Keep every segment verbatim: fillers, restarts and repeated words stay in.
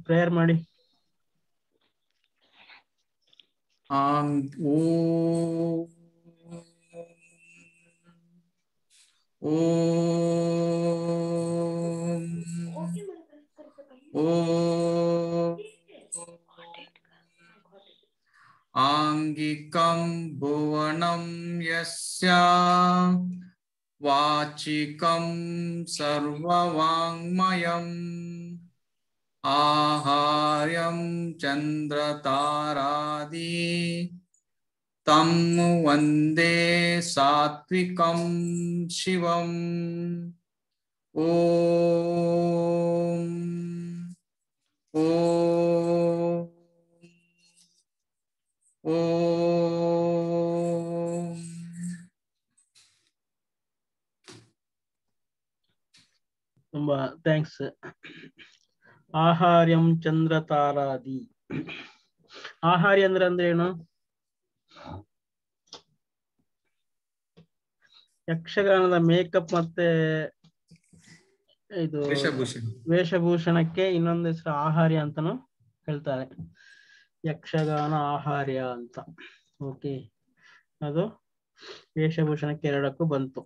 Prayer ಮಾಡಿ. ಆಂ ಓಂ ಓಂ ಓಂ ಆಂಗಿಕಂ ಭುವನಂ ಯಸ್ಯ ವಾಚಿಕಂ ಸರ್ವವಾಂಗ್ಮಯಂ ಆಹಾರ್ಯಂ ಚಂದ್ರತಾರಾದಿ ತಂ ವಂದೇ ಸಾತ್ವಿಕಂ ಶಿವಂ. ಓಂ ಓಂ ಓಂ. ತುಂಬಾ ಥ್ಯಾಂಕ್ಸ್. ಆಹಾರ್ಯಂ ಚಂದ್ರ ತಾರಾದಿ. ಆಹಾರ್ಯ ಅಂದ್ರೆ ಅಂದ್ರೆ ಏನು? ಯಕ್ಷಗಾನದ ಮೇಕಪ್ ಮತ್ತೆ ಇದು ವೇಷಭೂಷಣ ವೇಷಭೂಷಣಕ್ಕೆ ಇನ್ನೊಂದು ಹೆಸರು ಆಹಾರ್ಯ ಅಂತಾನು ಹೇಳ್ತಾರೆ. ಯಕ್ಷಗಾನ ಆಹಾರ್ಯ ಅಂತ. ಓಕೆ, ಅದು ವೇಷಭೂಷಣಕ್ಕೆ ಎರಡಕ್ಕೂ ಬಂತು.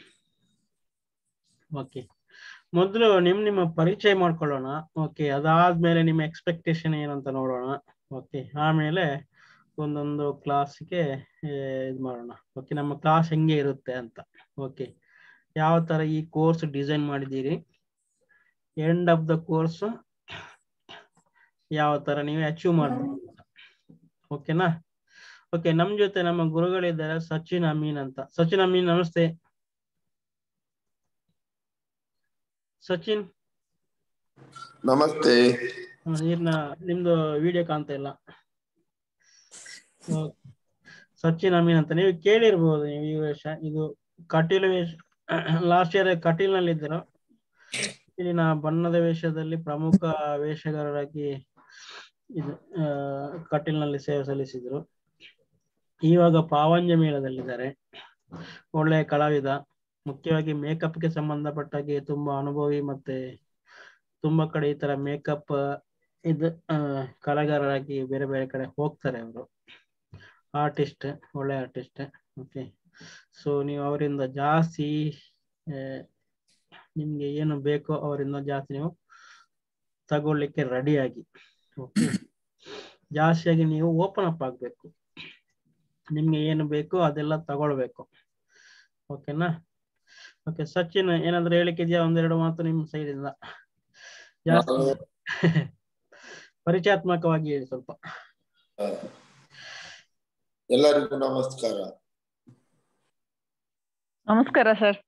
ಓಕೆ, ಮೊದಲು ನಿಮ್ ನಿಮ್ಮ ಪರಿಚಯ ಮಾಡ್ಕೊಳ್ಳೋಣ. ಓಕೆ, ಅದಾದ್ಮೇಲೆ ನಿಮ್ಮ ಎಕ್ಸ್ಪೆಕ್ಟೇಷನ್ ಏನಂತ ನೋಡೋಣ. ಓಕೆ, ಆಮೇಲೆ ಒಂದೊಂದು ಕ್ಲಾಸ್ಗೆ ಇದು ಮಾಡೋಣ. ಓಕೆ, ನಮ್ಮ ಕ್ಲಾಸ್ ಹೆಂಗೆ ಇರುತ್ತೆ ಅಂತ. ಓಕೆ, ಯಾವ ತರ ಈ ಕೋರ್ಸ್ ಡಿಸೈನ್ ಮಾಡಿದ್ದೀರಿ, ಎಂಡ್ ಆಫ್ ದ ಕೋರ್ಸ್ ಯಾವ ತರ ನೀವು ಅಚೀವ್ ಮಾಡ್ಬೋದು. ಓಕೆನಾ? ಓಕೆ, ನಮ್ ಜೊತೆ ನಮ್ಮ ಗುರುಗಳಿದ್ದಾರೆ ಸಚಿನ್ ಅಮೀನ್ ಅಂತ. ಸಚಿನ್ ಅಮೀನ್ ನಮಸ್ತೆ. ಸಚಿನ್ ನಮಸ್ತೆ. ನೀರ್ನ ನಿಮ್ದು ವಿಡಿಯೋ ಕಾಣ್ತಾ ಇಲ್ಲ. ಸಚಿನ್ ಅಮೀನ್ ಅಂತ ನೀವು ಕೇಳಿರ್ಬೋದು. ನೀವು ಈ ವೇಷ ಇದು ಕಟೀಲ್ ವೇಷ, ಲಾಸ್ಟ್ ಇಯರ್ ಕಟೀಲ್ ನಲ್ಲಿ ಇದ್ದೀರೋ. ಇಲ್ಲಿನ ಬಣ್ಣದ ವೇಷದಲ್ಲಿ ಪ್ರಮುಖ ವೇಷಗಾರರಾಗಿ ಇದು ಆ ಕಟೀಲ್ ನಲ್ಲಿ ಸೇವೆ ಸಲ್ಲಿಸಿದ್ರು. ಇವಾಗ ಪಾವಂಜ ಮೇಳದಲ್ಲಿದ್ದಾರೆ. ಒಳ್ಳೆಯ ಕಲಾವಿದ. ಮುಖ್ಯವಾಗಿ ಮೇಕಪ್ಗೆ ಸಂಬಂಧಪಟ್ಟಾಗಿ ತುಂಬಾ ಅನುಭವಿ, ಮತ್ತೆ ತುಂಬಾ ಕಡೆ ಈ ತರ ಮೇಕಪ್ ಇದು ಕಲಾಗಾರರಾಗಿ ಬೇರೆ ಬೇರೆ ಕಡೆ ಹೋಗ್ತಾರೆ ಅವರು. ಆರ್ಟಿಸ್ಟ್, ಒಳ್ಳೆ ಆರ್ಟಿಸ್ಟ್. ಓಕೆ, ಸೊ ನೀವು ಅವರಿಂದ ಜಾಸ್ತಿ ನಿಮ್ಗೆ ಏನು ಬೇಕೋ ಅವರಿಂದ ಜಾಸ್ತಿ ನೀವು ತಗೊಳ್ಳಿಕ್ಕೆ ರೆಡಿಯಾಗಿ. ಓಕೆ, ಜಾಸ್ತಿಯಾಗಿ ನೀವು ಓಪನ್ ಅಪ್ ಆಗ್ಬೇಕು. ನಿಮ್ಗೆ ಏನು ಬೇಕೋ ಅದೆಲ್ಲ ತಗೊಳ್ಬೇಕು. ಓಕೆನಾ? ಓಕೆ, ಸಚಿನ್ ಏನಾದ್ರು ಹೇಳಿಕ್ಕಿದ್ಯಾ? ಒಂದೆರಡು ಮಾತು ನಿಮ್ಮ ಸೈಡ್ ಇಂದ ಜಾಸ್ತಿ ಪರಿಚಯಾತ್ಮಕವಾಗಿ ಹೇಳಿ ಸ್ವಲ್ಪ. ಎಲ್ಲರಿಗೂ ನಮಸ್ಕಾರ. ನಮಸ್ಕಾರ ಸರ್.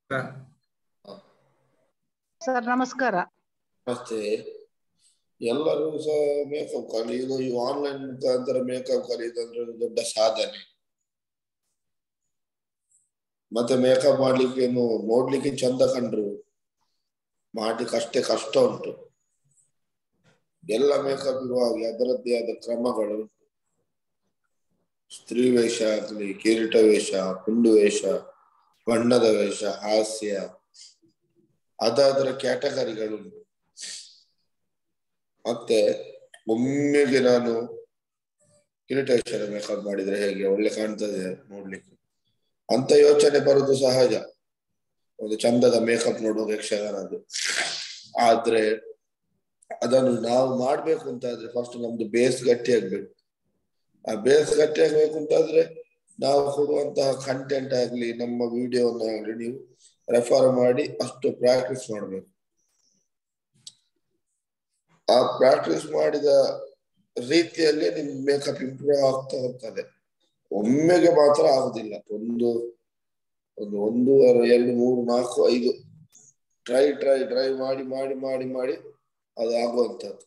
ಸರ್ ನಮಸ್ಕಾರ. ನಮಸ್ತೆ. ಎಲ್ಲರೂ ಸಹ ಮೇಕಪ್ ಕಲಿಯುವುದು, ಈ ಆನ್ಲೈನ್ ಮುಖಾಂತರ ಮೇಕಪ್ ಕಲಿಯುವುದಂದ್ರೆ ದೊಡ್ಡ ಸಾಧನೆ. ಮತ್ತೆ ಮೇಕಪ್ ಮಾಡ್ಲಿಕ್ಕೆ ನೋಡ್ಲಿಕ್ಕೆ ಚಂದ ಕಂಡ್ರು ಮಾಡ್ಲಿಕ್ಕೆ ಅಷ್ಟೇ ಕಷ್ಟ ಉಂಟು. ಎಲ್ಲ ಮೇಕಪ್ ಇರುವಾಗ ಅದರದ್ದೇ ಆದ ಕ್ರಮಗಳು ಉಂಟು. ಸ್ತ್ರೀ ವೇಷ ಆಗ್ಲಿ, ಕಿರೀಟ ವೇಷ, ಪುಂಡು ವೇಷ, ಬಣ್ಣದ ವೇಷ, ಹಾಸ್ಯ, ಅದಾದ್ರ ಕ್ಯಾಟಗರಿಗಳುಂಟು. ಮತ್ತೆ ಒಮ್ಮೆಗೆ ನಾನು ಕಿರೀಟ ವೇಷದ ಮೇಕಪ್ ಮಾಡಿದ್ರೆ ಹೇಗೆ ಒಳ್ಳೆ ಕಾಣ್ತದೆ ನೋಡ್ಲಿಕ್ಕೆ ಅಂತ ಯೋಚನೆ ಬರುದು ಸಹಜ, ಒಂದು ಚಂದದ ಮೇಕಪ್ ನೋಡುವ ಯಕ್ಷಗಾನದ್ದು. ಆದ್ರೆ ಅದನ್ನು ನಾವು ಮಾಡ್ಬೇಕು ಅಂತಾದ್ರೆ ಫಸ್ಟ್ ನಮ್ದು ಬೇಸ್ ಗಟ್ಟಿ ಆಗ್ಬೇಕು. ಆ ಬೇಸ್ ಗಟ್ಟಿ ಆಗ್ಬೇಕು ಅಂತಾದ್ರೆ ನಾವು ಕೊಡುವಂತಹ ಕಂಟೆಂಟ್ ಆಗ್ಲಿ, ನಮ್ಮ ವಿಡಿಯೋನ ಆಗ್ಲಿ ನೀವು ರೆಫರ್ ಮಾಡಿ ಅಷ್ಟು ಪ್ರಾಕ್ಟೀಸ್ ಮಾಡ್ಬೇಕು. ಆ ಪ್ರಾಕ್ಟೀಸ್ ಮಾಡಿದ ರೀತಿಯಲ್ಲಿ ನಿಮ್ ಮೇಕಪ್ ಇಂಪ್ರೂವ್ ಆಗ್ತಾ ಹೋಗ್ತದೆ. ಒಮ್ಮೆಗೆ ಮಾತ್ರ ಆಗುದಿಲ್ಲ. ಒಂದು ಒಂದು ಒಂದು ಎರಡು ಮೂರು ನಾಲ್ಕು ಐದು ಟ್ರೈ ಟ್ರೈ ಟ್ರೈ ಮಾಡಿ ಮಾಡಿ ಮಾಡಿ ಮಾಡಿ ಅದು ಆಗುವಂತದ್ದು.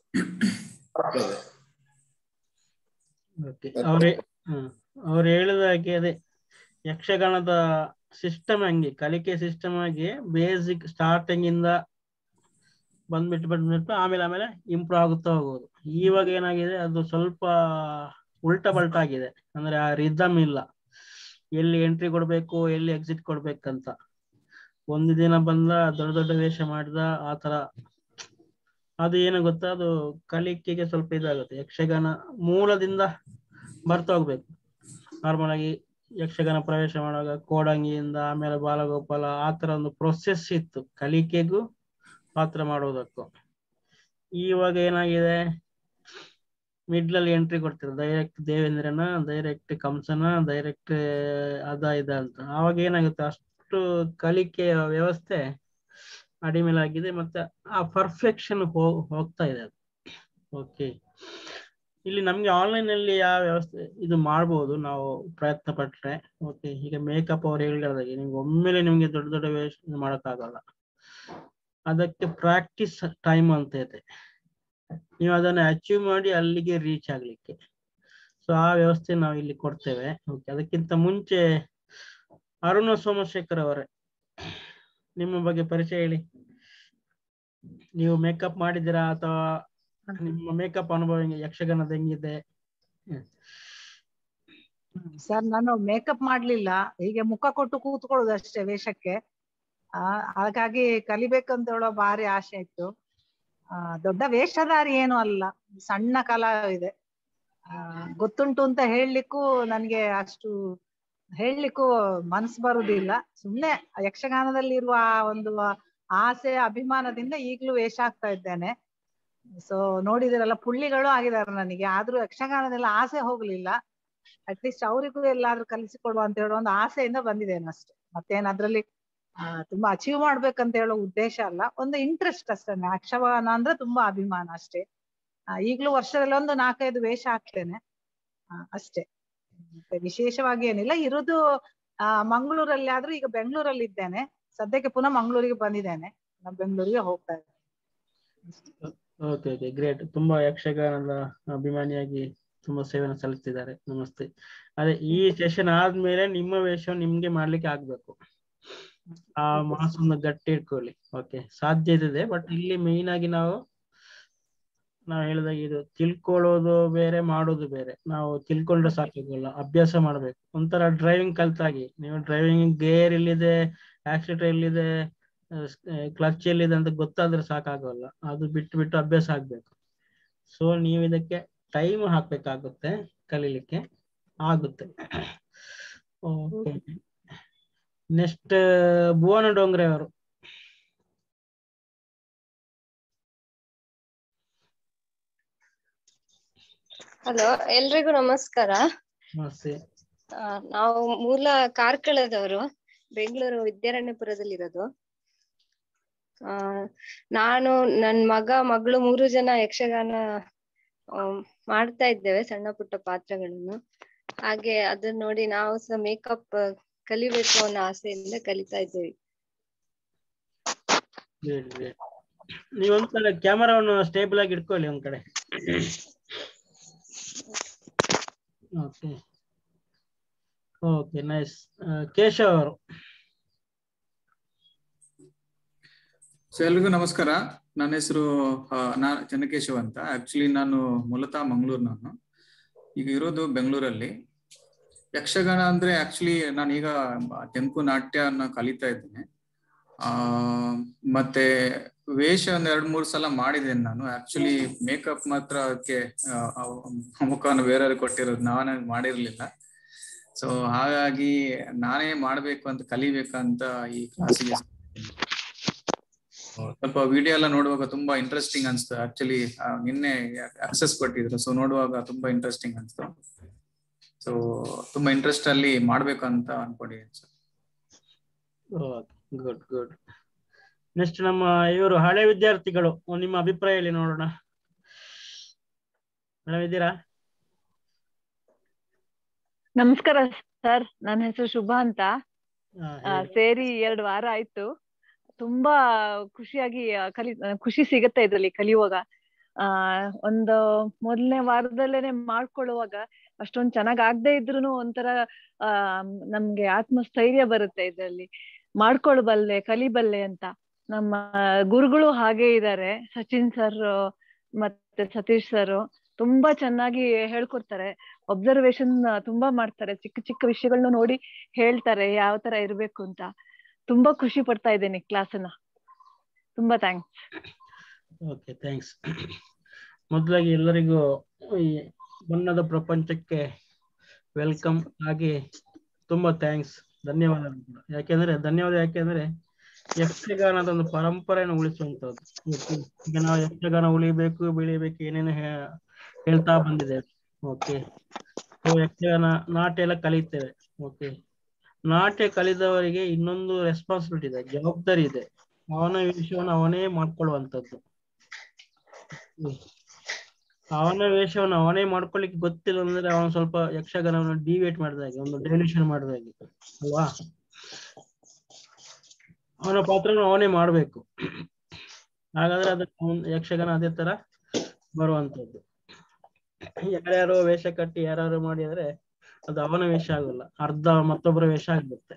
ಅವ್ರೆ ಅವ್ರು ಹೇಳಿದಾಗೆ ಅದೇ ಯಕ್ಷಗಾನದ ಸಿಸ್ಟಮ್ ಹಂಗೆ, ಕಲಿಕೆ ಸಿಸ್ಟಮ್ ಆಗಿ ಬೇಸಿಕ್ ಸ್ಟಾರ್ಟಿಂಗ್ ಇಂದ ಬಂದ್ಬಿಟ್ಟು ಬಂದ್ಬಿಟ್ಟು ಆಮೇಲೆ ಆಮೇಲೆ ಇಂಪ್ರೂವ್ ಆಗುತ್ತಾ ಹೋಗೋದು. ಇವಾಗ ಏನಾಗಿದೆ, ಅದು ಸ್ವಲ್ಪ ಉಲ್ಟಾ ಪಲ್ಟಾ ಆಗಿದೆ. ಅಂದ್ರೆ ಆ ರಿದಮ್ ಇಲ್ಲ, ಎಲ್ಲಿ ಎಂಟ್ರಿ ಕೊಡ್ಬೇಕು ಎಲ್ಲಿ ಎಕ್ಸಿಟ್ ಕೊಡ್ಬೇಕಂತ. ಒಂದು ದಿನ ಬಂದ ದೊಡ್ಡ ದೊಡ್ಡ ವೇಷ ಮಾಡಿದ, ಆತರ ಅದು ಏನು ಗೊತ್ತಾ, ಅದು ಕಲಿಕೆಗೆ ಸ್ವಲ್ಪ ಇದಾಗುತ್ತೆ. ಯಕ್ಷಗಾನ ಮೂಲದಿಂದ ಬರ್ತಾ ಹೋಗ್ಬೇಕು. ನಾರ್ಮಲ್ ಆಗಿ ಯಕ್ಷಗಾನ ಪ್ರವೇಶ ಮಾಡುವಾಗ ಕೋಡಂಗಿಯಿಂದ ಆಮೇಲೆ ಬಾಲಗೋಪಾಲ ಆ ತರ ಒಂದು ಪ್ರೊಸೆಸ್ ಇತ್ತು ಕಲಿಕೆಗೂ ಪಾತ್ರ ಮಾಡುವುದಕ್ಕೂ. ಇವಾಗ ಏನಾಗಿದೆ, ಮಿಡ್ಲಲ್ಲಿ ಎಂಟ್ರಿ ಕೊಡ್ತಾರೆ, ಡೈರೆಕ್ಟ್ ದೇವೇಂದ್ರನ, ಡೈರೆಕ್ಟ್ ಕಂಸನ, ಡೈರೆಕ್ಟ್ ಅದ ಇದ ಅಂತ. ಆವಾಗ ಏನಾಗುತ್ತೆ, ಅಷ್ಟು ಕಲಿಕೆಯ ವ್ಯವಸ್ಥೆ ಅಡಿಮೇಲಾಗಿದೆ, ಮತ್ತೆ ಆ ಪರ್ಫೆಕ್ಷನ್ ಹೋಗ್ತಾ ಇದೆ ಅದು. ಓಕೆ, ಇಲ್ಲಿ ನಮ್ಗೆ ಆನ್ಲೈನ್ ಅಲ್ಲಿ ಯಾವ ವ್ಯವಸ್ಥೆ ಇದು ಮಾಡ್ಬೋದು ನಾವು ಪ್ರಯತ್ನ ಪಟ್ರೆ. ಓಕೆ, ಈಗ ಮೇಕಪ್ ಅವ್ರು ಹೇಳಿದಾಗೆ ನಿಮ್ಗೆ ಒಮ್ಮೆಲೆ ನಿಮ್ಗೆ ದೊಡ್ಡ ದೊಡ್ಡ ವ್ಯವಸ್ಥೆ ಮಾಡೋಕ್ಕಾಗಲ್ಲ, ಅದಕ್ಕೆ ಪ್ರಾಕ್ಟೀಸ್ ಟೈಮ್ ಅಂತ ಇದೆ. ನೀವು ಅದನ್ನ ಅಚೀವ್ ಮಾಡಿ ಅಲ್ಲಿಗೆ ರೀಚ್ ಆಗ್ಲಿಕ್ಕೆ, ಸೊ ಆ ವ್ಯವಸ್ಥೆ ನಾವು ಇಲ್ಲಿ ಕೊಡ್ತೇವೆ. ಓಕೆ, ಅದಕ್ಕಿಂತ ಮುಂಚೆ ಅರುಣ ಸೋಮಶೇಖರ್ ಅವರೇ, ನಿಮ್ಮ ಬಗ್ಗೆ ಪರಿಚಯ ಹೇಳಿ. ನೀವು ಮೇಕಪ್ ಮಾಡಿದ್ದೀರಾ ಅಥವಾ ನಿಮ್ಮ ಮೇಕಪ್ ಅನುಭವ ಹೆಂಗೆ, ಯಕ್ಷಗಾನದ ಹೆಂಗಿದೆ? ಸರ್, ನಾನು ಮೇಕಪ್ ಮಾಡ್ಲಿಲ್ಲ, ಹೀಗೆ ಮುಖ ಕೊಟ್ಟು ಕೂತ್ಕೊಳ್ಳೋದು ಅಷ್ಟೇ ವೇಷಕ್ಕೆ. ಆ ಹಾಗಾಗಿ ಕಲಿಬೇಕಂತ ಹೇಳೋ ಭಾರಿ ಆಸೆ ಇತ್ತು. ಆ ದೊಡ್ಡ ವೇಷಧಾರಿ ಏನು ಅಲ್ಲ, ಸಣ್ಣ ಕಲಾವಿದೆ. ಆ ಗೊತ್ತುಂಟು ಅಂತ ಹೇಳಲಿಕ್ಕೂ ನನ್ಗೆ ಅಷ್ಟು ಹೇಳಲಿಕ್ಕೂ ಮನಸ್ಸು ಬರುದಿಲ್ಲ. ಸುಮ್ನೆ ಯಕ್ಷಗಾನದಲ್ಲಿ ಇರುವ ಆ ಒಂದು ಆಸೆ ಅಭಿಮಾನದಿಂದ ಈಗ್ಲೂ ವೇಷ ಆಗ್ತಾ ಇದ್ದೇನೆ. ಸೊ ನೋಡಿದಿರಲ್ಲ, ಪುಳ್ಳಿಗಳು ಆಗಿದ್ದಾರೆ ನನಗೆ, ಆದ್ರೂ ಯಕ್ಷಗಾನದೆಲ್ಲ ಆಸೆ ಹೋಗ್ಲಿಲ್ಲ. ಅಟ್ಲೀಸ್ಟ್ ಅವರಿಗೂ ಎಲ್ಲಾದ್ರೂ ಕಲಿಸಿಕೊಡುವ ಅಂತ ಹೇಳೋ ಒಂದು ಆಸೆಯಿಂದ ಬಂದಿದ್ದೇನೆ ಅಷ್ಟೇ. ಮತ್ತೇನ್ ಅದ್ರಲ್ಲಿ ಆ ತುಂಬಾ ಅಚೀವ್ ಮಾಡ್ಬೇಕಂತ ಹೇಳೋ ಉದ್ದೇಶ ಅಲ್ಲ, ಒಂದು ಇಂಟ್ರೆಸ್ಟ್ ಅಷ್ಟೇ. ಯಕ್ಷಗಾನ ಅಂದ್ರೆ ತುಂಬಾ ಅಭಿಮಾನ ಅಷ್ಟೇ. ಆ ಈಗ್ಲೂ ವರ್ಷದಲ್ಲಿ ಒಂದು ನಾಲ್ಕೈದು ವೇಷ ಹಾಕ್ತೇನೆ ಅಷ್ಟೇ. ಮತ್ತೆ ವಿಶೇಷವಾಗಿ ಏನಿಲ್ಲ. ಇರೋದು ಆ ಮಂಗಳೂರಲ್ಲಿ, ಆದ್ರೂ ಈಗ ಬೆಂಗಳೂರಲ್ಲಿ ಇದ್ದೇನೆ ಸದ್ಯಕ್ಕೆ. ಪುನಃ ಮಂಗಳೂರಿಗೆ ಬಂದಿದ್ದೇನೆ, ನಾನು ಬೆಂಗಳೂರಿಗೆ ಹೋಗ್ತಾ ಇದ್ದೇನೆ. Okay okay, great. ತುಂಬಾ ಯಕ್ಷಗಾನದ ಅಭಿಮಾನಿಯಾಗಿ ತುಂಬಾ ಸೇವೆಯನ್ನು ಸಲ್ಲಿಸ್ತಿದ್ದಾರೆ. ನಮಸ್ತೆ. ಅದೇ ಈ ಸೆಷನ್ ಆದ್ಮೇಲೆ ನಿಮ್ಮ ವೇಷ ನಿಮ್ಗೆ ಮಾಡ್ಲಿಕ್ಕೆ ಆಗ್ಬೇಕು. ಆ ಮನಸ್ಸನ್ನು ಗಟ್ಟಿ ಇಟ್ಕೊಳ್ಳಿ. ಓಕೆ, ಸಾಧ್ಯತೆ ಇದೆ, ಬಟ್ ಇಲ್ಲಿ ಮೇಯ್ನ್ ಆಗಿ ನಾವು ನಾವು ಹೇಳಿದಾಗ ಇದು ತಿಳ್ಕೊಳ್ಳೋದು ಬೇರೆ, ಮಾಡೋದು ಬೇರೆ. ನಾವು ತಿಳ್ಕೊಂಡ್ರೆ ಸಾಕಾಗಲ್ಲ, ಅಭ್ಯಾಸ ಮಾಡ್ಬೇಕು. ಒಂಥರ ಡ್ರೈವಿಂಗ್ ಕಲ್ತಾಗಿ, ನೀವು ಡ್ರೈವಿಂಗ್ ಗೇರ್ ಎಲ್ಲಿದೆ, ಆಕ್ಸಿಲೇಟರ್ ಎಲ್ಲಿದೆ, ಕ್ಲಚ್ ಎಲ್ಲಿದೆ ಅಂತ ಗೊತ್ತಾದ್ರೆ ಸಾಕಾಗಲ್ಲ, ಅದು ಬಿಟ್ಟು ಬಿಟ್ಟು ಅಭ್ಯಾಸ ಆಗ್ಬೇಕು. ಸೊ ನೀವು ಇದಕ್ಕೆ ಟೈಮ್ ಹಾಕ್ಬೇಕಾಗುತ್ತೆ, ಕಲೀಲಿಕ್ಕೆ ಆಗುತ್ತೆ. ಓಕೆ, ನೆಕ್ಸ್ಟ್ ಭುವನ ಡೋಂಗ್ರೆ ಅವರು. ಹಲೋ, ಎಲ್ರಿಗೂ ನಮಸ್ಕಾರ. ನಮಸ್ತೆ. ನಾವು ಮೂಲ ಕಾರ್ಕಳದವರು, ಬೆಂಗಳೂರು ವಿದ್ಯಾರಣ್ಯಪುರದಲ್ಲಿರೋದು. ಆ ನಾನು, ನನ್ ಮಗ ಮಗಳು ಮೂರು ಜನ ಯಕ್ಷಗಾನ ಮಾಡ್ತಾ ಇದ್ದೇವೆ, ಸಣ್ಣ ಪುಟ್ಟ ಪಾತ್ರಗಳನ್ನು. ಹಾಗೆ ಅದನ್ನ ನೋಡಿ ನಾವು ಸಹ ಮೇಕಪ್ ಕಲಿಬೇಕು ಅನ್ನೋ ಆಸೆಯಿಂದ ಕಲಿತಾ ಇದ್ದೇವೆ. ನೀವೊಂದ್ಸಲ ಕ್ಯಾಮರಾವನ್ನು ಸ್ಟೇಬಲ್ ಆಗಿ ಇಟ್ಕೊಳ್ಳಿ ಒಂದ್ ಕಡೆ. Okay okay, nice. ಕೇಶವ್ ಅವರು. ಸೊ ಎಲ್ರಿಗೂ ನಮಸ್ಕಾರ. ನನ್ನ ಹೆಸರು ನಾ ಚನ್ನಕೇಶವ್ ಅಂತ. ಆಕ್ಚುಲಿ ನಾನು ಮೂಲತಃ ಮಂಗಳೂರು, ನಾನು ಈಗ ಇರೋದು ಬೆಂಗಳೂರಲ್ಲಿ. ಯಕ್ಷಗಾನ ಅಂದ್ರೆ ಆಕ್ಚುಲಿ ನಾನೀಗ ತೆಂಕು ನಾಟ್ಯನ ಕಲಿತಾ ಇದ್ದೇನೆ. ಆ ಮತ್ತೆ ವೇಷ ಒಂದ್ ಎರಡ್ ಮೂರ್ ಸಲ ಮಾಡಿದ್ದೇನೆ ನಾನು. ಆಕ್ಚುಲಿ ಮೇಕಪ್ ಮಾತ್ರ ಅದಕ್ಕೆ ಮುಖವನ್ನು ಬೇರೆಯವ್ರಿಗೆ ಕೊಟ್ಟಿರೋದು, ನಾನೇ ಮಾಡಿರ್ಲಿಲ್ಲ. ಸೊ ಹಾಗಾಗಿ ನಾನೇ ಮಾಡ್ಬೇಕು ಅಂತ, ಕಲಿಬೇಕಂತ ಈ ಕ್ಲಾಸಿಗೆ ಸ್ವಲ್ಪ ವಿಡಿಯೋ ಎಲ್ಲ ನೋಡುವಾಗ ತುಂಬಾ ಇಂಟ್ರೆಸ್ಟಿಂಗ್ ಅನ್ಸ್ತು. ಆಕ್ಚುಲಿ ನಿನ್ನೆ ಅಕ್ಸೆಸ್ ಕೊಟ್ಟಿದ್ರು, ಸೊ ನೋಡುವಾಗ ತುಂಬಾ ಇಂಟ್ರೆಸ್ಟಿಂಗ್ ಅನ್ಸ್ತು. ಸೊ ತುಂಬಾ ಇಂಟ್ರೆಸ್ಟ್ ಅಲ್ಲಿ ಮಾಡ್ಬೇಕಂತ ಅನ್ಕೊಂಡಿದ್ದೀನಿ ಸರ್. Good good. ನೆಕ್ಸ್ಟ್ ನಮ್ಮ ಇವರು ಹಳೆ ವಿದ್ಯಾರ್ಥಿಗಳು, ನಿಮ್ಮ ಅಭಿಪ್ರಾಯ ಹೇಳಿ ನೋಡೋಣ. ಮೇಡಮ್ ಇದ್ದೀರಾ? ನಮಸ್ಕಾರ ಸರ್, ನನ್ನ ಹೆಸರು ಶುಭಾ ಅಂತ. ಸೇರಿ ಎರಡು ವಾರ ಆಯ್ತು. ತುಂಬಾ ಖುಷಿಯಾಗಿ ಕಲಿ ಖುಷಿ ಸಿಗತ್ತೆ ಇದ್ರಲ್ಲಿ ಕಲಿಯುವಾಗ. ಆ ಒಂದು ಮೊದಲನೇ ವಾರದಲ್ಲೇನೆ ಮಾಡ್ಕೊಳ್ಳುವಾಗ ಅಷ್ಟೊಂದ್ ಚೆನ್ನಾಗ್ ಆಗದೆ ಇದ್ರುನು ಒಂಥರ ಆ ನಮ್ಗೆ ಆತ್ಮಸ್ಥೈರ್ಯ ಬರುತ್ತೆ ಇದ್ರಲ್ಲಿ. ಮಾಡ್ಕೊಳ್ಬಲ್ಲೆ, ಕಲಿಬಲ್ಲೆ ಅಂತ. ನಮ್ಮ ಗುರುಗಳು ಹಾಗೆ ಇದ್ದಾರೆ, ಸಚಿನ್ ಸರ್ ಮತ್ತೆ ಸತೀಶ್ ಸರ್. ತುಂಬಾ ಚೆನ್ನಾಗಿ ಹೇಳ್ಕೊಡ್ತಾರೆ, ಅಬ್ಸರ್ವೇಷನ್ ತುಂಬಾ ಮಾಡ್ತಾರೆ, ಚಿಕ್ಕ ಚಿಕ್ಕ ವಿಷಯಗಳನ್ನ ನೋಡಿ ಹೇಳ್ತಾರೆ ಯಾವ ತರ ಇರ್ಬೇಕು ಅಂತ. ತುಂಬಾ ಖುಷಿ ಪಡ್ತಾ ಇದ್ದೇನೆ ಕ್ಲಾಸನ್ನ. ತುಂಬಾ ಥ್ಯಾಂಕ್ಸ್. Okay, thanks. ಮೊದಲಾಗಿ ಎಲ್ಲರಿಗೂ ಈ ಬಣ್ಣದ ಪ್ರಪಂಚಕ್ಕೆ ವೆಲ್ಕಮ್ ಆಗಿ ತುಂಬಾ ಥ್ಯಾಂಕ್ಸ್, ಧನ್ಯವಾದಗಳು. ಯಾಕೆಂದ್ರೆ ಧನ್ಯವಾದ ಯಾಕೆಂದ್ರೆ ಯಕ್ಷಗಾನದ ಒಂದು ಪರಂಪರೆಯನ್ನು ಉಳಿಸುವಂತದ್ದು. ಈಗ ನಾವು ಯಕ್ಷಗಾನ ಉಳಿಬೇಕು ಬೆಳಿಬೇಕು ಏನೇನು ಹೇಳ್ತಾ ಬಂದಿದ್ದೇವೆ. ಓಕೆ, ಯಕ್ಷಗಾನ ನಾಟ್ಯ ಎಲ್ಲ ಕಲಿತೇವೆ. ಓಕೆ, ನಾಟ್ಯ ಕಲಿದವರಿಗೆ ಇನ್ನೊಂದು ರೆಸ್ಪಾನ್ಸಿಬಿಲಿಟಿ ಇದೆ, ಜವಾಬ್ದಾರಿ ಇದೆ. ಅವನ ವೇಷವನ್ನು ಅವನೇ ಮಾಡ್ಕೊಳ್ಳುವಂಥದ್ದು. ಅವನ ವೇಷವನ್ನು ಅವನೇ ಮಾಡ್ಕೊಳ್ಳಿಕ್ಕೆ ಗೊತ್ತಿಲ್ಲ ಅಂದ್ರೆ ಅವನು ಸ್ವಲ್ಪ ಯಕ್ಷಗಾನವನ್ನು ಡಿವೇಟ್ ಮಾಡಿದಾಗೆ, ಒಂದು ಡೈಲ್ಯೂಷನ್ ಮಾಡಿದಾಗೆ ಅಲ್ವಾ. ಅವನ ಪಾತ್ರನ ಅವನೇ ಮಾಡ್ಬೇಕು. ಹಾಗಾದ್ರೆ ಅದ ಯಕ್ಷಗಾನ ಅದೇ ತರ ಬರುವಂತದ್ದು. ಯಾರ್ಯಾರೋ ವೇಷ ಕಟ್ಟಿ ಯಾರ್ಯಾರು ಮಾಡಿದ್ರೆ ಅದು ಅವನ ವೇಷ ಆಗಲ್ಲ, ಅರ್ಧ ಮತ್ತೊಬ್ಬರ ವೇಷ ಆಗ್ಬಿಡುತ್ತೆ.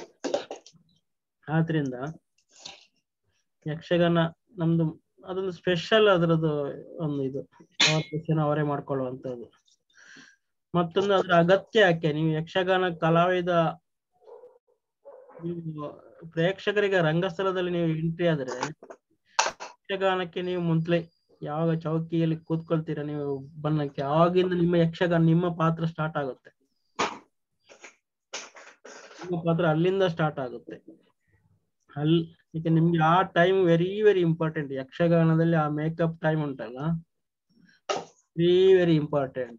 ಆದ್ರಿಂದ ಯಕ್ಷಗಾನ ನಮ್ದು ಅದೊಂದು ಸ್ಪೆಷಲ್, ಅದರದ್ದು ಒಂದು ಇದು ಅವರ ವೇಷನ ಅವರೇ ಮಾಡ್ಕೊಳ್ಳುವಂಥದ್ದು. ಮತ್ತೊಂದು ಅದ್ರ ಅಗತ್ಯ ಯಾಕೆ, ನೀವು ಯಕ್ಷಗಾನ ಕಲಾವಿದ ನೀವು ಪ್ರೇಕ್ಷಕರಿಗೆ ರಂಗಸ್ಥಳದಲ್ಲಿ ನೀವು ಎಂಟ್ರಿ ಆದ್ರೆ ಯಕ್ಷಗಾನಕ್ಕೆ ನೀವು ಮೊದ್ಲೇ ಯಾವಾಗ ಚೌಕಿಯಲ್ಲಿ ಕೂತ್ಕೊಳ್ತೀರಾ ನೀವು ಬನ್ನಕ್ಕೆ, ಆವಾಗಿಂದ ನಿಮ್ಮ ಯಕ್ಷಗಾನ ನಿಮ್ಮ ಪಾತ್ರ ಸ್ಟಾರ್ಟ್ ಆಗುತ್ತೆ. ನಿಮ್ಮ ಪಾತ್ರ ಅಲ್ಲಿಂದ ಸ್ಟಾರ್ಟ್ ಆಗುತ್ತೆ. ಅಲ್ಲಿ ಈಗ ನಿಮ್ಗೆ ಆ ಟೈಮ್ ವೆರಿ ವೆರಿ ಇಂಪಾರ್ಟೆಂಟ್. ಯಕ್ಷಗಾನದಲ್ಲಿ ಆ ಮೇಕಪ್ ಟೈಮ್ ಉಂಟಲ್ಲ, ವೆರಿ ವೆರಿ ಇಂಪಾರ್ಟೆಂಟ್.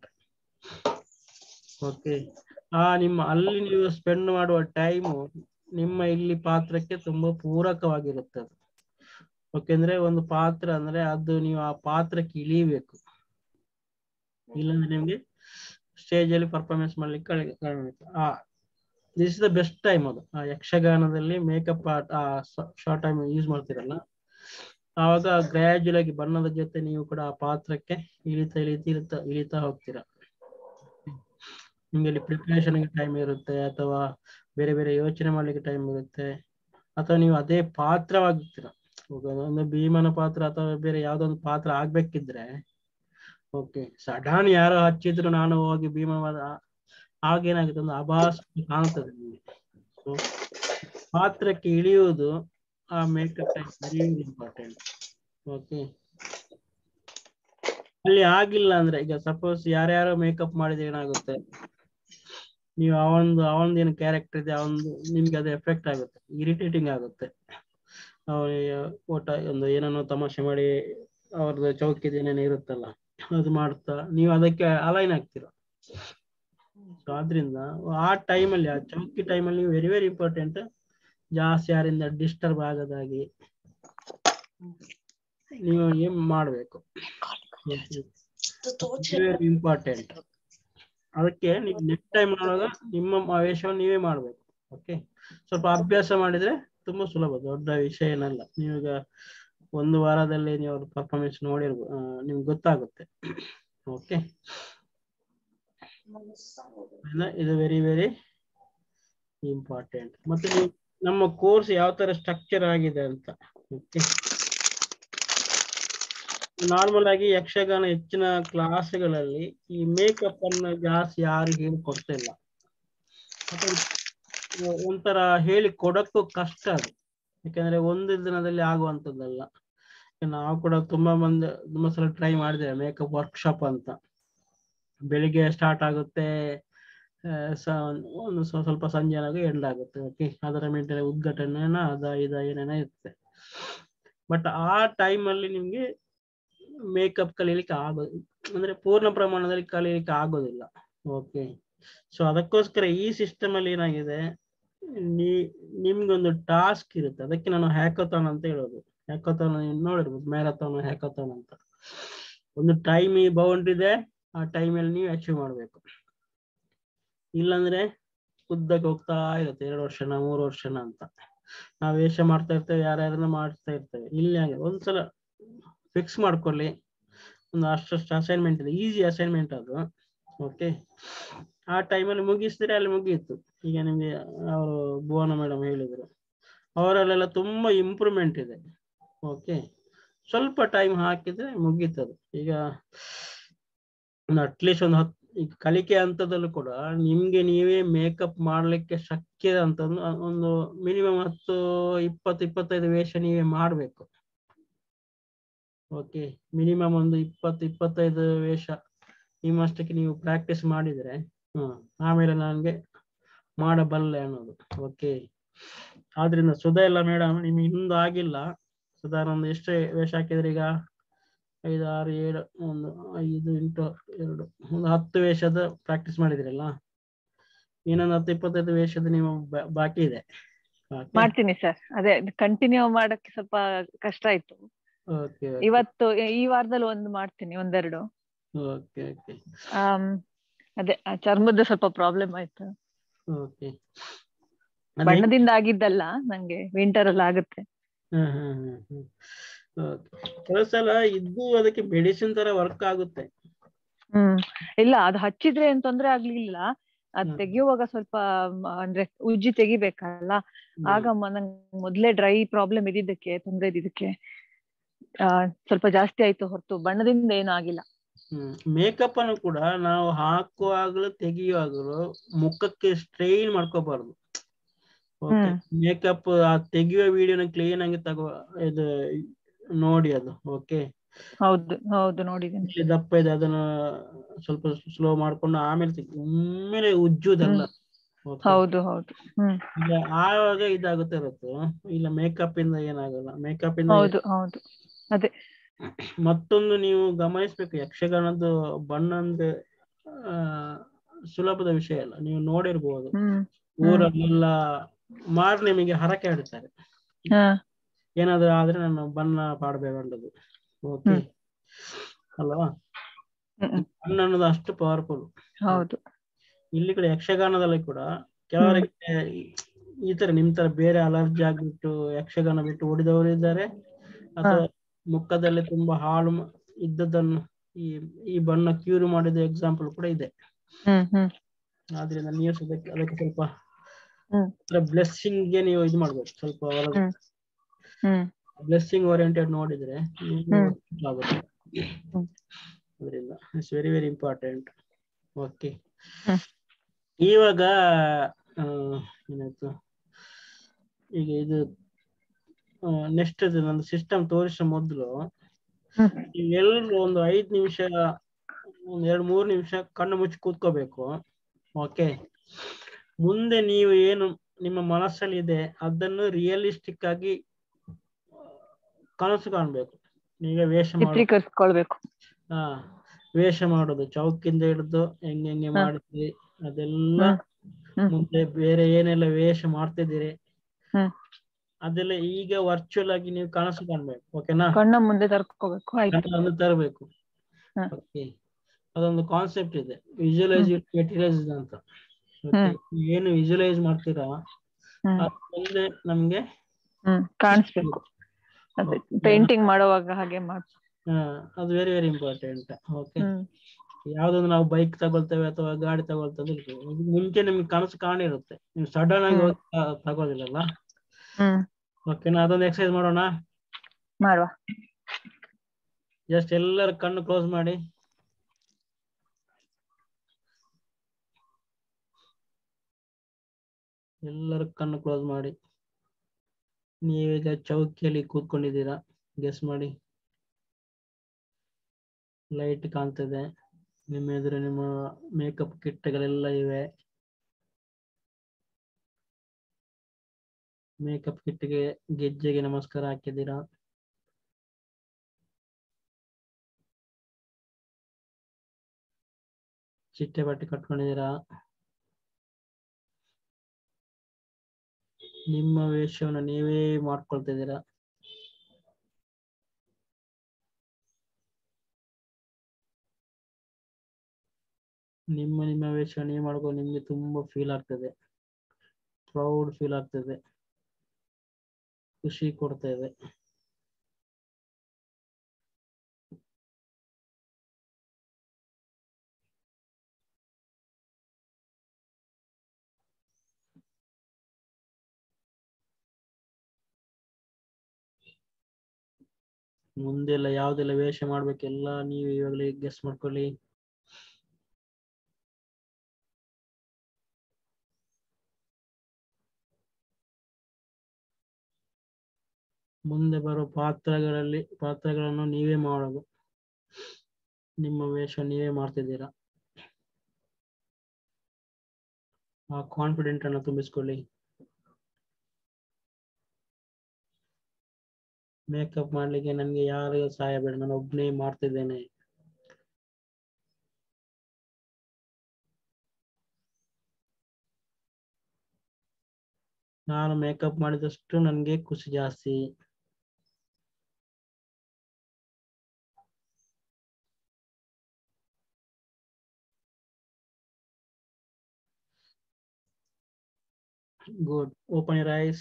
ಓಕೆ, ಆ ನಿಮ್ಮ ಅಲ್ಲಿ ನೀವು ಸ್ಪೆಂಡ್ ಮಾಡುವ ಟೈಮು ನಿಮ್ಮ ಇಲ್ಲಿ ಪಾತ್ರಕ್ಕೆ ತುಂಬಾ ಪೂರಕವಾಗಿರುತ್ತೆ ಅದು. ಯಾಕೆಂದ್ರೆ ಒಂದು ಪಾತ್ರ ಅಂದ್ರೆ ಅದು ನೀವು ಆ ಪಾತ್ರಕ್ಕೆ ಇಳಿಬೇಕು, ಇಲ್ಲಾಂದ್ರೆ ನಿಮ್ಗೆ ಸ್ಟೇಜ್ ಅಲ್ಲಿ ಪರ್ಫಾರ್ಮೆನ್ಸ್ ಮಾಡ್ಲಿಕ್ಕೆ ಆ this is the best time. ಅದು ಆ ಯಕ್ಷಗಾನದಲ್ಲಿ ಮೇಕಪ್ ಆ ಶಾರ್ಟ್ ಟೈಮ್ ಯೂಸ್ ಮಾಡ್ತೀರಲ್ಲ, ಆವಾಗ ಗ್ರಾಜುಯಲ್ ಆಗಿ ಬಣ್ಣದ ಜೊತೆ ನೀವು ಕೂಡ ಆ ಪಾತ್ರಕ್ಕೆ ಇಳಿತಾ ಇಳಿತಾ ಇಳಿತಾ ಇಳಿತಾ ಹೋಗ್ತೀರಾ. ನಿಮ್ಗೆ ಅಲ್ಲಿ ಪ್ರಿಪರೇಷನ್ಗೆ ಟೈಮ್ ಇರುತ್ತೆ, ಅಥವಾ ಬೇರೆ ಬೇರೆ ಯೋಚನೆ ಮಾಡ್ಲಿಕ್ಕೆ ಟೈಮ್ ಇರುತ್ತೆ, ಅಥವಾ ನೀವು ಅದೇ ಪಾತ್ರವಾಗಿರ್ತೀರ. ಒಂದು ಭೀಮನ ಪಾತ್ರ ಅಥವಾ ಬೇರೆ ಯಾವ್ದೊಂದು ಪಾತ್ರ ಆಗ್ಬೇಕಿದ್ರೆ ಓಕೆ, ಸಡನ್ ಯಾರೋ ಹಚ್ಚಿದ್ರು ನಾನು ಹೋಗಿ ಭೀಮ ಆಗೇನಾಗುತ್ತೆ, ಒಂದು ಆಭಾಸ ಕಾಣ್ತದೆ ನಿಮಗೆ. ಸೊ ಪಾತ್ರಕ್ಕೆ ಇಳಿಯುವುದು ಆ makeup time very important. Okay, ಅಲ್ಲಿ ಆಗಿಲ್ಲ ಅಂದ್ರೆ ಈಗ ಸಪೋಸ್ ಯಾರ್ಯಾರೋ ಮೇಕಪ್ ಮಾಡಿದ್ರೆ ಏನಾಗುತ್ತೆ, ನೀವು ಅವನದು ಅವನದು ಏನು ಕ್ಯಾರೆಕ್ಟರ್ ಇದೆ ಅವನದು ನಿಮ್ಗೆ ಅದು ಎಫೆಕ್ಟ್ ಆಗುತ್ತೆ, ಇರಿಟೇಟಿಂಗ್ ಆಗುತ್ತೆ. ಅವನಿಗೆ ಒಟ್ಟ ಒಂದು ಏನನ್ನೋ ತಮಾಷೆ ಮಾಡಿ ಅವ್ರದ್ದು ಚೌಕಿದ ಏನೇನೋ ಇರುತ್ತಲ್ಲ ಅದು ಮಾಡ್ತಾ ನೀವು ಅದಕ್ಕೆ ಅಲೈನ್ ಆಗ್ತೀರ. ಸೊ ಆದ್ರಿಂದ ಆ ಟೈಮಲ್ಲಿ ಆ ಚೌಕಿ ಟೈಮಲ್ಲಿ ನೀವು ವೆರಿ ವೆರಿ ಇಂಪಾರ್ಟೆಂಟ್. ಜಾಸ್ತಿ ಯಾರಿಂದ ಡಿಸ್ಟರ್ಬ್ ಆಗದಾಗಿ ನೀವು ಏನ್ ಮಾಡ್ಬೇಕು, ವೆರಿ ಇಂಪಾರ್ಟೆಂಟ್. ಅದಕ್ಕೆ ನೀವು ನೆಕ್ಸ್ಟ್ ಟೈಮ್ ಮಾಡುವಾಗ ನಿಮ್ಮ ವೇಷವನ್ನು ನೀವೇ ಮಾಡ್ಬೇಕು. ಓಕೆ, ಸ್ವಲ್ಪ ಅಭ್ಯಾಸ ಮಾಡಿದ್ರೆ ತುಂಬಾ ಸುಲಭ, ದೊಡ್ಡ ವಿಷಯ ಏನಲ್ಲ. ನೀವೀಗ ಒಂದು ವಾರದಲ್ಲಿ ನೀವು ಪರ್ಫಾರ್ಮೆನ್ಸ್ ನೋಡಿರ್ಬೋದು, ನಿಮ್ಗೆ ಗೊತ್ತಾಗುತ್ತೆ. ಓಕೆ, ಇದು ವೆರಿ ವೆರಿ ಇಂಪಾರ್ಟೆಂಟ್. ಮತ್ತೆ ನೀವು ನಮ್ಮ ಕೋರ್ಸ್ ಯಾವ ತರ ಸ್ಟ್ರಕ್ಚರ್ ಆಗಿದೆ ಅಂತ. ಓಕೆ, ನಾರ್ಮಲ್ ಆಗಿ ಯಕ್ಷಗಾನ ಹೆಚ್ಚಿನ ಕ್ಲಾಸ್ಗಳಲ್ಲಿ ಈ ಮೇಕಪ್ ಅನ್ನು ಜಾಸ್ತಿ ಯಾರು ಹೇಳಿ ಕೊಡ್ತಿಲ್ಲ, ಒಂಥರ ಹೇಳಿ ಕೊಡಕ್ಕೂ ಕಷ್ಟ ಅದು. ಯಾಕಂದ್ರೆ ಒಂದು ದಿನದಲ್ಲಿ ಆಗುವಂಥದ್ದಲ್ಲ. ನಾವು ಕೂಡ ತುಂಬಾ ಮಂದಿ ತುಂಬಾ ಸಲ ಟ್ರೈ ಮಾಡಿದ್ದೇವೆ ಮೇಕಪ್ ವರ್ಕ್ಶಾಪ್ ಅಂತ. ಬೆಳಿಗ್ಗೆ ಸ್ಟಾರ್ಟ್ ಆಗುತ್ತೆ, ಒಂದು ಸ್ವಲ್ಪ ಸಂಜೆ ಆಗ ಎಂಡ್ ಆಗುತ್ತೆ. ಓಕೆ, ಅದರ ಮೇಲೆ ಉದ್ಘಾಟನೆನ ಅದ ಇದ ಏನೇನ ಇರುತ್ತೆ. ಬಟ್ ಆ ಟೈಮಲ್ಲಿ ನಿಮ್ಗೆ ಮೇಕಪ್ ಕಲೀಲಿಕ್ಕೆ ಆಗೋದು ಅಂದ್ರೆ ಪೂರ್ಣ ಪ್ರಮಾಣದಲ್ಲಿ ಕಲೀಲಿಕ್ಕೆ ಆಗೋದಿಲ್ಲ. ಓಕೆ, ಸೊ ಅದಕ್ಕೋಸ್ಕರ ಈ ಸಿಸ್ಟಮ್ ಅಲ್ಲಿ ಏನಾಗಿದೆ, ನೀ ನಿಮ್ಗೊಂದು ಟಾಸ್ಕ್ ಇರುತ್ತೆ. ಅದಕ್ಕೆ ನಾನು ಹ್ಯಾಕಥಾನ್ ಅಂತ ಹೇಳೋದು. ಹ್ಯಾಕಥಾನ್ ನೋಡಿರ್ಬೋದು, ಮ್ಯಾರಥಾನ್ ಹ್ಯಾಕಥಾನ್ ಅಂತ. ಒಂದು ಟೈಮ್ ಬೌಂಡ್ ಇದೆ, ಆ ಟೈಮಲ್ಲಿ ನೀವು ಅಚೀವ್ ಮಾಡ್ಬೇಕು. ಇಲ್ಲಾಂದ್ರೆ ಉದ್ದಕ್ಕೆ ಹೋಗ್ತಾ ಇರುತ್ತೆ, ಎರಡು ವರ್ಷನ ಮೂರು ವರ್ಷನ ಅಂತ ನಾವು ವೇಷ ಮಾಡ್ತಾ ಇರ್ತೇವೆ, ಯಾರ್ಯಾರನ್ನ ಮಾಡ್ತಾ ಇರ್ತೇವೆ. ಇಲ್ಲಿ ಹಾಗೆ ಒಂದ್ಸಲ ಫಿಕ್ಸ್ ಮಾಡ್ಕೊಳ್ಳಿ, ಒಂದು ಅಷ್ಟಷ್ಟು ಅಸೈನ್ಮೆಂಟ್ ಇದೆ, ಈಸಿ ಅಸೈನ್ಮೆಂಟ್ ಅದು. ಓಕೆ, ಆ ಟೈಮಲ್ಲಿ ಮುಗಿಸಿದ್ರೆ ಅಲ್ಲಿ ಮುಗಿಯಿತು. ಈಗ ನಿಮ್ಗೆ ಅವರು ಭುವನ ಮೇಡಮ್ ಹೇಳಿದ್ರು, ಅವರಲ್ಲೆಲ್ಲ ತುಂಬಾ ಇಂಪ್ರೂವ್ಮೆಂಟ್ ಇದೆ. ಓಕೆ, ಸ್ವಲ್ಪ ಟೈಮ್ ಹಾಕಿದ್ರೆ ಮುಗೀತದು. ಈಗ ಅಟ್ಲೀಸ್ಟ್ ಒಂದು ಹತ್ತು ಈಗ ಕಲಿಕೆ ಹಂತದಲ್ಲೂ ಕೂಡ ನಿಮ್ಗೆ ನೀವೇ ಮೇಕಪ್ ಮಾಡ್ಲಿಕ್ಕೆ ಶಕ್ಯ ಅಂತ ಒಂದು ಮಿನಿಮಮ್ ಹತ್ತು ಇಪ್ಪತ್ತು ಇಪ್ಪತ್ತೈದು ವೇಷ ನೀವೇ ಮಾಡ್ಬೇಕು. ಓಕೆ, ಮಿನಿಮಮ್ ಒಂದು ಇಪ್ಪತ್ತು ಇಪ್ಪತ್ತೈದು ವೇಷ ನಿಮ್ಮಷ್ಟಕ್ಕೆ ನೀವು ಪ್ರಾಕ್ಟೀಸ್ ಮಾಡಿದ್ರೆ ಹ್ಮ್ ಆಮೇಲೆ ನನಗೆ ಮಾಡಬಲ್ಲೆ ಅನ್ನೋದು. ಓಕೆ, ಆದ್ರಿಂದ ಸುಧಾ ಎಲ್ಲ ಮೇಡಮ್ ನಿಮ್ಗೆ ಇನ್ನೊಂದು ಆಗಿಲ್ಲ. ಸುಧಾರ ಒಂದು ಎಷ್ಟು ವೇಷ ಹಾಕಿದ್ರಿ ಈಗ? ಐದು ಆರು ಏಳು ಒಂದು ಐದು ಎಂಟು ಎರಡು ಒಂದು ಹತ್ತು ವೇಷದ ಪ್ರಾಕ್ಟೀಸ್ ಮಾಡಿದ್ರಲ್ಲ, ಇನ್ನೊಂದು ಹತ್ತು ಇಪ್ಪತ್ತೈದು ವೇಷದ ನೀವು ಬಾಕಿ ಇದೆ. ಮಾಡ್ತೀನಿ ಸರ್. ಅದೇ ಕಂಟಿನ್ಯೂ ಮಾಡಕ್ಕೆ ಸ್ವಲ್ಪ ಕಷ್ಟ ಆಯ್ತು. ಓಕೆ ಇವತ್ತು ಈ ವಾರದಲ್ಲಿ ಒಂದು ಮಾಡ್ತೀನಿ, ಒಂದೆರಡು. ಓಕೆ ಓಕೆ ಆಮ್, ಅದೇ ಆ ಚರ್ಮದ ಸ್ವಲ್ಪ ಪ್ರಾಬ್ಲಮ್ ಆಯ್ತು. ಓಕೆ, ಬಣ್ಣದಿಂದ ಆಗಿದ್ದಲ್ಲ, ನಂಗೆ ವಿಂಟರ್ ಅಲ್ಲಿ ಆಗುತ್ತೆ. ಹ್ಮ್ ಹ್ಮ್ ಹ್ಮ್ ಹ್ಮ್ ಕೆಲವು ಸಲ ಇದ್ದು ಅದಕ್ಕೆ ಮೆಡಿಸಿನ್ ತರ ವರ್ಕ್ ಆಗುತ್ತೆ. ಹ್ಮ್ ಇಲ್ಲ, ಅದು ಹಚ್ಚಿದ್ರೆ ಏನ್ ತೊಂದ್ರೆ ಆಗ್ಲಿಲ್ಲ. ಅದ್ ತೆಗಿಯುವಾಗ ಸ್ವಲ್ಪ ಅಂದ್ರೆ ಉಜ್ಜಿ ತೆಗಿಬೇಕಲ್ಲ, ಆಗ ನಂಗೆ ಮೊದ್ಲೇ ಡ್ರೈ ಪ್ರಾಬ್ಲಮ್ ಇದ್ದಿದ್ದಕ್ಕೆ ತೊಂದ್ರೆ ಇದ್ದಿದ್ದಕ್ಕೆ ಆ ಸ್ವಲ್ಪ ಜಾಸ್ತಿ ಆಯ್ತು ಹೊರತು ಬಣ್ಣದಿಂದ ಏನು ಆಗಿಲ್ಲ. ಹ್ಮ್ ಮೇಕಪ್ ಅನ್ನು ಕೂಡ ನಾವು ಹಾಕುವಾಗಲೂ ತೆಗಿಯುವಾಗಲೂ ಮುಖಕ್ಕೆ ಸ್ಟ್ರೈನ್ ಮಾಡ್ಕೋಬಾರ್ದು. ಓಕೆ, ಮೇಕಪ್ ಆ ತೆಗಿಯುವ ವಿಡಿಯೋನ ಕ್ಲೀನ್ ಆಗಿ ತಗೋ ಇದು ನೋಡಿ ಅದು. ಓಕೆ, ಹೌದು ಹೌದು ನೋಡಿದ್ದೀನಿ. ದಪ್ಪ ಇದೆ ಅದನ್ನ ಸ್ವಲ್ಪ ಸ್ಲೋ ಮಾಡ್ಕೊಂಡು ಆಮೇಲೆ ತೆಗಿ, ಒಮ್ಮೆಲೆ ಉಜ್ಜುದಲ್ಲ. ಹೌದು ಹೌದು ಹ್ಮ್ ಇಲ್ಲ ಆವಾಗ ಇದಾಗುತ್ತೆ ಇರುತ್ತೆ, ಇಲ್ಲ ಮೇಕಪ್ ಇಂದ ಏನಾಗಲ್ಲ. ಮೇಕಪ್ ಇಂದ ಹೌದು ಹೌದು ಅದೇ. ಮತ್ತೊಂದು ನೀವು ಗಮನಿಸ್ಬೇಕು, ಯಕ್ಷಗಾನದ್ದು ಬಣ್ಣ ಅಂದ್ರೆ ಆ ಸುಲಭದ ವಿಷಯ ಅಲ್ಲ. ನೀವು ನೋಡಿರ್ಬೋದು ಊರಲ್ಲೆಲ್ಲ ಮಾರ್ ನಿಮಗೆ ಹರಕೆ ಆಡ್ತಾರೆ, ಏನಾದ್ರು ಆದ್ರೆ ನಾನು ಬಣ್ಣ ಪಾಡ್ಬೇಕಂಡದು. ಓಕೆ ಅಲ್ವಾ? ಬಣ್ಣ ಅನ್ನೋದು ಅಷ್ಟು ಪವರ್ಫುಲ್. ಹೌದು. ಇಲ್ಲಿ ಕೂಡ ಯಕ್ಷಗಾನದಲ್ಲಿ ಕೂಡ ಕೆಲವರಿಗೆ ಈ ತರ ನಿಮ್ ತರ ಬೇರೆ ಅಲರ್ಜಿ ಆಗ್ಬಿಟ್ಟು ಯಕ್ಷಗಾನ ಬಿಟ್ಟು ಓಡಿದವರು ಇದ್ದಾರೆ, ಅಥವಾ ಮುಖದಲ್ಲಿ ತುಂಬಾ ಹಾಳು ಇದ್ದದನ್ನು ಈ ಈ ಬಣ್ಣ ಕ್ಯೂರ್ ಮಾಡಿದ ಎಕ್ಸಾಂಪಲ್ ಕೂಡ ಇದೆ. ಆದ್ರಿಂದ ನೀವು ಅದಕ್ಕೆ ಅದಕ್ಕೆ ಸ್ವಲ್ಪ ಬ್ಲೆಸ್ಸಿಂಗ್ ಗೆ ನೀವು ಇದು ಮಾಡ್ಬೇಕು, ಸ್ವಲ್ಪ ಒಳಗೆ ಬ್ಲೆಸ್ಸಿಂಗ್ ಓರಿಯೆಂಟೆಡ್ ನೋಡಿದ್ರೆ ಆಗುತ್ತೆ. ಅದರಿಂದ it's very very important. Okay, ಇವಾಗ ಏನಾಯ್ತು, ಈಗ ಇದು ನೆಕ್ಸ್ಟ್ ನಂದು ಸಿಸ್ಟಮ್ ತೋರಿಸೋ ಮೊದಲು ಎಲ್ಲರೂ ಒಂದು ಐದು ನಿಮಿಷ ಒಂದ್ ಎರಡು ಮೂರು ನಿಮಿಷ ಕಣ್ಣು ಮುಚ್ಚಿ ಕೂತ್ಕೋಬೇಕು. ಓಕೆ, ಮುಂದೆ ನೀವು ಏನು ನಿಮ್ಮ ಮನಸ್ಸಲ್ಲಿ ಇದೆ ಅದನ್ನು ರಿಯಲಿಸ್ಟಿಕ್ ಆಗಿ ಕನಸು ಕಾಣ್ಬೇಕು. ಈಗ ವೇಷ ಚಿತ್ರೀಕರಿಸ್ಕೊಳ್ಬೇಕು. ಹಾ, ವೇಷ ಮಾಡೋದು ಚೌಕಿಂದ ಹಿಡಿದು ಹೆಂಗೆ ಹೆಂಗೆ ಮಾಡಿದ್ರಿ ಅದೆಲ್ಲ, ಮುಂದೆ ಬೇರೆ ಏನೆಲ್ಲ ವೇಷ ಮಾಡ್ತಿದ್ದೀರಿ ಅದೆಲ್ಲ ಈಗ ವರ್ಚುವಲ್ ಆಗಿ ನೀವು ಕನಸು ಕಾಣ್ಬೇಕು. ಓಕೆನಾ? ಕಣ್ಣ ಮುಂದೆ ತರ್ಕೋಬೇಕು. ಕಣ್ಣು ತರಬೇಕು. ಓಕೆ, ಅದೊಂದು ಕಾನ್ಸೆಪ್ಟ್ ಇದೆ, ವಿಜುವಲೈಸ್ ಮೆಟೀರಿಯಲ್ಸ್ ಅಂತ. ಏನು ವಿಜುವಲೈಸ್ ಮಾಡ್ತೀರಾ ಮುಂದೆ ನಮ್ಗೆ ಕಾಣಿಸ್ಬೇಕು. ಪೇಂಟಿಂಗ್ ಮಾಡುವಾಗ ಹಾಗೆ ಮಾಡಿ. ಹಾ, ಅದು ವೆರಿ ವೆರಿ ಇಂಪಾರ್ಟೆಂಟ್. ಓಕೆ, ಯಾವ್ದೊಂದು ನಾವು ಬೈಕ್ ತಗೊಳ್ತೇವೆ ಅಥವಾ ಗಾಡಿ ತಗೊಳ್ತೇವೆ, ಮುಂಚೆ ನಿಮ್ಗೆ ಕನಸು ಕಾಣಿರುತ್ತೆ, ನೀವು ಸಡನ್ ಆಗಿ ಹೋಗಿ ತಗೊಳ್ಳಿಲ್ಲಲ್ಲ. ಓಕೆನಾ? ಅದೊಂದು ಎಕ್ಸರ್ಸೈಸ್ ಮಾಡೋಣ. ಮಾಡುವ. ಜಸ್ಟ್ ಎಲ್ಲರ ಕಣ್ಣು ಕ್ಲೋಸ್ ಮಾಡಿ. ಎಲ್ಲರ ಕಣ್ಣು ಕ್ಲೋಸ್ ಮಾಡಿ. ನೀವೀಗ ಚೌಕಿಯಲ್ಲಿ ಕೂತ್ಕೊಂಡಿದ್ದೀರಾ, ಗೆಸ್ ಮಾಡಿ. ಲೈಟ್ ಕಾಣ್ತದೆ ನಿಮ್ಮ ಎದುರು, ನಿಮ್ಮ ಮೇಕಪ್ ಕಿಟ್ಗಳೆಲ್ಲ ಇವೆ. ಮೇಕಪ್ ಕಿಟ್ಗೆ ಗೆಜ್ಜೆಗೆ ನಮಸ್ಕಾರ ಹಾಕಿದ್ದೀರಾ. ಚಿಟ್ಟೆ ಬಟ್ಟೆ ಕಟ್ಕೊಂಡಿದ್ದೀರಾ. ನಿಮ್ಮ ವೇಷವನ್ನು ನೀವೇ ಮಾಡ್ಕೊಳ್ತಿದ್ದೀರಾ. ನಿಮ್ಮ ನಿಮ್ಮ ವೇಷ ನೀವು ಮಾಡ್ಕೊಂಡು ನಿಮ್ಗೆ ತುಂಬಾ ಫೀಲ್ ಆಗ್ತದೆ, ಪ್ರೌಡ್ ಫೀಲ್ ಆಗ್ತದೆ, ಖುಷಿ ಕೊಡ್ತಾ ಇದೆ. ಮುಂದೆಲ್ಲ ಯಾವ್ದೆಲ್ಲ ವೇಷ ಮಾಡ್ಬೇಕೆಲ್ಲ ನೀವು ಇವಾಗಲೇ ಗೆಸ್ ಮಾಡ್ಕೊಳ್ಳಿ. ಮುಂದೆ ಬರೋ ಪಾತ್ರಗಳಲ್ಲಿ ಪಾತ್ರಗಳನ್ನು ನೀವೇ ಮಾಡೋದು. ನಿಮ್ಮ ವೇಷ ನೀವೇ ಮಾಡ್ತಿದ್ದೀರಾ. ಆ ಕಾನ್ಫಿಡೆಂಟ್ ಅನ್ನು ತುಂಬಿಸ್ಕೊಳ್ಳಿ. ಮೇಕಪ್ ಮಾಡ್ಲಿಕ್ಕೆ ನನ್ಗೆ ಯಾರಿಗೂ ಸಹಾಯ ಬೇಡ, ನಾನು ಒಬ್ಬನೇ ಮಾಡ್ತಿದ್ದೇನೆ. ನಾನು ಮೇಕಪ್ ಮಾಡಿದಷ್ಟು ನನ್ಗೆ ಖುಷಿ ಜಾಸ್ತಿ. Good. Open your eyes.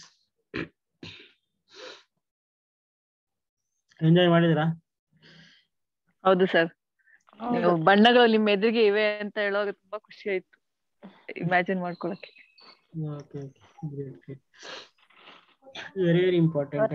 Enjoy ಮಾಡಿದಿರಾ? ಹೌದು ಸರ್. ನೀವು ಬಣ್ಣಗಳು ನಿಮ್ಮ ಎದುರಿಗೆ ಇವೆ ಅಂತ ಹೇಳುವಾಗ ತುಂಬಾ ಖುಷಿ ಆಯ್ತು ಇಮ್ಯಾಜಿನ್ ಮಾಡ್ಕೊಳಕ್ಕೆ. Okay okay, very very important.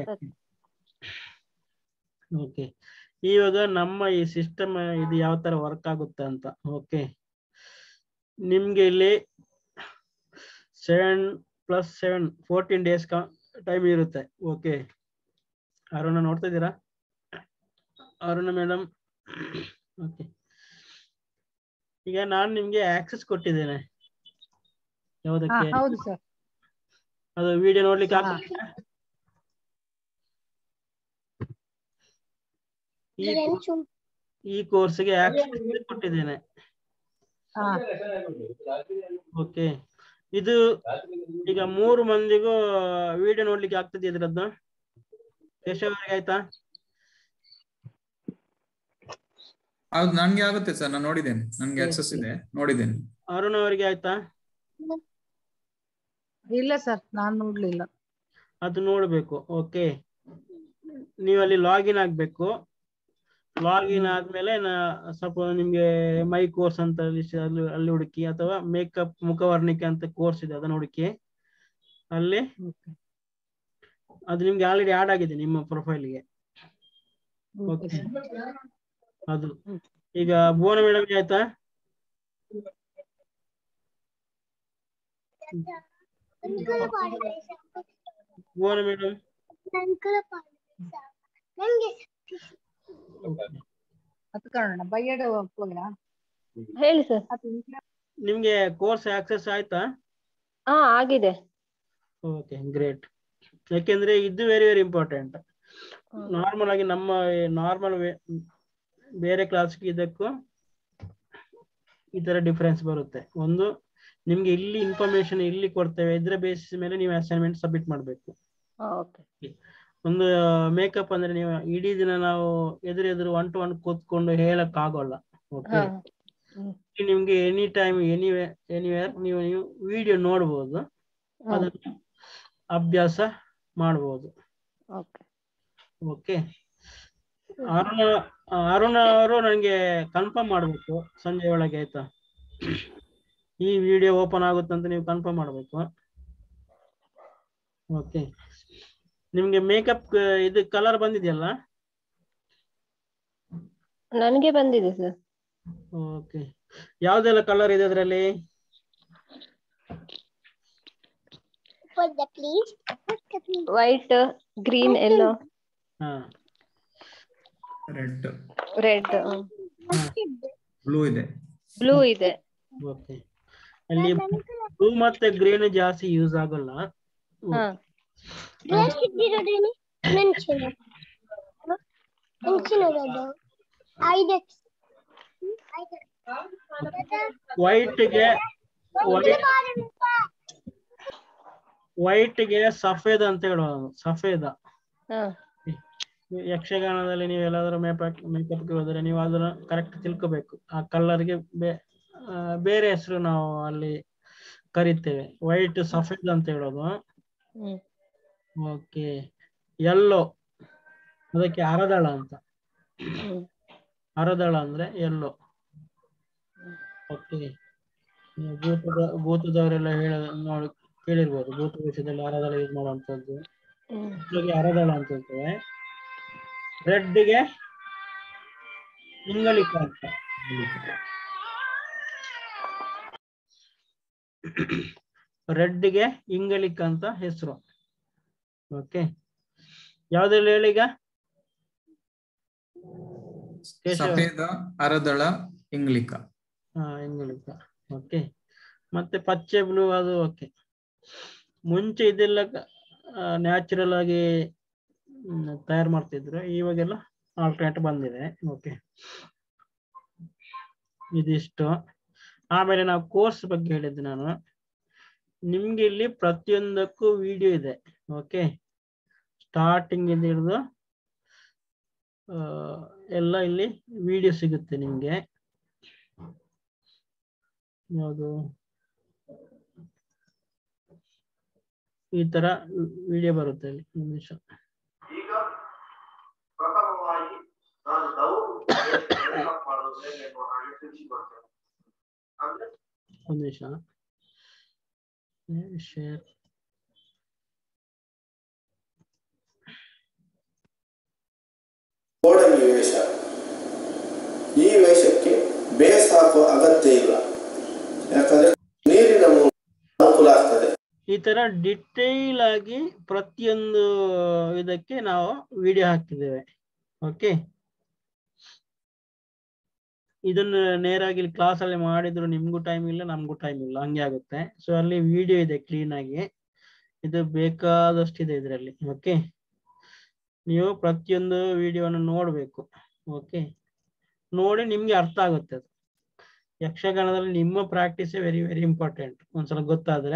Okay, ಇವಾಗ ನಮ್ಮ ಈ ಸಿಸ್ಟಮ್ ಇದು ಯಾವ ತರ ವರ್ಕ್ ಆಗುತ್ತೆ ಅಂತ. ಓಕೆ, ನಿಮ್ಗೆ ಇಲ್ಲಿ seven plus seven fourteen days time ಇರುತ್ತೆ. ಓಕೆ, ಅರುಣ ನೋಡ್ತಾ ಇದ್ದೀರಾ? Aruna madam, okay. ಈಗ ನಾನು ನಿಮ್ಗೆ ಆಕ್ಸೆಸ್ ಕೊಟ್ಟಿದ್ದೇನೆ. ಯಾವುದಕ್ಕೆ? ಹೌದು ಸರ್. ಅದು ವಿಡಿಯೋ ನೋಡ್ಲಿಕ್ಕೆ ಆಗ್ತದೆ? ಈ ಕೋರ್ಸ್ಗೆ ಆಕ್ಸೆಸ್ ಕೊಟ್ಟಿದ್ದೇನೆ. ಓಕೆ, ಇದು ಈಗ ಮೂರು ಮಂದಿಗೂ ವಿಡಿಯೋ ನೋಡ್ಲಿಕ್ಕೆ ಆಗ್ತದೆ ಇದ್ರದ್ದು? ಕೇಶವ್ ಅವರಿಗೆ ಆಯ್ತಾ? ಹೌದು, ನನ್ಗೆ ಆಗುತ್ತೆ ಸರ್, ನಾನು ನೋಡಿದ್ದೇನೆ, ನನ್ಗೆ ಆಕ್ಸೆಸ್ ಇದೆ, ನೋಡಿದ್ದೇನೆ. ಅರುಣ್ ಅವರಿಗೆ ಆಯ್ತಾ? ಇಲ್ಲ ಸರ್, ನಾನು ನೋಡ್ಲಿಲ್ಲ. ಅದು ನೋಡ್ಬೇಕು. ಓಕೆ, ನೀವಲ್ಲಿ ಲಾಗಿನ್ ಆಗ್ಬೇಕು. ಲಾಗಿನ್ ಆದ್ಮೇಲೆ ನಾ ಸ್ವಲ್ಪ ನಿಮ್ಗೆ ಮೈ ಕೋರ್ಸ್ ಅಂತ ಅಲ್ಲಿ ಅಲ್ಲಿ ಹುಡುಕಿ, ಅಥವಾ ಮೇಕಪ್ ಮುಖವರ್ಣಿಕೆ ಅಂತ ಕೋರ್ಸ್ ಇದೆ ಅದನ್ನ ಹುಡುಕಿ. ಅಲ್ಲಿ ಅದು ನಿಮ್ಗೆ ಆಲ್ರೆಡಿ ಆಡ್ ಆಗಿದೆ ನಿಮ್ಮ ಪ್ರೊಫೈಲ್ಗೆ. ಓಕೆ, ಅದು ಈಗ ಭುವನ ಮೇಡಮ್ಗೆ ಆಯ್ತಾ? ಭುವನ ಮೇಡಮ್, ಹೇಳಿ ಸರ್. ನಿಮ್ಗೆ ಕೋರ್ಸ್ ಆಕ್ಸೆಸ್ ಆಯ್ತಾ? ಹಾ, ಆಗಿದೆ. Okay, great. ಯಾಕೆಂದ್ರೆ ಇದು ವೆರಿ ವೆರಿ ಇಂಪಾರ್ಟೆಂಟ್. ನಾರ್ಮಲ್ ಆಗಿ ನಮ್ಮ ನಾರ್ಮಲ್ ಬೇರೆ ಕ್ಲಾಸ್ಗೆ ಇದಕ್ಕೂ ಈ ತರ ಡಿಫರೆನ್ಸ್ ಬರುತ್ತೆ. ಒಂದು, ನಿಮ್ಗೆ ಇಲ್ಲಿ ಇನ್ಫಾರ್ಮೇಶನ್ ಇಲ್ಲಿ ಕೊಡ್ತೇವೆ, ಇದ್ರ ಬೇಸಿಸ್ ಮೇಲೆ ನೀವು ಅಸೈನ್ಮೆಂಟ್ ಸಬ್ಮಿಟ್ ಮಾಡಬೇಕು. ಒಂದು ಮೇಕಪ್ ಅಂದ್ರೆ ನೀವು ಇಡೀ ದಿನ ನಾವು ಎದುರು ಎದುರು ಒನ್ ಟು ಒನ್ ಕೂತ್ಕೊಂಡು ಹೇಳಕ್ ಆಗೋಲ್ಲ. ಓಕೆ, ನಿಮ್ಗೆ ಎನಿ ಟೈಮ್ ಎನಿವೇ ಎನಿವೇರ್ ನೀವು ನೀವು ವಿಡಿಯೋ ನೋಡ್ಬೋದು, ಅದನ್ನು ಅಭ್ಯಾಸ ಮಾಡ್ಬೋದು. ಓಕೆ, ಅರುಣ ಅರುಣ ಅವರು ನನಗೆ ಕನ್ಫರ್ಮ್ ಮಾಡ್ಬೇಕು ಸಂಜೆ ಒಳಗೆ, ಆಯ್ತಾ? ಈ ವಿಡಿಯೋ ಓಪನ್ ಆಗುತ್ತೆ ಅಂತ ನೀವು ಕನ್ಫರ್ಮ್ ಮಾಡ್ಬೇಕು. ಓಕೆ, ನಿಮ್ಗೆ ಮೇಕಪ್ ಇದು ಕಲರ್ ಬಂದಿದೆಯಲ್ಲ? ನನಗೆ ಬಂದಿದೆ ಸರ್. ಓಕೆ, ಯಾವ್ದೆಲ್ಲ ಕಲರ್ ಇದೆ ಅದರಲ್ಲಿ? ವೈಟ್, ಗ್ರೀನ್, ಯೆಲ್ಲೋ, ಹಾ, ರೆಡ್, ರೆಡ್, ಬ್ಲೂ ಇದೆ, ಬ್ಲೂ ಇದೆ. ಓಕೆ, ಅಲ್ಲಿ ಬ್ಲೂ ಮತ್ತೆ ಗ್ರೀನ್ ಜಾಸ್ತಿ ಯೂಸ್ ಆಗಲ್ಲ. ಹಾ, ವೈಟ್ಗೆ ವೈಟ್ಗೆ ಸಫೇದ ಅಂತ ಹೇಳೋದು. ಸಫೇದ ಯಕ್ಷಗಾನದಲ್ಲಿ ನೀವು ಎಲ್ಲಾದ್ರೂ ಮೇಕಪ್ ಮೇಕಪ್ಗೆ ಹೋದ್ರೆ ನೀವು ಅದನ್ನ ಕರೆಕ್ಟ್ ತಿಳ್ಕೋಬೇಕು. ಆ ಕಲರ್ಗೆ ಬೇರೆ ಹೆಸರು ನಾವು ಅಲ್ಲಿ ಕರಿತೇವೆ. ವೈಟ್ ಸಫೇದ್ ಅಂತ ಹೇಳೋದು. ಓಕೆ, ಯೆಲ್ಲೋ ಅದಕ್ಕೆ ಅರದಳ ಅಂತ. ಅರದಳ ಅಂದ್ರೆ ಯೆಲ್ಲೋ. ಓಕೆ, ಭೂತದ ಭೂತದವರೆಲ್ಲ ಹೇಳ ನೋಡಿ ಕೇಳಿರ್ಬೋದು, ಭೂತ ವಿಷಯದಲ್ಲಿ ಅರದಳ ಯೂಸ್ ಮಾಡುವಂತದ್ದು. ಅರದಳ ಅಂತ ಹೇಳ್ತೇವೆ. ರೆಡ್ಗೆ ಇಂಗಳಿಕ ಅಂತ. ರೆಡ್ಗೆ ಇಂಗಳಿಕ ಅಂತ ಹೆಸರು. ಓಕೆ, ಯಾವ್ದ್ರಲ್ಲಿ ಹೇಳಿ ಈಗ? ಕೇಶವ. ಸಫೇದ, ಅರದಳ, ಇಂಗ್ಲಿಕ. ಹಾ ಇಂಗ್ಲಿಕ. ಓಕೆ. ಮತ್ತೆ ಪಚ್ಚೆ ಬ್ಲೂ ಅದು ಓಕೆ. ಮುಂಚೆ ಇದೆಲ್ಲ ನ್ಯಾಚುರಲ್ ಆಗಿ ತಯಾರು ಮಾಡ್ತಿದ್ರು, ಇವಾಗೆಲ್ಲ ಆಲ್ಟರ್ನೇಟ್ ಬಂದಿದೆ. ಓಕೆ, ಇದಿಷ್ಟು. ಆಮೇಲೆ ನಾವು ಕೋರ್ಸ್ ಬಗ್ಗೆ ಹೇಳಿದ್ದೆ ನಾನು ನಿಮ್ಗೆ. ಇಲ್ಲಿ ಪ್ರತಿಯೊಂದಕ್ಕೂ ವಿಡಿಯೋ ಇದೆ. ಓಕೆ, ಸ್ಟಾರ್ಟಿಂಗ್ ಇಂದ ಹಿಡಿದು ಎಲ್ಲ ಇಲ್ಲಿ ವಿಡಿಯೋ ಸಿಗುತ್ತೆ ನಿಮ್ಗೆ. ಯಾವುದು ಈ ತರ ವಿಡಿಯೋ ಬರುತ್ತೆ ಇಲ್ಲಿ. ಒಂದು ನಿಮಿಷ. ಈಗ ಪ್ರಥಮವಾಗಿ ನಾನು ದೌರ್ಜನ್ಯ ಮಾಡೋದು ಹೇಗೆ ಎನ್ನುವ ಹಾಗೆ ತಿಳಿಸಿಕೊಡ್ತೇನೆ. ಅಂದ್ರೆ ಒಂದು ನಿಮಿಷ. ಶೇರ್ ಕೋಡಂಗಿ ವೇಷ. ಈ ವೇಷಕ್ಕೆ ಬೇಸ್ ಹಾಕುವ ಅಗತ್ಯ ಇಲ್ಲ, ಯಾಕಂದ್ರೆ ನೀರಿನ ಅನುಕೂಲ ಆಗ್ತದೆ. ಈ ತರ ಡಿಟೇಲ್ ಆಗಿ ಪ್ರತಿಯೊಂದು ಇದಕ್ಕೆ ನಾವು ವಿಡಿಯೋ ಹಾಕಿದ್ದೇವೆ. ಓಕೆ, ಇದನ್ನು ನೇರಾಗಿ ಕ್ಲಾಸ್ ಅಲ್ಲಿ ಮಾಡಿದ್ರು ನಿಮ್ಗೂ ಟೈಮ್ ಇಲ್ಲ, ನಮ್ಗೂ ಟೈಮ್ ಇಲ್ಲ, ಹಂಗೆ ಆಗುತ್ತೆ. ಸೊ ಅಲ್ಲಿ ವಿಡಿಯೋ ಇದೆ ಕ್ಲೀನ್ ಆಗಿ, ಇದು ಬೇಕಾದಷ್ಟಿದೆ ಇದರಲ್ಲಿ. ಓಕೆ, ನೀವು ಪ್ರತಿಯೊಂದು ವಿಡಿಯೋವನ್ನು ನೋಡ್ಬೇಕು. ಓಕೆ, ನೋಡಿ ನಿಮ್ಗೆ ಅರ್ಥ ಆಗುತ್ತೆ. ಅದು ಯಕ್ಷಗಾನದಲ್ಲಿ ನಿಮ್ಮ ಪ್ರಾಕ್ಟೀಸ್ ವೆರಿ ವೆರಿ ಇಂಪಾರ್ಟೆಂಟ್. ಒಂದ್ಸಲ ಗೊತ್ತಾದ್ರೆ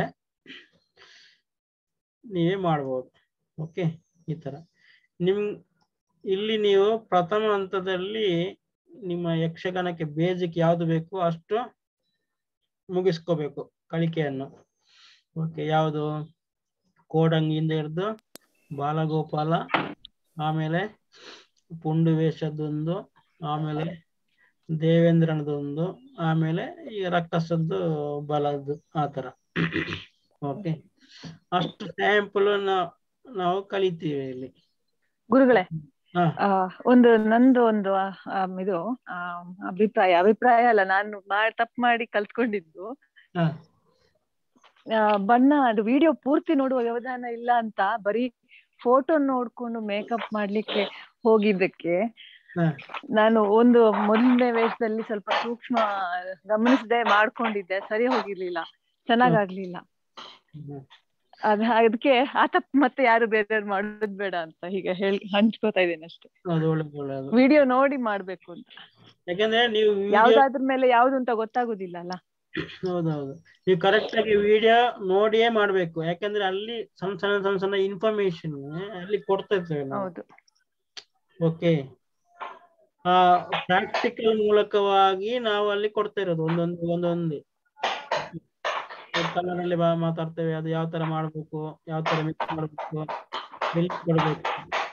ನೀವೇ ಮಾಡ್ಬೋದು. ಓಕೆ, ಈ ತರ ನಿಮ್ ಇಲ್ಲಿ ನೀವು ಪ್ರಥಮ ಹಂತದಲ್ಲಿ ನಿಮ್ಮ ಯಕ್ಷಗಾನಕ್ಕೆ ಬೇಸಿಕ್ ಯಾವ್ದು ಬೇಕು ಅಷ್ಟು ಮುಗಿಸ್ಕೋಬೇಕು ಕಲಿಕೆಯನ್ನು. ಓಕೆ, ಯಾವುದು ಕೋಡಂಗಿಯಿಂದ ಹಿಡಿದು ಬಾಲಗೋಪಾಲ, ಆಮೇಲೆ ಪುಂಡು ವೇಷದೊಂದು, ಆಮೇಲೆ ದೇವೇಂದ್ರನದೊಂದು, ಆಮೇಲೆ ಈ ರಕ್ಕಸದ್ದು ಬಲದ್ದು, ಆ ತರ. ಓಕೆ, ಅಷ್ಟು ಸ್ಯಾಂಪಲ್ ನಾವು ಕಲಿತೀವಿ ಇಲ್ಲಿ. ಗುರುಗಳೇ, ಹಾ ಆ ಒಂದು ನಂದು ಒಂದು ಆ, ಇದು ಆ ಅಭಿಪ್ರಾಯ ಅಭಿಪ್ರಾಯ ಅಲ್ಲ, ನಾನು ಮಾಡಿ ತಪ್ಪು ಮಾಡಿ ಕಲ್ತ್ಕೊಂಡಿದ್ದು. ಹಾ ಆ, ಬಣ್ಣ ಅದು ವಿಡಿಯೋ ಪೂರ್ತಿ ನೋಡುವ ವ್ಯವಧಾನ ಇಲ್ಲ ಅಂತ ಬರೀ ಫೋಟೋ ನೋಡ್ಕೊಂಡು ಮೇಕಪ್ ಮಾಡ್ಲಿಕ್ಕೆ ಹೋಗಿದ್ದಕ್ಕೆ ಹಾ ನಾನು ಒಂದು ಮೊದಲನೇ ವೇಷದಲ್ಲಿ ಸ್ವಲ್ಪ ಸೂಕ್ಷ್ಮ ಗಮನಿಸದೆ ಮಾಡ್ಕೊಂಡಿದ್ದೆ, ಸರಿ ಹೋಗಿರ್ಲಿಲ್ಲ, ಚೆನ್ನಾಗಾಗ್ಲಿಲ್ಲ. ಹ್ಮ್. ಅದ ಅದಕ್ಕೆ ಆ ತಪ್ಪು ಮತ್ತೆ ಯಾರು ಬೇರೆಯವ್ರು ಮಾಡೋದ್ ಬೇಡ ಅಂತ ಹೀಗೆ ಹೇಳಿ ಹಂಚ್ಕೋತಾ ಇದ್ದೇನೆ ಅಷ್ಟೇ. ಅದು ಒಳ್ಳೇದು ಒಳ್ಳೇದು. ವಿಡಿಯೋ ನೋಡಿ ಮಾಡ್ಬೇಕು ಅಂತ, ಯಾಕಂದ್ರೆ ನೀವು ವಿಡಿಯೋ, ಯಾವ್ದಾದ್ರ ಮೇಲೆ ಯಾವ್ದು ಅಂತ ಗೊತ್ತಾಗುದಿಲ್ಲ ಅಲ್ಲ. ಹೌದೌದು, ನೀವು ಕರೆಕ್ಟ್ ಆಗಿ ವಿಡಿಯೋ ನೋಡಿಯೇ ಮಾಡ್ಬೇಕು. ಯಾಕಂದ್ರೆ ಅಲ್ಲಿ ಸಣ್ಣ ಸಣ್ಣ ಸಣ್ಣ ಸಣ್ಣ ಇನ್ಫಾರ್ಮೇಶನ್ ಅಲ್ಲಿ ಕೊಡ್ತಾ ಇರ್ತೇವೆ ನಾವು. ಹೌದು. ಓಕೆ, ಆ ಪ್ರಾಕ್ಟಿಕಲ್ ಮೂಲಕವಾಗಿ ನಾವು ಅಲ್ಲಿ ಕೊಡ್ತಾ ಇರೋದು ಒಂದೊಂದು ಒಂದೊಂದು ಕನ್ನಡಲ್ಲಿ ಬಾ ಮಾತಾಡ್ತೇವೆ. ಅದು ಯಾವ ತರ ಮಾಡ್ಬೇಕು, ಯಾವ ತರ ಮಿಕ್ಸ್ ಮಾಡ್ಬೇಕು, ಎಲ್ಲಿ ಕೊಡ್ಬೇಕು,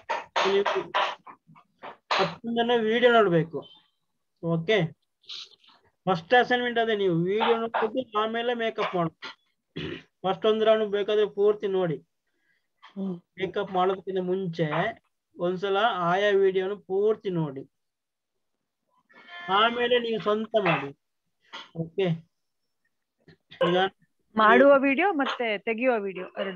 ಪ್ರತಿಯೊಂದನ್ನು ವಿಡಿಯೋ ನೋಡ್ಬೇಕು. ಓಕೆ, ಫಸ್ಟ್ ಅಸೈನ್ಮೆಂಟ್ ಅದೇ, ನೀವು ವಿಡಿಯೋ ನೋಡ್ಬೇಕು, ಆಮೇಲೆ ಮೇಕಪ್ ಮಾಡ್ಬೇಕು. ಫಸ್ಟ್ ಒಂದು ರೌಂಡ್ ಬೇಕಾದ್ರೆ ಪೂರ್ತಿ ನೋಡಿ. ಮೇಕಪ್ ಮಾಡೋದಕ್ಕಿಂತ ಮುಂಚೆ ಒಂದ್ಸಲ ಆಯಾ ವಿಡಿಯೋನು ಪೂರ್ತಿ ನೋಡಿ, ಆಮೇಲೆ ನೀವು ಸ್ವಂತ ಮಾಡಿ. ಓಕೆ, ಈಗ ಮಾಡುವ ವಿಡಿಯೋ ಮತ್ತೆ ತೆಗೆಯುವ ವಿಡಿಯೋ ಎರಡು.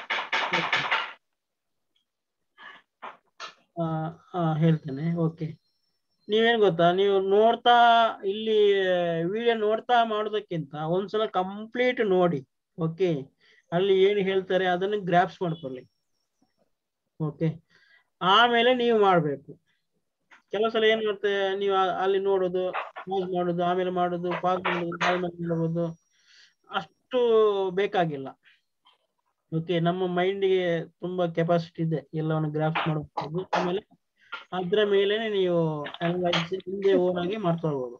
ಆ ಹೇಳ್ತೇನೆ. ಓಕೆ, ನೀವೇನ್ ಗೊತ್ತಾ, ನೀವು ನೋಡ್ತಾ ಇಲ್ಲಿ ವಿಡಿಯೋ ನೋಡ್ತಾ ಮಾಡೋದಕ್ಕಿಂತ ಒಂದ್ಸಲ ಕಂಪ್ಲೀಟ್ ನೋಡಿ. ಓಕೆ, ಅಲ್ಲಿ ಏನು ಹೇಳ್ತಾರೆ ಅದನ್ನು ಗ್ರಾಪ್ಸ್ ಮಾಡ್ಕೊಳ್ಳಿ. ಓಕೆ, ಆಮೇಲೆ ನೀವು ಮಾಡ್ಬೇಕು. ಕೆಲವು ಸಲ ಏನ್ ಮಾಡ್ತೆ, ನೀವು ಅಲ್ಲಿ ನೋಡೋದು, ಪಾಸ್ ಮಾಡೋದು, ಆಮೇಲೆ ಮಾಡೋದು, ಪಾಸ್ ಮಾಡೋದು, ಆಮೇಲೆ ಮಾಡೋದು, ಅಷ್ಟು ಬೇಕಾಗಿಲ್ಲ. ಓಕೆ, ನಮ್ಮ ಮೈಂಡ್ಗೆ ತುಂಬಾ ಕೆಪಾಸಿಟಿ ಇದೆ, ಎಲ್ಲವನ್ನು ಗ್ರಾಫ್ಸ್ ಮಾಡಬಹುದು. ಆಮೇಲೆ ಅದ್ರ ಮೇಲೆ ನೀವು ಅನಲೈಸ್ ಹಿಂದೆ ಓನ್ ಆಗಿ ಮಾಡ್ಕೊಳ್ಬಹುದು.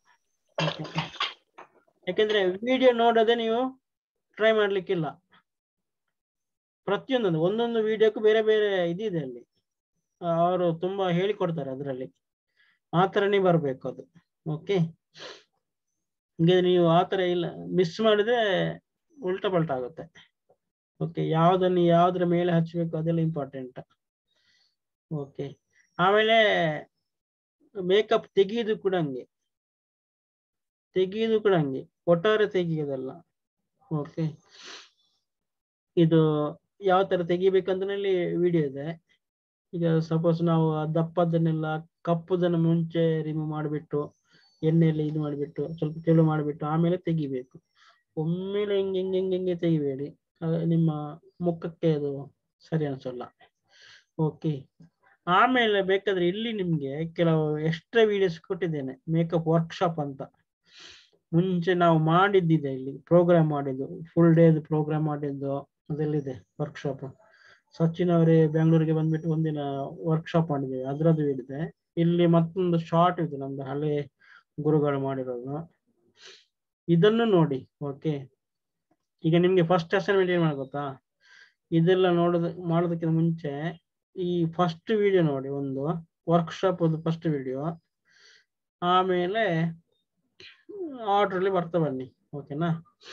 ಯಾಕಂದ್ರೆ ವಿಡಿಯೋ ನೋಡೋದೇ ನೀವು ಟ್ರೈ ಮಾಡ್ಲಿಕ್ಕಿಲ್ಲ. ಪ್ರತಿಯೊಂದೊಂದು ಒಂದೊಂದು ವಿಡಿಯೋಕ್ಕೂ ಬೇರೆ ಬೇರೆ ಇದಿದೆ ಅಲ್ಲಿ, ಅವರು ತುಂಬಾ ಹೇಳಿಕೊಡ್ತಾರೆ ಅದರಲ್ಲಿ. ಆ ಥರನೇ ಬರ್ಬೇಕು ಅದು. ಓಕೆ, ಹೀಗೆ ನೀವು ಆ ಥರ ಇಲ್ಲ, ಮಿಸ್ ಮಾಡಿದ್ರೆ ಉಲ್ಟಾ ಪಲ್ಟಾ ಆಗುತ್ತೆ. ಓಕೆ, ಯಾವ್ದನ್ನು ಯಾವ್ದ್ರ ಮೇಲೆ ಹಚ್ಚಬೇಕು ಅದೆಲ್ಲ ಇಂಪಾರ್ಟೆಂಟ್. ಓಕೆ, ಆಮೇಲೆ ಮೇಕಪ್ ತೆಗೆಯೋದು ಕೂಡ ಹಂಗೆ, ತೆಗೆಯೋದು ಕೂಡ ಹಂಗೆ, ಒಟ್ಟಾರೆ ತೆಗೆಯೋದಲ್ಲ. ಓಕೆ, ಇದು ಯಾವ ತರ ತೆಗಿಬೇಕಂತ ವಿಡಿಯೋ ಇದೆ. ಈಗ ಸಪೋಸ್ ನಾವು ಆ ದಪ್ಪದನ್ನೆಲ್ಲ ಕಪ್ಪುದನ್ನು ಮುಂಚೆ ರಿಮೂವ್ ಮಾಡಿಬಿಟ್ಟು ಎಣ್ಣೆಯಲ್ಲಿ ಇದು ಮಾಡಿಬಿಟ್ಟು ಸ್ವಲ್ಪ ತೆಳು ಮಾಡಿಬಿಟ್ಟು ಆಮೇಲೆ ತೆಗಿಬೇಕು. ಒಮ್ಮೆಲೆ ಹಿಂಗೆ ಹಿಂಗೆ ಹಿಂಗೆ ಹಿಂಗೆ ತೆಗಿಬೇಡಿ, ನಿಮ್ಮ ಮುಖಕ್ಕೆ ಅದು ಸರಿ ಅನ್ಸಲ್ಲ. ಓಕೆ, ಆಮೇಲೆ ಬೇಕಾದ್ರೆ ಇಲ್ಲಿ ನಿಮ್ಗೆ ಕೆಲವು ಎಕ್ಸ್ಟ್ರಾ ವಿಡಿಯೋಸ್ ಕೊಟ್ಟಿದ್ದೇನೆ, ಮೇಕಪ್ ವರ್ಕ್ಶಾಪ್ ಅಂತ. ಮುಂಚೆ ನಾವು ಮಾಡಿದ್ದಿದೆ, ಇಲ್ಲಿ ಪ್ರೋಗ್ರಾಮ್ ಮಾಡಿದ್ದು, ಫುಲ್ ಡೇ ಪ್ರೋಗ್ರಾಮ್ ಮಾಡಿದ್ದು ಅದೆಲ್ಲಿದೆ ವರ್ಕ್ಶಾಪ್. ಸಚಿನ್ ಅವರೇ ಬೆಂಗಳೂರಿಗೆ ಬಂದ್ಬಿಟ್ಟು ಒಂದಿನ ವರ್ಕ್ಶಾಪ್ ಮಾಡಿದ್ದೇವೆ, ಅದರದ್ದು ಇದೆ. ಇಲ್ಲಿ ಮತ್ತೊಂದು ಶಾರ್ಟ್ ಇದೆ ನಮ್ದು ಹಳೆ ಗುರುಗಳು ಮಾಡಿರೋದು, ಇದನ್ನು ನೋಡಿ. ಓಕೆ, ಈಗ ನಿಮ್ಗೆ ಫಸ್ಟ್ ಅಸೈನ್ಮೆಂಟ್ ಏನ್ ಮಾಡಿ ಗೊತ್ತಾ, ಇದೆಲ್ಲ ನೋಡೋದ ಮಾಡೋದಕ್ಕಿಂತ ಮುಂಚೆ ಈ ಫಸ್ಟ್ ವಿಡಿಯೋ ನೋಡಿ, ಒಂದು ವರ್ಕ್ಶಾಪ್ ಒಂದು ಫಸ್ಟ್ ವಿಡಿಯೋ, ಆಮೇಲೆ ಆರ್ಡರ್ ಅಲ್ಲಿ ಬರ್ತಾ ಬನ್ನಿ. ಓಕೆನಾ?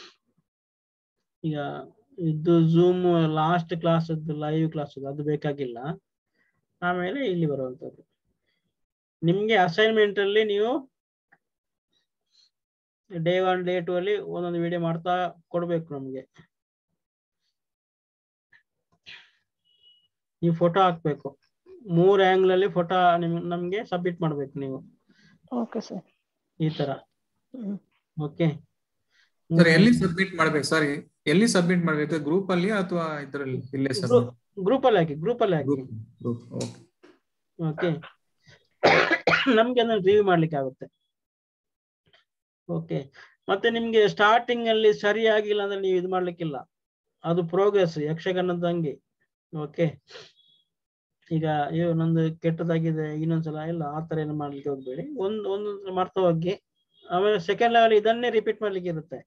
ಈಗ ಇದು zoom last class live class ಅದು ಬೇಕಾಗಿಲ್ಲ. ಆಮೇಲೆ ಇಲ್ಲಿ ಬರುವಂತದ್ದು ನಿಮ್ಗೆ ಅಸೈನ್ಮೆಂಟ್ ಅಲ್ಲಿ ನೀವು ಡೇ ಒನ್ ಡೇ ಟೂ ಅಲ್ಲಿ ಒಂದೊಂದು ವಿಡಿಯೋ ಮಾಡ್ತಾ ಕೊಡ್ಬೇಕು ನಮ್ಗೆ. ನೀವು ಫೋಟೋ ಹಾಕ್ಬೇಕು, ಮೂರ್ ಆಂಗಲ್ ಅಲ್ಲಿ ಫೋಟೋ ನಿಮ್ ನಮ್ಗೆ ಸಬ್ಮಿಟ್ ಮಾಡ್ಬೇಕು ನೀವು. Okay sir. ಈ ತರ. ಓಕೆ ಸರ್ ಎಲ್ಲಿ ಸಬ್ಮಿಟ್ ಮಾಡ್ಬೇಕು? ಸಾರಿ, ಎಲ್ಲಿ ಸಬ್ಮಿಟ್ ಮಾಡ್ಬೇಕು? ಗ್ರೂಪ್ ಅಲ್ಲಿ ಅಥವಾ ಇದರಲ್ಲಿ? ಇಲ್ಲೇ ಸಬ್ಮಿಟ್ ಗ್ರೂಪ್ ಅಲ್ಲಿ ಹಾಕಿ, ಗ್ರೂಪ್ ಅಲ್ಲಿ ಹಾಕಿ. ಓಕೆ, ನಮ್ಗೆ ಅದನ್ನ ರಿವ್ಯೂ ಮಾಡ್ಲಿಕ್ಕೆ ಆಗುತ್ತೆ. ಓಕೆ, ಮತ್ತೆ ನಿಮ್ಗೆ ಸ್ಟಾರ್ಟಿಂಗ್ ಅಲ್ಲಿ ಸರಿ ಆಗಿಲ್ಲ ಅಂದ್ರೆ ನೀವು ಇದು ಮಾಡ್ಲಿಕ್ಕಿಲ್ಲ, ಅದು ಪ್ರೋಗ್ರೆಸ್ ಯಕ್ಷಗಾನದಂಗೆ. ಓಕೆ, ಈಗ ಅಯ್ಯೋ ನಂದು ಕೆಟ್ಟದಾಗಿದೆ ಇನ್ನೊಂದ್ಸಲ ಇಲ್ಲ ಆ ತರ ಏನು ಮಾಡ್ಲಿಕ್ಕೆ ಹೋಗ್ಬೇಡಿ, ಒಂದ್ ಒಂದೊಂದ್ಸಲ ಮಾಡ್ತಾ ಹೋಗಿ. ಆಮೇಲೆ ಸೆಕೆಂಡ್ ಲೆವೆಲ್ ಇದನ್ನೇ ರಿಪೀಟ್ ಮಾಡ್ಲಿಕ್ಕೆ ಇರುತ್ತೆ.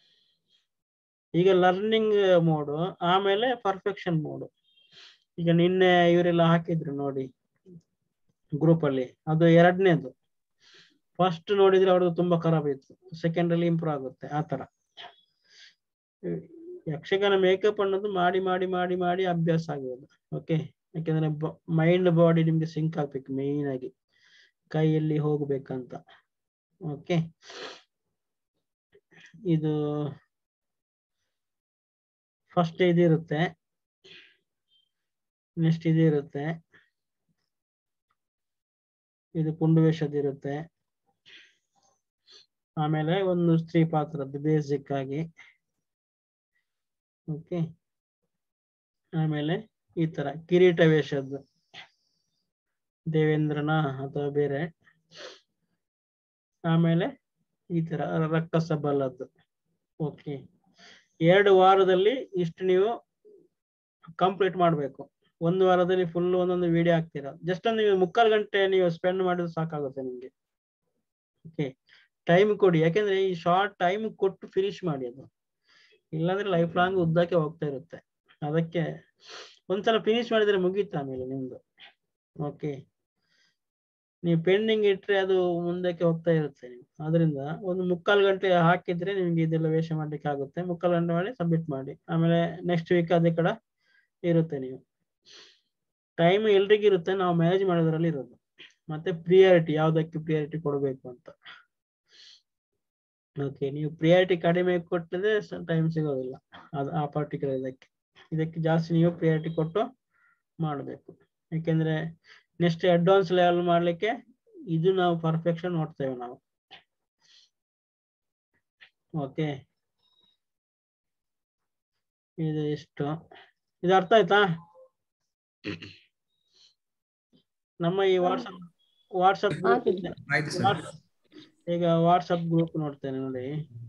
ಈಗ ಲರ್ನಿಂಗ್ ಮೋಡು, ಆಮೇಲೆ ಪರ್ಫೆಕ್ಷನ್ ಮೋಡು. ಈಗ ನಿನ್ನೆ ಇವರೆಲ್ಲ ಹಾಕಿದ್ರು ನೋಡಿ ಗ್ರೂಪ್ ಅಲ್ಲಿ, ಅದು ಎರಡನೇದು. ಫಸ್ಟ್ ನೋಡಿದ್ರೆ ಅವ್ರದ್ದು ತುಂಬಾ ಖರಾಬ್ ಇತ್ತು, ಸೆಕೆಂಡ್ ಅಲ್ಲಿ ಇಂಪ್ರೂವ್ ಆಗುತ್ತೆ. ಆ ತರ ಯಕ್ಷಗಾನ ಮೇಕಪ್ ಅನ್ನೋದು ಮಾಡಿ ಮಾಡಿ ಮಾಡಿ ಮಾಡಿ ಅಭ್ಯಾಸ ಆಗೋದು. ಓಕೆ, ಯಾಕೆಂದ್ರೆ ಮೈಂಡ್ ಬಾಡಿ ನಿಮ್ಗೆ ಸಿಂಕ್ ಆಗ್ಬೇಕು, ಮೇನ್ ಆಗಿ ಕೈಯಲ್ಲಿ ಹೋಗ್ಬೇಕಂತ. ಓಕೆ, ಇದು ಫಸ್ಟ್ ಇದಿರುತ್ತೆ, ನೆಕ್ಸ್ಟ್ ಇದಿರುತ್ತೆ, ಇದು ಪುಂಡು ವೇಷದಿರುತ್ತೆ, ಆಮೇಲೆ ಒಂದು ಸ್ತ್ರೀ ಪಾತ್ರದ್ದು ಬೇಸಿಕ್ ಆಗಿ. ಓಕೆ, ಆಮೇಲೆ ಈ ತರ ಕಿರೀಟ ವೇಷದ್ದು, ದೇವೇಂದ್ರನ ಅಥವಾ ಬೇರೆ. ಆಮೇಲೆ ಈ ತರ ರಕ್ಕಸ ಬಲದ್ದು. ಓಕೆ, ಎರಡು ವಾರದಲ್ಲಿ ಇಷ್ಟು ನೀವು ಕಂಪ್ಲೀಟ್ ಮಾಡ್ಬೇಕು. ಒಂದು ವಾರದಲ್ಲಿ ಫುಲ್ ಒಂದೊಂದು ವಿಡಿಯೋ ಹಾಕ್ತೀರಾ, ಜಸ್ಟ್ ಒಂದು ನೀವು ಮುಕ್ಕಾಲು ಗಂಟೆ ನೀವು ಸ್ಪೆಂಡ್ ಮಾಡಿದ್ರೆ ಸಾಕಾಗುತ್ತೆ ನಿಮ್ಗೆ. ಓಕೆ, ಟೈಮ್ ಕೊಡಿ, ಯಾಕೆಂದ್ರೆ ಈ ಶಾರ್ಟ್ ಟೈಮ್ ಕೊಟ್ಟು ಫಿನಿಶ್ ಮಾಡಿ, ಅದು ಇಲ್ಲಾಂದ್ರೆ ಲೈಫ್ ಲಾಂಗ್ ಉದ್ದಕ್ಕೆ ಹೋಗ್ತಾ ಇರುತ್ತೆ. ಅದಕ್ಕೆ ಒಂದ್ಸಲ ಫಿನಿಶ್ ಮಾಡಿದ್ರೆ ಮುಗೀತ ಆಮೇಲೆ ನಿಮ್ದು. ಓಕೆ, ನೀವು ಪೆಂಡಿಂಗ್ ಇಟ್ರೆ ಅದು ಮುಂದಕ್ಕೆ ಹೋಗ್ತಾ ಇರುತ್ತೆ. ನೀವು ಅದರಿಂದ ಒಂದು ಮುಕ್ಕಾಲು ಗಂಟೆ ಹಾಕಿದ್ರೆ ನಿಮ್ಗೆ ಇದೆಲ್ಲ ವೇಷ ಮಾಡ್ಲಿಕ್ಕೆ ಆಗುತ್ತೆ. ಮುಕ್ಕಾಲು ಗಂಟೆ ಮಾಡಿ ಸಬ್ಮಿಟ್ ಮಾಡಿ, ಆಮೇಲೆ ನೆಕ್ಸ್ಟ್ ವೀಕ್ ಅದೇ ಕಡೆ ಇರುತ್ತೆ. ನೀವು ಟೈಮ್ ಎಲ್ರಿಗೂ ಇರುತ್ತೆ, ನಾವು ಮ್ಯಾನೇಜ್ ಮಾಡೋದ್ರಲ್ಲಿ ಇರೋದು. ಮತ್ತೆ ಪ್ರಿಯಾರಿಟಿ, ಯಾವ್ದಕ್ಕೆ ಪ್ರಿಯಾರಿಟಿ ಕೊಡಬೇಕು ಅಂತ. ಓಕೆ, ನೀವು ಪ್ರಿಯಾರಿಟಿ ಕಡಿಮೆ ಕೊಟ್ಟಿದ್ರೆ ಟೈಮ್ ಸಿಗೋದಿಲ್ಲ ಅದು ಆ ಪರ್ಟಿಕ್ಯುಲರ್ ಇದಕ್ಕೆ. ಇದಕ್ಕೆ ಜಾಸ್ತಿ ನೀವು ಪ್ರಿಯಾರಿಟಿ ಕೊಟ್ಟು ಮಾಡಬೇಕು, ಯಾಕೆಂದ್ರೆ ನೆಕ್ಸ್ಟ್ ಅಡ್ವಾನ್ಸ್ ಲೆವೆಲ್ ಮಾಡ್ಲಿಕ್ಕೆ ಇದು ನಾವು ಪರ್ಫೆಕ್ಷನ್ ನೋಡ್ತೇವೆ ನಾವು. ಓಕೆ, ಇದು ಎಷ್ಟು, ಇದು ಅರ್ಥ ಆಯ್ತಾ? ನಮ್ಮ ಈ ವಾಟ್ಸಪ್ ವಾಟ್ಸಪ್ ಗ್ರೂಪ್ ಈಗ ವಾಟ್ಸಪ್ ಗ್ರೂಪ್ ನೋಡ್ತೇನೆ ನೋಡಿ,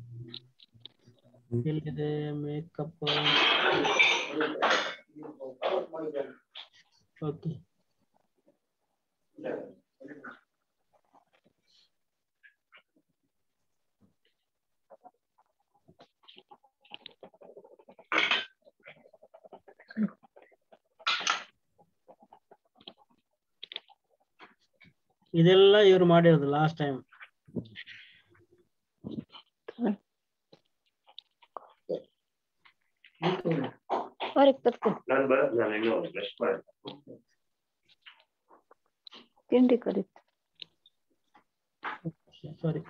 ಎಲ್ಲಿದೆ ಮೇಕಪ್. ಓಕೆ, ಇದೆಲ್ಲ ಇವ್ರು ಮಾಡಿರೋದು ಲಾಸ್ಟ್ ಟೈಮ್. ತಿಂಡಿ ಕಲಿತು ಸಾರಿ,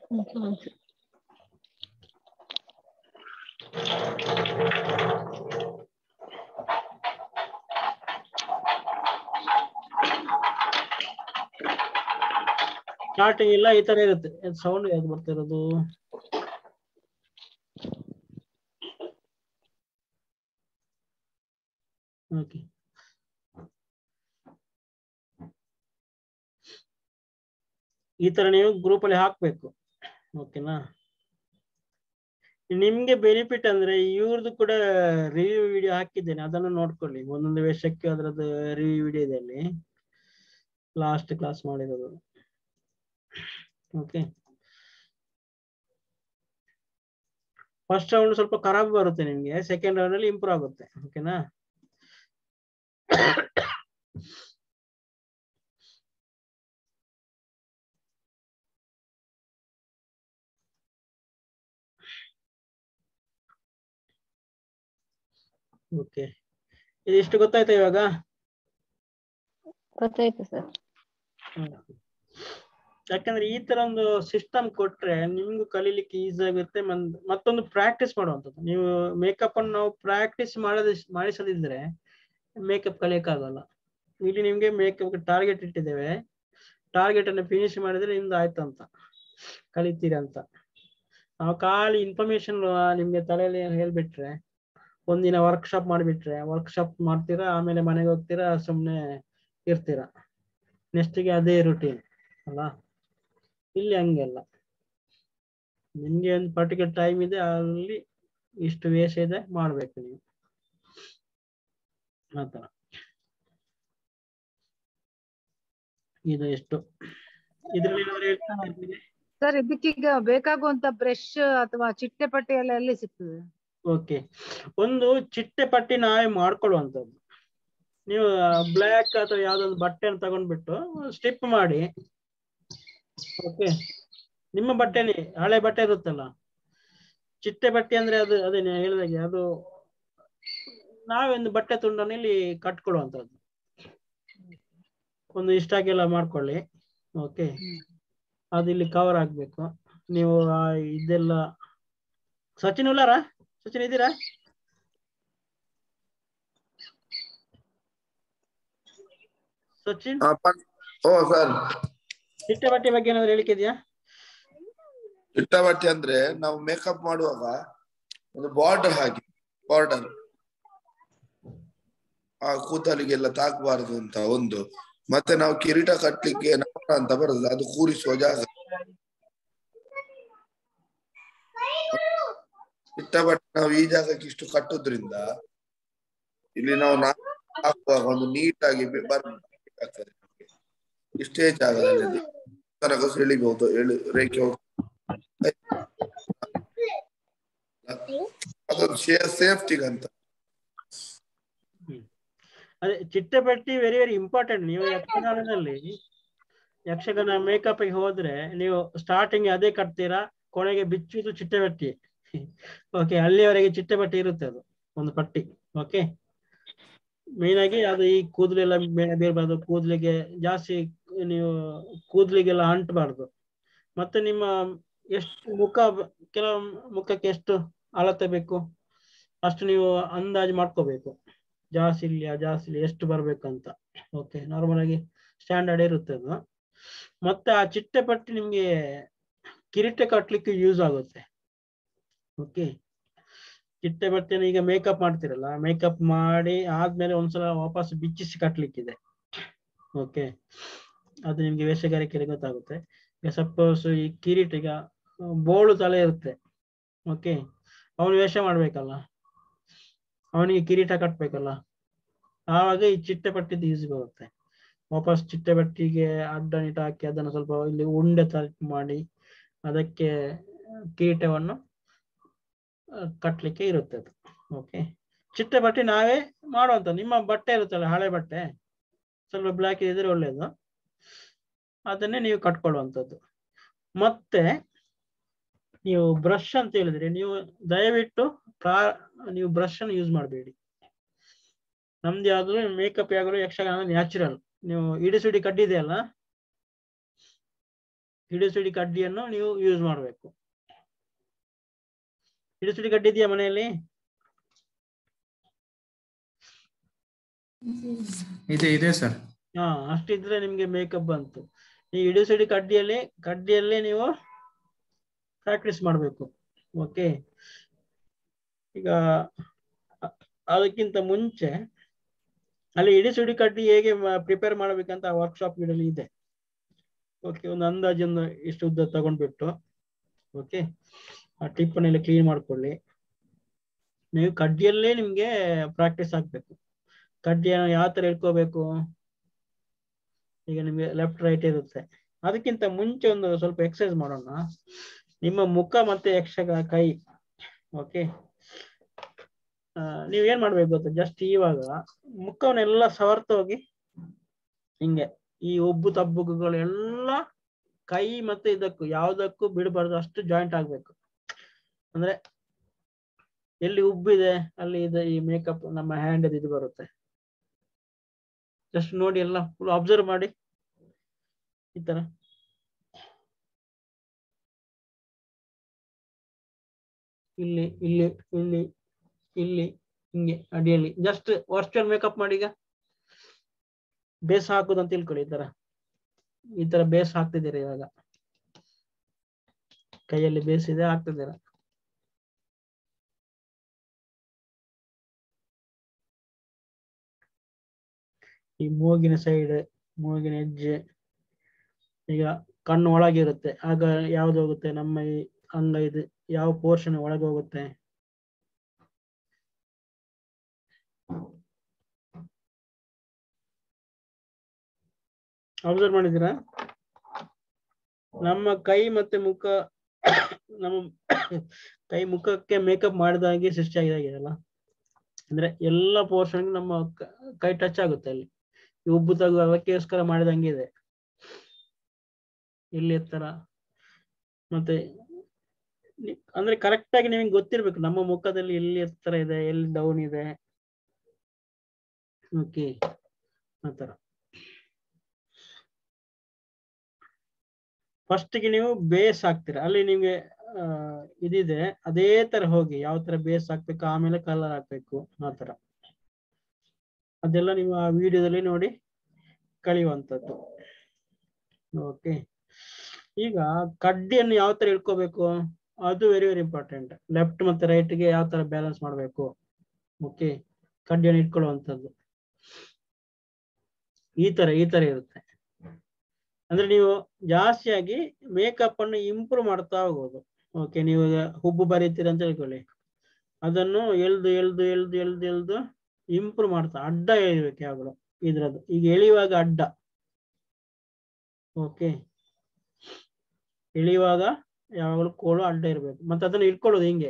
ಸ್ಟಾರ್ಟಿಂಗ್ ಇಲ್ಲ ಈ ತರ ಇರುತ್ತೆ. ಸೌಂಡ್ ಯಾವ್ದು ಬರ್ತಾ ಇರೋದು? ಓಕೆ, ಈ ತರ ನೀವು ಗ್ರೂಪ್ ಅಲ್ಲಿ ಹಾಕ್ಬೇಕು. ಓಕೆನಾ? ನಿಮ್ಗೆ ಬೆನಿಫಿಟ್ ಅಂದ್ರೆ ಇವ್ರದ್ದು ಕೂಡ ರಿವ್ಯೂ ವಿಡಿಯೋ ಹಾಕಿದ್ದೇನೆ, ಅದನ್ನು ನೋಡ್ಕೊಳ್ಳಿ. ಒಂದೊಂದು ವೇಷಕ್ಕೆ ಅದರದ್ದು ರಿವ್ಯೂ ವಿಡಿಯೋ ಇದೆ ಅಲ್ಲಿ, ಲಾಸ್ಟ್ ಕ್ಲಾಸ್ ಮಾಡಿರೋದು. ಓಕೆ, ಫಸ್ಟ್ ರೌಂಡ್ ಸ್ವಲ್ಪ ಖರಾಬ್ ಬರುತ್ತೆ ನಿಮ್ಗೆ, ಸೆಕೆಂಡ್ ರೌಂಡ್ ಅಲ್ಲಿ ಇಂಪ್ರೂವ್ ಆಗುತ್ತೆ. ಓಕೆನಾ? ಓಕೆ, ಇದಿಷ್ಟು ಗೊತ್ತಾಯ್ತಾ ಇವಾಗ? ಗೊತ್ತಾಯ್ತು ಸರ್. ಯಾಕಂದ್ರೆ ಈ ತರ ಒಂದು ಸಿಸ್ಟಮ್ ಕೊಟ್ರೆ ನಿಮ್ಗೂ ಕಲೀಲಿಕ್ಕೆ ಈಸಿ ಆಗುತ್ತೆ. ಮತ್ತೊಂದು ಪ್ರಾಕ್ಟೀಸ್ ಮಾಡುವಂಥದ್ದು. ನೀವು ಮೇಕಪ್ ಅನ್ನು ನಾವು ಪ್ರಾಕ್ಟೀಸ್ ಮಾಡದ ಮಾಡಿಸದಿದ್ರೆ ಮೇಕಪ್ ಕಲಿಯಕ್ಕಾಗಲ್ಲ. ಇಲ್ಲಿ ನಿಮ್ಗೆ ಮೇಕಪ್ ಟಾರ್ಗೆಟ್ ಇಟ್ಟಿದ್ದೇವೆ, ಟಾರ್ಗೆಟ್ ಅನ್ನು ಫಿನಿಶ್ ಮಾಡಿದ್ರೆ ನಿಮ್ದು ಆಯ್ತು ಅಂತ ಕಲಿತೀರಿ ಅಂತ. ನಾವು ಖಾಲಿ ಇನ್ಫಾರ್ಮೇಶನ್ ನಿಮ್ಗೆ ತಲೆಯಲ್ಲಿ ಹೇಳ್ಬಿಟ್ರೆ, ಒಂದಿನ ವರ್ಕ್ಶಾಪ್ ಮಾಡಿಬಿಟ್ರೆ ವರ್ಕ್ಶಾಪ್ ಮಾಡ್ತೀರಾ, ಆಮೇಲೆ ಮನೆಗೆ ಹೋಗ್ತೀರಾ, ಸುಮ್ಮನೆ ಇರ್ತೀರಾ, ನೆಕ್ಸ್ಟ್ಗೆ ಅದೇ ರುಟೀನ್ ಅಲ್ಲ. ಇಲ್ಲಿ ಹಂಗೆಲ್ಲ, ನಿಮ್ಗೆ ಒಂದು ಪರ್ಟಿಕ್ಯುಲರ್ ಟೈಮ್ ಇದೆ, ಅಲ್ಲಿ ಇಷ್ಟು ವೇಷ ಇದೆ ಮಾಡ್ಬೇಕು ನೀವು, ಆತರ. ಇದು ಎಷ್ಟು ಇದ್ರಲ್ಲಿ ಸರ್, ಇದಕ್ಕೀಗ ಬೇಕಾಗುವಂತ ಬ್ರಷ್ ಅಥವಾ ಚಿಟ್ಟೆ ಪಟ್ಟಿ ಎಲ್ಲ ಎಲ್ಲಿ ಸಿಗ್ತದೆ? ಓಕೆ, ಒಂದು ಚಿಟ್ಟೆ ಪಟ್ಟಿ ನಾವೇ ಮಾಡ್ಕೊಳ್ಳುವಂಥದ್ದು. ನೀವು ಬ್ಲ್ಯಾಕ್ ಅಥವಾ ಯಾವ್ದೊಂದು ಬಟ್ಟೆಯನ್ನು ತಗೊಂಡ್ಬಿಟ್ಟು ಸ್ಟಿಪ್ ಮಾಡಿ, ಓಕೆ, ನಿಮ್ಮ ಬಟ್ಟೆನೇ ಹಳೆ ಬಟ್ಟೆ ಇರುತ್ತಲ್ಲ, ಚಿಟ್ಟೆ ಬಟ್ಟೆ ಅಂದ್ರೆ ಅದು ಅದೇ ಹೇಳಿದಾಗೆ ಅದು ನಾವೊಂದು ಬಟ್ಟೆ ತುಂಡನ್ನು ಇಲ್ಲಿ ಕಟ್ಕೊಳ್ಳುವಂಥದ್ದು. ಒಂದು ಇಷ್ಟಾಗೆಲ್ಲ ಮಾಡ್ಕೊಳ್ಳಿ. ಓಕೆ, ಅದು ಇಲ್ಲಿ ಕವರ್ ಆಗ್ಬೇಕು. ನೀವು ಇದೆಲ್ಲ ಸಚಿನ್ ಉಲ್ಲಾರ, ಸಚಿನ್ ಇದ್ದೀರಾ? ಸಚಿನ್, ಓ ಸರ್, ಚಿಟ್ಟೆ ಬಟ್ಟೆ ಬಗ್ಗೆ ಏನಾದ್ರು ಹೇಳಿಕೆ ಇದೆಯಾ? ಚಿಟ್ಟೆ ಬಟ್ಟೆ ಅಂದ್ರೆ ನಾವು ಮೇಕಪ್ ಮಾಡುವಾಗ ಒಂದು ಬಾರ್ಡರ್ ಹಾಕಿ, ಬಾರ್ಡರ್ ಆ ಕೂದಲಿಗೆಲ್ಲ ತಾಕಬಾರದು ಅಂತ ಒಂದು. ಮತ್ತೆ ನಾವು ಕಿರೀಟ ಕಟ್ಲಿಕ್ಕೆ ನಮನ ಅಂತ ಬರುದು, ಅದು ಕೂರಿಸುವ ಜಾಗ. ಚಿಟ್ಟೆ ಬಟ್ಟೆ ನಾವು ಈ ಜಾಗಕ್ಕೆ ಇಷ್ಟು ಕಟ್ಟುದ್ರಿಂದ ಇಲ್ಲಿ ನಾವು ಹಾಕುವಾಗ ಒಂದು ನೀಟಾಗಿ ಬರ್ಬೇಕಾಗ್ತದೆ. ಇಷ್ಟೇ ಜಾಗದಲ್ಲಿ ತನಕ ಎಳಿಬಹುದು, ಎಳಿ ರೇಖೆ ಅದೊಂದು ಸೇಫ್ಟಿಗಂತ. ಅದೇ ಚಿಟ್ಟೆ ಬಟ್ಟಿ ವೆರಿ ವೆರಿ ಇಂಪಾರ್ಟೆಂಟ್. ನೀವು ಯಕ್ಷಗಾನದಲ್ಲಿ ಯಕ್ಷಗಾನ ಮೇಕಪ್ ಗೆ ಹೋದ್ರೆ ನೀವು ಸ್ಟಾರ್ಟಿಂಗ್ ಅದೇ ಕಟ್ತೀರಾ, ಕೊನೆಗೆ ಬಿಚ್ಚುದು ಚಿಟ್ಟೆ ಬಟ್ಟಿ. ಓಕೆ, ಅಲ್ಲಿಯವರೆಗೆ ಚಿಟ್ಟೆ ಬಟ್ಟೆ ಇರುತ್ತೆ, ಅದು ಒಂದು ಪಟ್ಟಿ. ಓಕೆ, ಮೇನ್ ಆಗಿ ಅದು ಈ ಕೂದಲೆಲ್ಲ ಬೀರ್ಬಾರ್ದು, ಕೂದಲಿಗೆ ಜಾಸ್ತಿ ನೀವು ಕೂದಲಿಗೆಲ್ಲ ಅಂಟಬಾರ್ದು. ಮತ್ತೆ ನಿಮ್ಮ ಎಷ್ಟು ಮುಖ, ಕೆಲವು ಮುಖಕ್ಕೆ ಎಷ್ಟು ಅಳತೆ ಬೇಕು ಅಷ್ಟು ನೀವು ಅಂದಾಜು ಮಾಡ್ಕೋಬೇಕು. ಜಾಸ್ತಿ ಇಲ್ಲ ಜಾಸ್ತಿ ಇಲ್ಲ ಎಷ್ಟು ಬರ್ಬೇಕಂತ. ಓಕೆ, ನಾರ್ಮಲ್ ಆಗಿ ಸ್ಟ್ಯಾಂಡರ್ಡ್ ಇರುತ್ತೆ ಅದು. ಮತ್ತೆ ಆ ಚಿಟ್ಟೆ ಪಟ್ಟಿ ನಿಮ್ಗೆ ಕಿರೀಟ ಕಟ್ಲಿಕ್ಕೆ ಯೂಸ್ ಆಗುತ್ತೆ. ಓಕೆ, ಚಿಟ್ಟೆ ಬಟ್ಟೆನ ಈಗ ಮೇಕಪ್ ಮಾಡ್ತಿರಲ್ಲ, ಮೇಕಪ್ ಮಾಡಿ ಆದ್ಮೇಲೆ ಒಂದ್ಸಲ ವಾಪಸ್ ಬಿಚ್ಚಿಸಿ ಕಟ್ಲಿಕ್ಕಿದೆ. ಓಕೆ, ಅದು ನಿಮ್ಗೆ ವೇಷಗಾರಿಕೆಯಲ್ಲಿ ಗೊತ್ತಾಗುತ್ತೆ. ಈಗ ಸಪೋಸ್ ಈ ಕಿರೀಟ, ಈಗ ಬೋಳು ತಲೆ ಇರುತ್ತೆ. ಓಕೆ, ಅವನು ವೇಷ ಮಾಡ್ಬೇಕಲ್ಲ, ಅವನಿಗೆ ಕಿರೀಟ ಕಟ್ಬೇಕಲ್ಲ, ಆವಾಗ ಈ ಚಿಟ್ಟೆ ಪಟ್ಟಿದ್ದು ಯೂಸ್ ಬರುತ್ತೆ. ವಾಪಸ್ ಚಿಟ್ಟೆ ಬಟ್ಟಿಗೆ ಅಡ್ಡ ನಿಟ್ಟು ಹಾಕಿ ಅದನ್ನು ಸ್ವಲ್ಪ ಇಲ್ಲಿ ಉಂಡೆ ಟೈಪ್ ಮಾಡಿ ಅದಕ್ಕೆ ಕಿರೀಟವನ್ನು ಕಟ್ಲಿಕ್ಕೆ ಇರುತ್ತೆ ಅದು. ಓಕೆ, ಚಿಟ್ಟೆ ಬಟ್ಟೆ ನಾವೇ ಮಾಡುವಂತ. ನಿಮ್ಮ ಬಟ್ಟೆ ಇರುತ್ತಲ್ಲ, ಹಳೆ ಬಟ್ಟೆ ಸ್ವಲ್ಪ ಬ್ಲ್ಯಾಕ್ ಇದ್ರೆ ಒಳ್ಳೇದು, ಅದನ್ನೇ ನೀವು ಕಟ್ಕೊಳ್ಳುವಂಥದ್ದು. ಮತ್ತೆ ನೀವು ಬ್ರಷ್ ಅಂತ ಹೇಳಿದ್ರೆ ನೀವು ದಯವಿಟ್ಟು ಕಾ ನೀವು ಬ್ರಷ್ ಅನ್ನು ಯೂಸ್ ಮಾಡಬೇಡಿ. ನಮ್ದು ಯಾವ್ದು ಮೇಕಪ್ ಯಾವಾಗಲೂ ಯಕ್ಷಗಾನ ನ್ಯಾಚುರಲ್. ನೀವು ಇಡಿ ಸುಡಿ ಕಡ್ಡಿದೆಯಲ್ಲ, ಹಿಡಿಸುಡಿ ಕಡ್ಡಿಯನ್ನು ನೀವು ಯೂಸ್ ಮಾಡಬೇಕು. ಹಿಡಿಸುಡಿ ಕಡ್ಡಿ ಇದೆಯಾ ಮನೆಯಲ್ಲಿ? ಇದೆ ಇದೆ ಸರ್. ಹಾ, ಅಷ್ಟಿದ್ರೆ ನಿಮ್ಗೆ ಮೇಕಪ್ ಬಂತು. ಈ ಹಿಡಿಸುಡಿ ಕಡ್ಡಿಯಲ್ಲಿ ಕಡ್ಡಿಯಲ್ಲೇ ನೀವು ಪ್ರಾಕ್ಟೀಸ್ ಮಾಡಬೇಕು. ಓಕೆ, ಈಗ ಅದಕ್ಕಿಂತ ಮುಂಚೆ ಅಲ್ಲಿ ಹಿಡಿಸುಡಿ ಕಡ್ಡಿ ಹೇಗೆ ಪ್ರಿಪೇರ್ ಮಾಡಬೇಕಂತ ವರ್ಕ್ಶಾಪ್ ವಿಡಿಯೋಲಿ ಇದೆ. ಓಕೆ, ಒಂದು ಅಂದಾಜನ್ನು ಇಷ್ಟು ಉದ್ದ ತಗೊಂಡ್ಬಿಟ್ಟು ಓಕೆ ಆ ಟಿಪ್ಪನ್ನೆಲ್ಲ ಕ್ಲೀನ್ ಮಾಡ್ಕೊಳ್ಳಿ. ನೀವು ಕಡ್ಡಿಯಲ್ಲೇ ನಿಮ್ಗೆ ಪ್ರಾಕ್ಟೀಸ್ ಆಗ್ಬೇಕು. ಕಡ್ಡಿಯನ್ನು ಯಾವ ತರ ಇಟ್ಕೋಬೇಕು, ಈಗ ನಿಮ್ಗೆ ಲೆಫ್ಟ್ ರೈಟ್ ಇರುತ್ತೆ. ಅದಕ್ಕಿಂತ ಮುಂಚೆ ಒಂದು ಸ್ವಲ್ಪ ಎಕ್ಸರ್ಸೈಸ್ ಮಾಡೋಣ. ನಿಮ್ಮ ಮುಖ ಮತ್ತೆ ಯಕ್ಷಗ ಕೈ ಓಕೆ ನೀವ್ ಏನ್ ಮಾಡ್ಬೇಕು ಗೊತ್ತಾ, ಜಸ್ಟ್ ಇವಾಗ ಮುಖವನ್ನೆಲ್ಲ ಸವರ್ತ ಹೋಗಿ ಹಿಂಗೆ ಈ ಉಬ್ಬು ತಬ್ಬುಗಳೆಲ್ಲ ಕೈ ಮತ್ತೆ ಇದಕ್ಕೂ ಯಾವ್ದಕ್ಕೂ ಬಿಡಬಾರ್ದು, ಅಷ್ಟು ಜಾಯಿಂಟ್ ಆಗ್ಬೇಕು. ಅಂದ್ರೆ ಎಲ್ಲಿ ಉಬ್ಬಿದೆ ಅಲ್ಲಿ ಇದೆ ಈ ಮೇಕಪ್ ನಮ್ಮ ಹ್ಯಾಂಡ್ ಇದು ಬರುತ್ತೆ. ಜಸ್ಟ್ ನೋಡಿ, ಎಲ್ಲ ಫುಲ್ ಅಬ್ಸರ್ವ್ ಮಾಡಿ. ಈ ತರ ಇಲ್ಲಿ ಇಲ್ಲಿ ಇಲ್ಲಿ ಇಲ್ಲಿ ಹಿಂಗೆ ಅಡಿಯಲ್ಲಿ ಜಸ್ಟ್ ವರ್ಚುವಲ್ ಮೇಕಪ್ ಮಾಡಿ. ಈಗ ಬೇಸ್ ಹಾಕುದಂತ ತಿಳ್ಕೊಳ್ಳಿ. ಈ ತರ ಈ ತರ ಬೇಸ್ ಹಾಕ್ತಿದ್ದೀರಾ, ಇವಾಗ ಕೈಯಲ್ಲಿ ಬೇಸ್ ಇದೆ ಹಾಕ್ತಿದ್ದೀರಾ. ಈ ಮೂಗಿನ ಸೈಡ್, ಮೂಗಿನ ಹೆಜ್ಜೆ, ಈಗ ಕಣ್ಣು ಒಳಗಿರುತ್ತೆ, ಆಗ ಯಾವ್ದು ಹೋಗುತ್ತೆ, ನಮ್ಮ ಈ ಅಂಗ ಇದು ಯಾವ ಪೋರ್ಷನ್ ಒಳಗೆ ಹೋಗುತ್ತೆ. ಅಬ್ಸರ್ವ್ ಮಾಡಿದ್ದೀರಾ? ನಮ್ಮ ಕೈ ಮತ್ತೆ ಮುಖ, ನಮ್ಮ ಕೈ ಮುಖಕ್ಕೆ ಮೇಕಪ್ ಮಾಡಿದಾಗೆ ಸೃಷ್ಟಿ ಆಗಿದೆಯಲ್ಲ, ಅಂದ್ರೆ ಎಲ್ಲ ಪೋರ್ಷನ್ ನಮ್ಮ ಕೈ ಟಚ್ ಆಗುತ್ತೆ. ಅಲ್ಲಿ ಉಬ್ಬು ತಗು ಅದಕ್ಕೋಸ್ಕರ ಮಾಡಿದಂಗೆ ಇದೆ. ಇಲ್ಲಿ ಎತ್ತರ ಮತ್ತೆ ಅಂದ್ರೆ ಕರೆಕ್ಟ್ ಆಗಿ ನಿಮಗೆ ಗೊತ್ತಿರ್ಬೇಕು ನಮ್ಮ ಮುಖದಲ್ಲಿ ಎಲ್ಲಿ ಎತ್ತರ ಇದೆ, ಎಲ್ಲಿ ಡೌನ್ ಇದೆ. ಓಕೆ, ಆತರ ಫಸ್ಟ್ಗೆ ನೀವು ಬೇಸ್ ಹಾಕ್ತೀರಾ. ಅಲ್ಲಿ ನಿಮ್ಗೆ ಅಹ್ ಇದಿದೆ, ಅದೇ ತರ ಹೋಗಿ ಯಾವ ತರ ಬೇಸ್ ಹಾಕ್ಬೇಕು, ಆಮೇಲೆ ಕಲರ್ ಹಾಕ್ಬೇಕು. ಆತರ ಅದೆಲ್ಲ ನೀವು ಆ ವಿಡಿಯೋದಲ್ಲಿ ನೋಡಿ ಕಲಿಯುವಂಥದ್ದು. ಓಕೆ, ಈಗ ಕಡ್ಡಿಯನ್ನು ಯಾವ ತರ ಇಟ್ಕೋಬೇಕು ಅದು ವೆರಿ ವೆರಿ ಇಂಪಾರ್ಟೆಂಟ್. ಲೆಫ್ಟ್ ಮತ್ತೆ ರೈಟ್ಗೆ ಯಾವ ತರ ಬ್ಯಾಲೆನ್ಸ್ ಮಾಡಬೇಕು. ಓಕೆ, ಕಡ್ಡಿಯನ್ನು ಇಟ್ಕೊಳ್ಳುವಂಥದ್ದು ಈ ತರ ಈ ತರ ಇರುತ್ತೆ. ಅಂದ್ರೆ ನೀವು ಜಾಸ್ತಿಯಾಗಿ ಮೇಕಪ್ ಅನ್ನು ಇಂಪ್ರೂವ್ ಮಾಡ್ತಾ ಹೋಗೋದು. ಓಕೆ, ನೀವು ಹುಬ್ಬು ಬರೀತೀರ ಅಂತ ಹೇಳ್ಕೊಳ್ಳಿ, ಅದನ್ನು ಎಳ್ದು ಎಳ್ದು ಎಳ್ದು ಎಳ್ದು ಎಳ್ದು ಇಂಪ್ರೂವ್ ಮಾಡ್ತಾ ಅಡ್ಡ ಎಳಿಬೇಕು ಯಾವಾಗಲೂ. ಇದ್ರದ್ದು ಈಗ ಎಳೆಯುವಾಗ ಅಡ್ಡ, ಓಕೆ, ಎಳೆಯುವಾಗ ಯಾವಾಗಲೂ ಕೋಲು ಅಡ್ಡ ಇರ್ಬೇಕು. ಮತ್ತೆ ಅದನ್ನ ಇಟ್ಕೊಳ್ಳೋದು ಹಿಂಗೆ.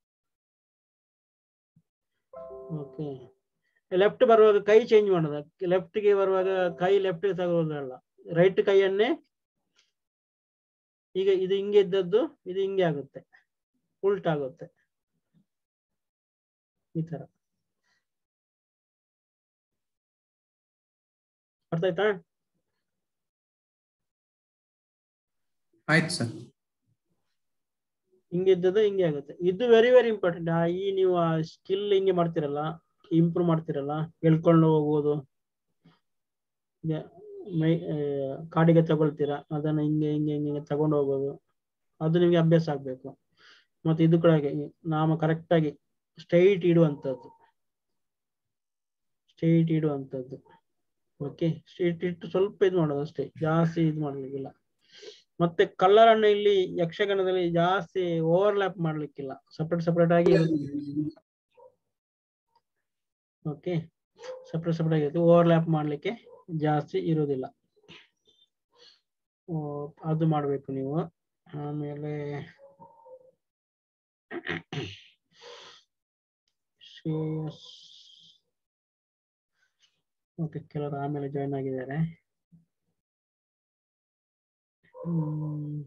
ಓಕೆ, ಲೆಫ್ಟ್ ಬರುವಾಗ ಕೈ ಚೇಂಜ್ ಮಾಡೋದು. ಲೆಫ್ಟ್ಗೆ ಬರುವಾಗ ಕೈ ಲೆಫ್ಟ್ ತಗೋದಲ್ಲ, ರೈಟ್ ಕೈಯನ್ನೇ. ಈಗ ಇದು ಹಿಂಗೆ ಇದ್ದದ್ದು ಇದು ಹಿಂಗೆ ಆಗುತ್ತೆ, ಉಲ್ಟಾ ಆಗುತ್ತೆ. ಈ ತರ ಅರ್ಥ ಆಯ್ತಾ? ಆಯ್ತು ಸರ್. ಹಿಂಗೆ ಇದ್ದದ್ದು ಹಿಂಗೆ ಆಗುತ್ತೆ. ಇದು ವೆರಿ ವೆರಿ ಇಂಪಾರ್ಟೆಂಟ್. ಈ ನೀವು ಆ ಸ್ಕಿಲ್ ಹಿಂಗೆ ಮಾಡ್ತಿರಲ್ಲ, ಇಂಪ್ರೂವ್ ಮಾಡ್ತಿರಲ್ಲ, ಹೇಳ್ಕೊಂಡು ಹೋಗುವುದು, ಮೈ ಕಾಡಿಗೆ ತಗೊಳ್ತೀರಾ, ಅದನ್ನ ಹಿಂಗೆ ಹಿಂಗೆ ಹಿಂಗೆ ತಗೊಂಡು ಹೋಗೋದು, ಅದು ನಿಮ್ಗೆ ಅಭ್ಯಾಸ ಆಗ್ಬೇಕು. ಮತ್ತೆ ಇದು ಕೂಡ ಹಾಗೆ, ನಾಮ ಕರೆಕ್ಟ್ ಆಗಿ ಸ್ಟ್ರೈಟ್ ಇಡುವಂಥದ್ದು, ಸ್ಟ್ರೈಟ್ ಇಡುವಂಥದ್ದು. ಓಕೆ, ಸ್ಟ್ರೈಟ್ ಇಟ್ಟು ಸ್ವಲ್ಪ ಇದು ಮಾಡೋದು ಅಷ್ಟೇ, ಜಾಸ್ತಿ ಇದು ಮಾಡ್ಲಿಕ್ಕಿಲ್ಲ. ಮತ್ತೆ ಕಲರ್ ಅನ್ನು ಇಲ್ಲಿ ಯಕ್ಷಗಾನದಲ್ಲಿ ಜಾಸ್ತಿ ಓವರ್ಲ್ಯಾಪ್ ಮಾಡ್ಲಿಕ್ಕಿಲ್ಲ, ಸಪ್ರೇಟ್ ಸಪ್ರೇಟ್ ಆಗಿ. ಓಕೆ, ಸಪ್ರೇಟ್ ಸಪ್ರೇಟ್ ಆಗಿರುತ್ತೆ, ಓವರ್ಲ್ಯಾಪ್ ಮಾಡ್ಲಿಕ್ಕೆ ಜಾಸ್ತಿ ಇರುವುದಿಲ್ಲ. ಅದು ಮಾಡ್ಬೇಕು ನೀವು. ಆಮೇಲೆ ಓಕೆ, ಕೆಲವರು ಆಮೇಲೆ ಜಾಯ್ನ್ ಆಗಿದ್ದಾರೆ. ಹ್ಮ್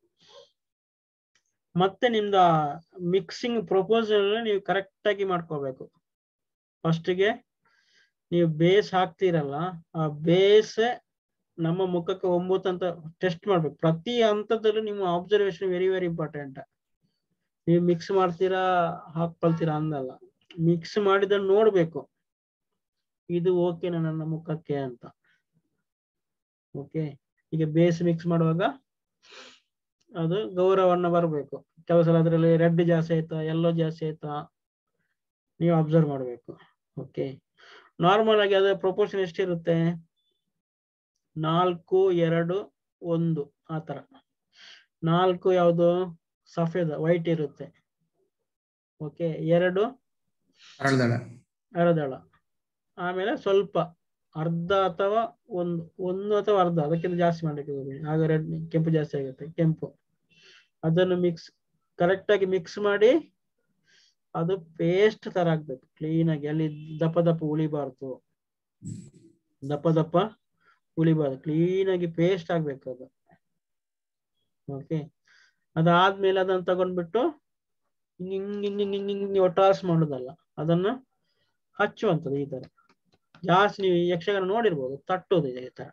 ಮತ್ತೆ ನಿಮ್ದ ಮಿಕ್ಸಿಂಗ್ ಪ್ರಪೋಸಲ್ ನೀವು ಕರೆಕ್ಟ್ ಆಗಿ ಮಾಡ್ಕೋಬೇಕು. ಫಸ್ಟ್ಗೆ ನೀವು ಬೇಸ್ ಹಾಕ್ತಿರಲ್ಲ, ಆ ಬೇಸ್ ನಮ್ಮ ಮುಖಕ್ಕೆ ಒಂಬತ್ತು ಅಂತ ಟೆಸ್ಟ್ ಮಾಡ್ಬೇಕು. ಪ್ರತಿ ಹಂತದಲ್ಲೂ ನಿಮ್ಮ ಅಬ್ಸರ್ವೇಷನ್ ವೆರಿ ವೆರಿ ಇಂಪಾರ್ಟೆಂಟ್. ನೀವು ಮಿಕ್ಸ್ ಮಾಡ್ತೀರಾ ಹಾಕೊಳ್ತೀರಾ ಅಂದಲ್ಲ, ಮಿಕ್ಸ್ ಮಾಡಿದ ನೋಡ್ಬೇಕು ಇದು ಓಕೆನಾ ನನ್ನ ಮುಖಕ್ಕೆ ಅಂತ. ಓಕೆ, ಈಗ ಬೇಸ್ ಮಿಕ್ಸ್ ಮಾಡುವಾಗ ಅದು ಗೌರವನ್ನ ಬರಬೇಕು. ಕೆಲವು ಸಲ ಅದರಲ್ಲಿ ರೆಡ್ ಜಾಸ್ತಿ ಆಯ್ತಾ ಯೆಲ್ಲೋ ಜಾಸ್ತಿ ಆಯ್ತಾ ನೀವು ಅಬ್ಸರ್ವ್ ಮಾಡಬೇಕು. ಓಕೆ, ನಾರ್ಮಲ್ ಆಗಿ ಅದರ ಪ್ರಪೋರ್ಷನ್ ಎಷ್ಟಿರುತ್ತೆ, ನಾಲ್ಕು ಎರಡು ಒಂದು ಆ ತರ. ನಾಲ್ಕು ಯಾವುದು ಸಫೇದ ವೈಟ್ ಇರುತ್ತೆ. ಓಕೆ, ಎರಡು ಅರಳದಳ ಅರದಳ, ಆಮೇಲೆ ಸ್ವಲ್ಪ ಅರ್ಧ ಅಥವಾ ಒಂದು ಒಂದು ಅಥವಾ ಅರ್ಧ, ಅದಕ್ಕಿಂತ ಜಾಸ್ತಿ ಮಾಡಲಿಕ್ಕೆ ಆಗ ರೆಡ್ ಕೆಂಪು ಜಾಸ್ತಿ ಆಗುತ್ತೆ. ಕೆಂಪು ಅದನ್ನು ಮಿಕ್ಸ್ ಕರೆಕ್ಟ್ ಆಗಿ ಮಿಕ್ಸ್ ಮಾಡಿ ಅದು ಪೇಸ್ಟ್ ತರ ಆಗ್ಬೇಕು ಕ್ಲೀನ್ ಆಗಿ. ಅಲ್ಲಿ ದಪ್ಪ ದಪ್ಪ ಉಳಿಬಾರ್ದು, ದಪ್ಪ ದಪ್ಪ ಉಳಿಬಾರ್ದು, ಕ್ಲೀನ್ ಆಗಿ ಪೇಸ್ಟ್ ಆಗ್ಬೇಕು ಅದು. ಓಕೆ, ಅದಾದ್ಮೇಲೆ ಅದನ್ನ ತಗೊಂಡ್ಬಿಟ್ಟು ಹಿಂಗ್ ಹಿಂಗ್ ಹಿಂಗ್ ಹಿಂಗ್ ಹಿಂಗ್ ಒಟ್ಟಾಸ್ ಮಾಡೋದಲ್ಲ, ಅದನ್ನ ಹಚ್ಚುವಂಥದ್ದು ಈ ತರ. ಜಾಸ್ತಿ ನೀವು ಯಕ್ಷಗಾನ ನೋಡಿರ್ಬೋದು, ತಟ್ಟೋದು ಇದೆ ಈ ತರ,